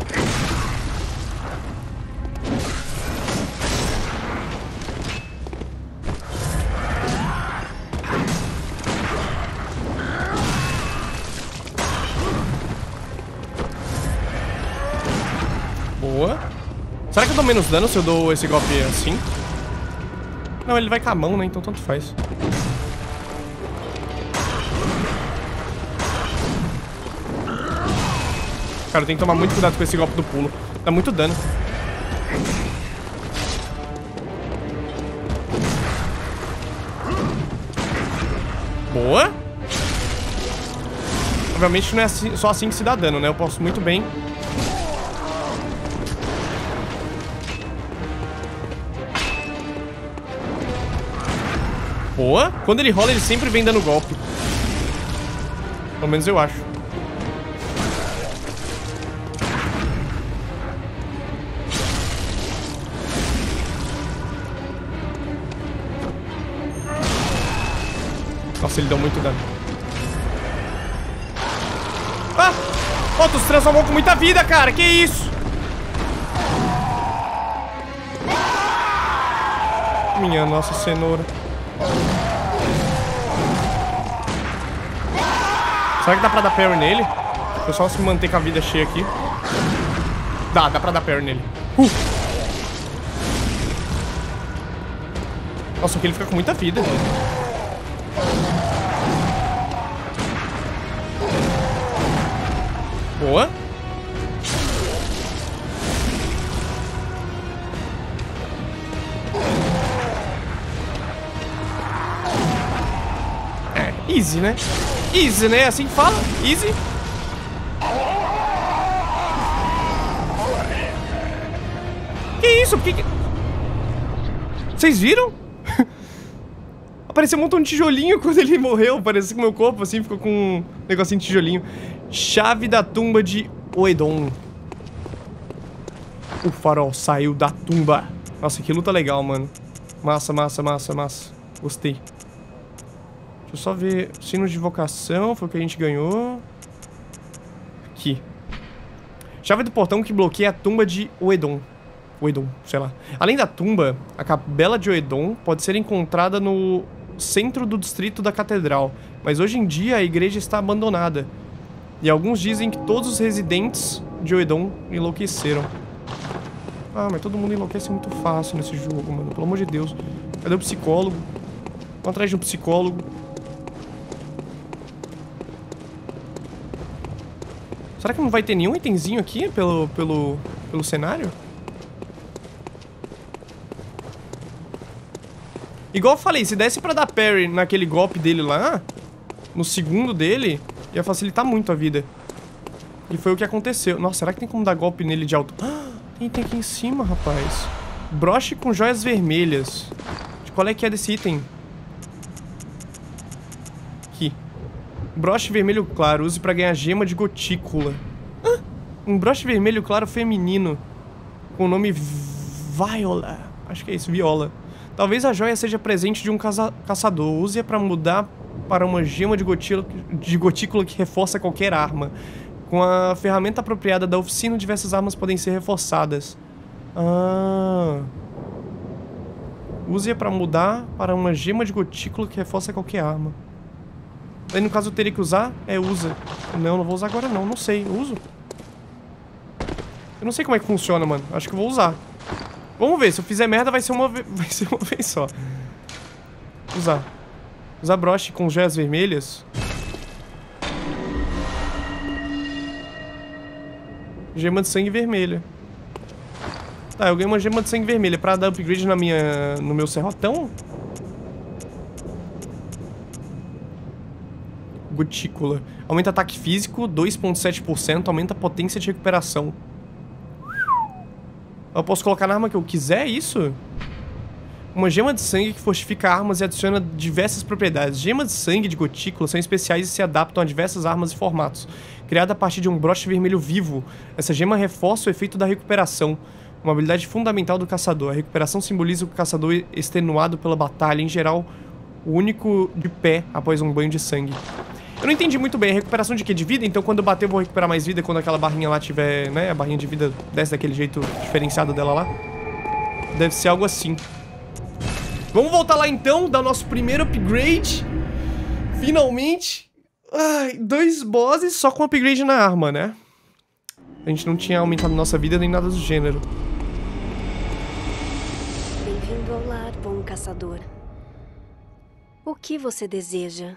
Boa. Será que eu dou menos dano se eu dou esse golpe assim? Não, ele vai com a mão, né? Então tanto faz. Cara, eu tenho que tomar muito cuidado com esse golpe do pulo. Dá muito dano. Boa. Obviamente não é assim, só assim que se dá dano, né? Eu posso muito bem... Boa. Quando ele rola, ele sempre vem dando golpe. Pelo menos eu acho. Nossa, ele deu muito dano. Ah! Oh, tu se transformou com muita vida, cara. Que isso? Minha nossa cenoura. Será que dá pra dar parry nele? Deixa eu só se manter com a vida cheia aqui. Dá, dá pra dar parry nele. Uh! Nossa, aqui ele fica com muita vida. Boa. É, easy, né? Easy, né? Assim que fala. Easy. Que isso? Por que que... Vocês viram? Apareceu um montão de tijolinho quando ele morreu. Parecia que meu corpo, assim, ficou com um negocinho de tijolinho. Chave da tumba de Oedon. O farol saiu da tumba. Nossa, que luta legal, mano. Massa, massa, massa, massa. Gostei. Deixa eu só ver. Sinos de invocação, foi o que a gente ganhou. Aqui. Chave do portão que bloqueia a tumba de Oedon. Oedon, sei lá. Além da tumba, a capela de Oedon pode ser encontrada no centro do distrito da catedral. Mas hoje em dia a igreja está abandonada. E alguns dizem que todos os residentes de Oedon enlouqueceram. Ah, mas todo mundo enlouquece muito fácil nesse jogo, mano. Pelo amor de Deus. Cadê o psicólogo? Vamos atrás de um psicólogo. Será que não vai ter nenhum itemzinho aqui pelo, pelo, pelo cenário? Igual eu falei, se desse pra dar parry naquele golpe dele lá, no segundo dele, ia facilitar muito a vida. E foi o que aconteceu. Nossa, será que tem como dar golpe nele de alto? Ah, tem, tem aqui em cima, rapaz. Broche com joias vermelhas. De qual é que é desse item? Aqui. Broche vermelho claro. Use pra ganhar gema de gotícula. Ah, um broche vermelho claro feminino. Com o nome Viola. Acho que é isso, Viola. Talvez a joia seja presente de um caça caçador. Use-a pra mudar para uma gema de gotícula, de gotícula que reforça qualquer arma. Com a ferramenta apropriada da oficina, diversas armas podem ser reforçadas. Ah. Use-a pra mudar para uma gema de gotícula que reforça qualquer arma. Aí no caso eu teria que usar? É, usa. Não, não vou usar agora não, não sei. Eu uso? Eu não sei como é que funciona, mano. Acho que eu vou usar. Vamos ver, se eu fizer merda vai ser uma, vai ser uma vez só. Usar. Usar broche com joias vermelhas. Gema de sangue vermelha. Tá, eu ganhei uma gema de sangue vermelha pra dar upgrade na minha, no meu serrotão. Gotícula. Aumenta ataque físico, dois vírgula sete por cento. Aumenta a potência de recuperação. Eu posso colocar na arma que eu quiser, isso? Uma gema de sangue que fortifica armas e adiciona diversas propriedades. Gemas de sangue de gotícula são especiais e se adaptam a diversas armas e formatos. Criada a partir de um broche vermelho vivo, essa gema reforça o efeito da recuperação. Uma habilidade fundamental do caçador. A recuperação simboliza o caçador extenuado pela batalha, em geral, o único de pé após um banho de sangue. Eu não entendi muito bem. A recuperação de quê? De vida? Então quando eu bater eu vou recuperar mais vida quando aquela barrinha lá tiver, né? A barrinha de vida desce daquele jeito diferenciado dela lá. Deve ser algo assim. Vamos voltar lá então, dar nosso primeiro upgrade. Finalmente. Ai, dois bosses só com upgrade na arma, né? A gente não tinha aumentado nossa vida nem nada do gênero. Bem-vindo ao lar, bom caçador. O que você deseja?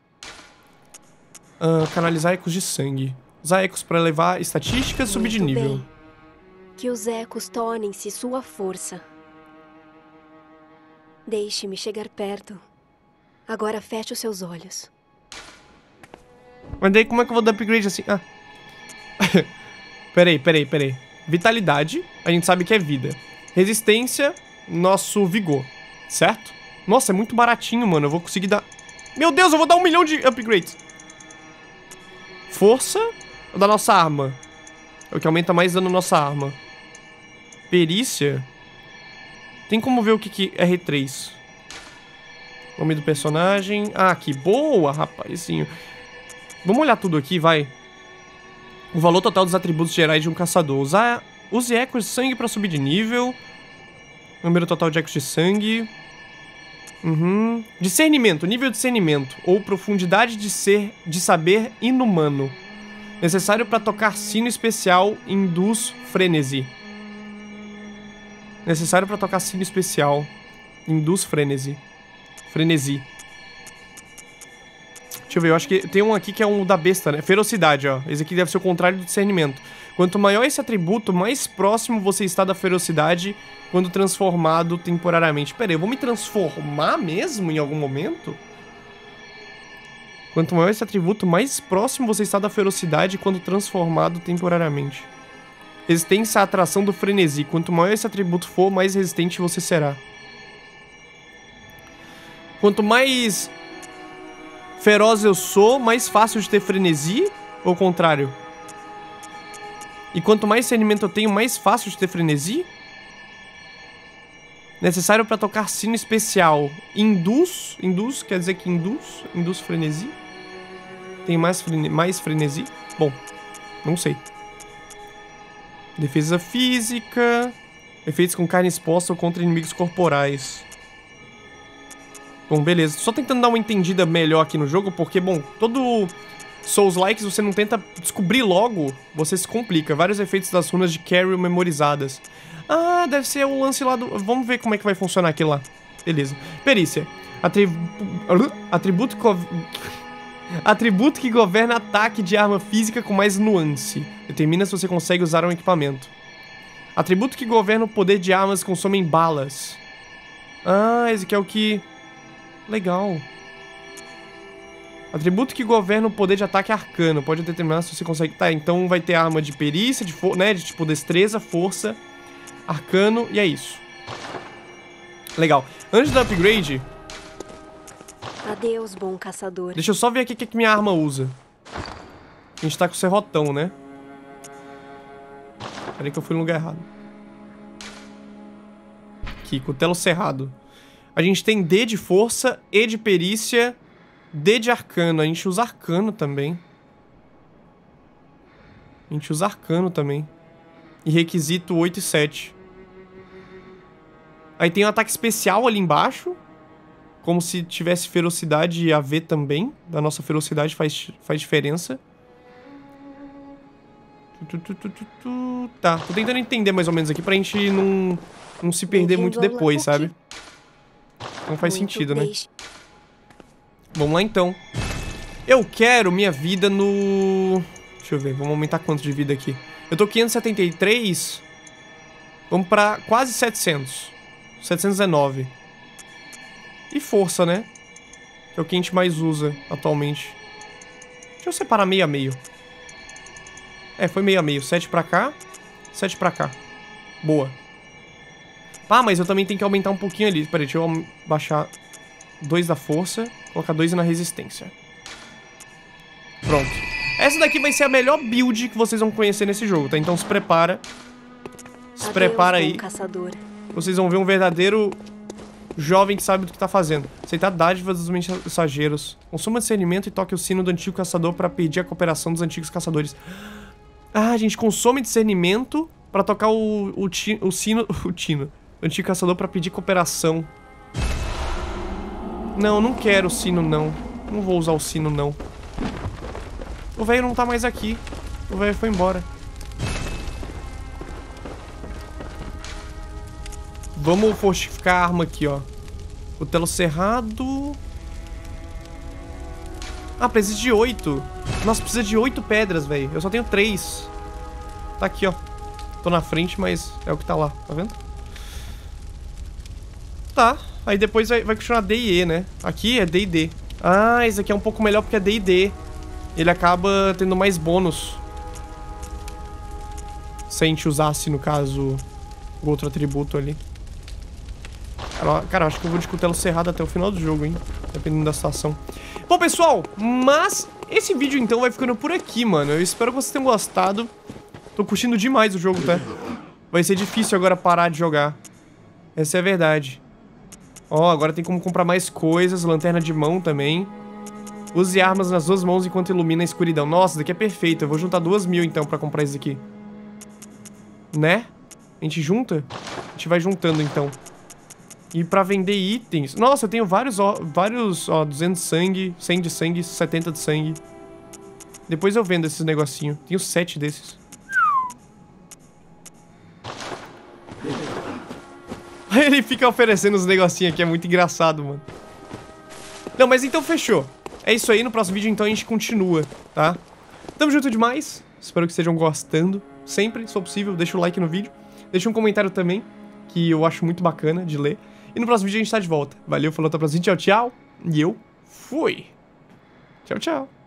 Uh, canalizar ecos de sangue. Usar ecos para elevar estatísticas e subir de nível. Bem. Que os ecos tornem-se sua força. Deixe-me chegar perto. Agora feche os seus olhos. Mas daí como é que eu vou dar upgrade assim? Ah. Peraí, peraí, peraí. Vitalidade, a gente sabe que é vida. Resistência, nosso vigor. Certo? Nossa, é muito baratinho, mano. Eu vou conseguir dar... Meu Deus, eu vou dar um milhão de upgrades. Força da nossa arma. É o que aumenta mais dano na nossa arma. Perícia. Tem como ver o que que é R três. Nome do personagem. Ah, que boa, rapazinho. Vamos olhar tudo aqui, vai. O valor total dos atributos gerais de um caçador. Usar, use ecos de sangue para subir de nível. Número total de ecos de sangue. Uhum. Discernimento, nível de discernimento. Ou profundidade de ser, de saber inumano. Necessário para tocar sino especial induz frenesi. Necessário para tocar sino especial induz frenesi. Frenesi. Deixa eu ver, eu acho que tem um aqui que é um da besta, né? Ferocidade, ó. Esse aqui deve ser o contrário do discernimento. Quanto maior esse atributo, mais próximo você está da ferocidade quando transformado temporariamente. Pera aí, eu vou me transformar mesmo em algum momento? Quanto maior esse atributo, mais próximo você está da ferocidade quando transformado temporariamente. Resistência à atração do frenesi. Quanto maior esse atributo for, mais resistente você será. Quanto mais feroz eu sou, mais fácil de ter frenesi? Ou o contrário? E quanto mais discernimento eu tenho, mais fácil de ter frenesi? Necessário para tocar sino especial. Induz. Induz, quer dizer que induz. Induz frenesi. Tem mais, frene, mais frenesi? Bom, não sei. Defesa física. Efeitos com carne exposta ou contra inimigos corporais. Bom, beleza. Só tentando dar uma entendida melhor aqui no jogo, porque, bom, todo Souls-like, você não tenta descobrir logo, você se complica. Vários efeitos das runas de Caryll memorizadas. Ah, deve ser o lance lá do... Vamos ver como é que vai funcionar aquilo lá. Beleza. Perícia. Atribu... Atributo... Co... Atributo que governa ataque de arma física com mais nuance. Determina se você consegue usar um equipamento. Atributo que governa o poder de armas que consomem balas. Ah, esse aqui é o que... Legal. Atributo que governa o poder de ataque arcano. Pode determinar se você consegue... Tá, então vai ter arma de perícia, de, for... né, de tipo destreza, força, arcano, e é isso. Legal. Antes do upgrade... Adeus, bom caçador. Deixa eu só ver aqui o que, que minha arma usa. A gente tá com o serrotão, né? Peraí que eu fui no lugar errado. Aqui, cutelo cerrado. A gente tem D de força, E de perícia, D de arcano. A gente usa arcano também. A gente usa arcano também. E requisito oito e sete. Aí tem um ataque especial ali embaixo. Como se tivesse ferocidade e A V também. Da nossa ferocidade faz, faz diferença. Tu, tu, tu, tu, tu. Tá, tô tentando entender mais ou menos aqui pra gente não, não se perder muito depois, sabe? Não faz sentido, né? Vamos lá então. Eu quero minha vida no... Deixa eu ver, vamos aumentar quanto de vida aqui. Eu tô quinhentos e setenta e três. Vamos pra quase setecentos. setecentos e dezenove. E força, né? Que é o que a gente mais usa atualmente. Deixa eu separar meio a meio. É, foi meio a meio. sete pra cá, sete pra cá. Boa. Ah, mas eu também tenho que aumentar um pouquinho ali. Peraí, deixa eu baixar dois da força. Colocar dois na resistência. Pronto. Essa daqui vai ser a melhor build que vocês vão conhecer nesse jogo, tá? Então se prepara. Se Adeus, prepara aí. Caçador. Vocês vão ver um verdadeiro jovem que sabe do que tá fazendo. Aceitar dádivas dos mensageiros. Consuma discernimento e toque o sino do antigo caçador para pedir a cooperação dos antigos caçadores. Ah, a gente consome discernimento pra tocar o, o, ti, o sino... O tino. O antigo caçador pra pedir cooperação. Não, não quero o sino, não. Não vou usar o sino, não. O velho não tá mais aqui. O velho foi embora. Vamos fortificar a arma aqui, ó. Cutelo cerrado. Ah, precisa de oito. Nossa, precisa de oito pedras, velho. Eu só tenho três. Tá aqui, ó. Tô na frente, mas é o que tá lá. Tá vendo? Tá. Aí depois vai, vai continuar D e E, né? Aqui é D e D. Ah, esse aqui é um pouco melhor porque é D e D. Ele acaba tendo mais bônus. Se a gente usasse, no caso, o outro atributo ali. Cara, cara, acho que eu vou de cutelo cerrado até o final do jogo, hein? Dependendo da situação. Bom, pessoal, mas esse vídeo, então, vai ficando por aqui, mano. Eu espero que vocês tenham gostado. Tô curtindo demais o jogo, tá? Vai ser difícil agora parar de jogar. Essa é a verdade. Ó, agora tem como comprar mais coisas. Lanterna de mão também. Use armas nas duas mãos enquanto ilumina a escuridão. Nossa, isso daqui é perfeito. Eu vou juntar duas mil, então, pra comprar isso aqui. Né? A gente junta? A gente vai juntando, então. E pra vender itens... Nossa, eu tenho vários, ó, vários, ó, duzentos de sangue, cem de sangue, setenta de sangue. Depois eu vendo esses negocinhos. Tenho sete desses. Ele fica oferecendo os negocinhos aqui, é muito engraçado, mano. Não, mas então fechou. É isso aí, no próximo vídeo então a gente continua, tá? Tamo junto demais. Espero que estejam gostando. Sempre, se for possível, deixa o like no vídeo. Deixa um comentário também, que eu acho muito bacana de ler. E no próximo vídeo a gente tá de volta. Valeu, falou, até a próxima. Tchau, tchau. E eu fui. Tchau, tchau.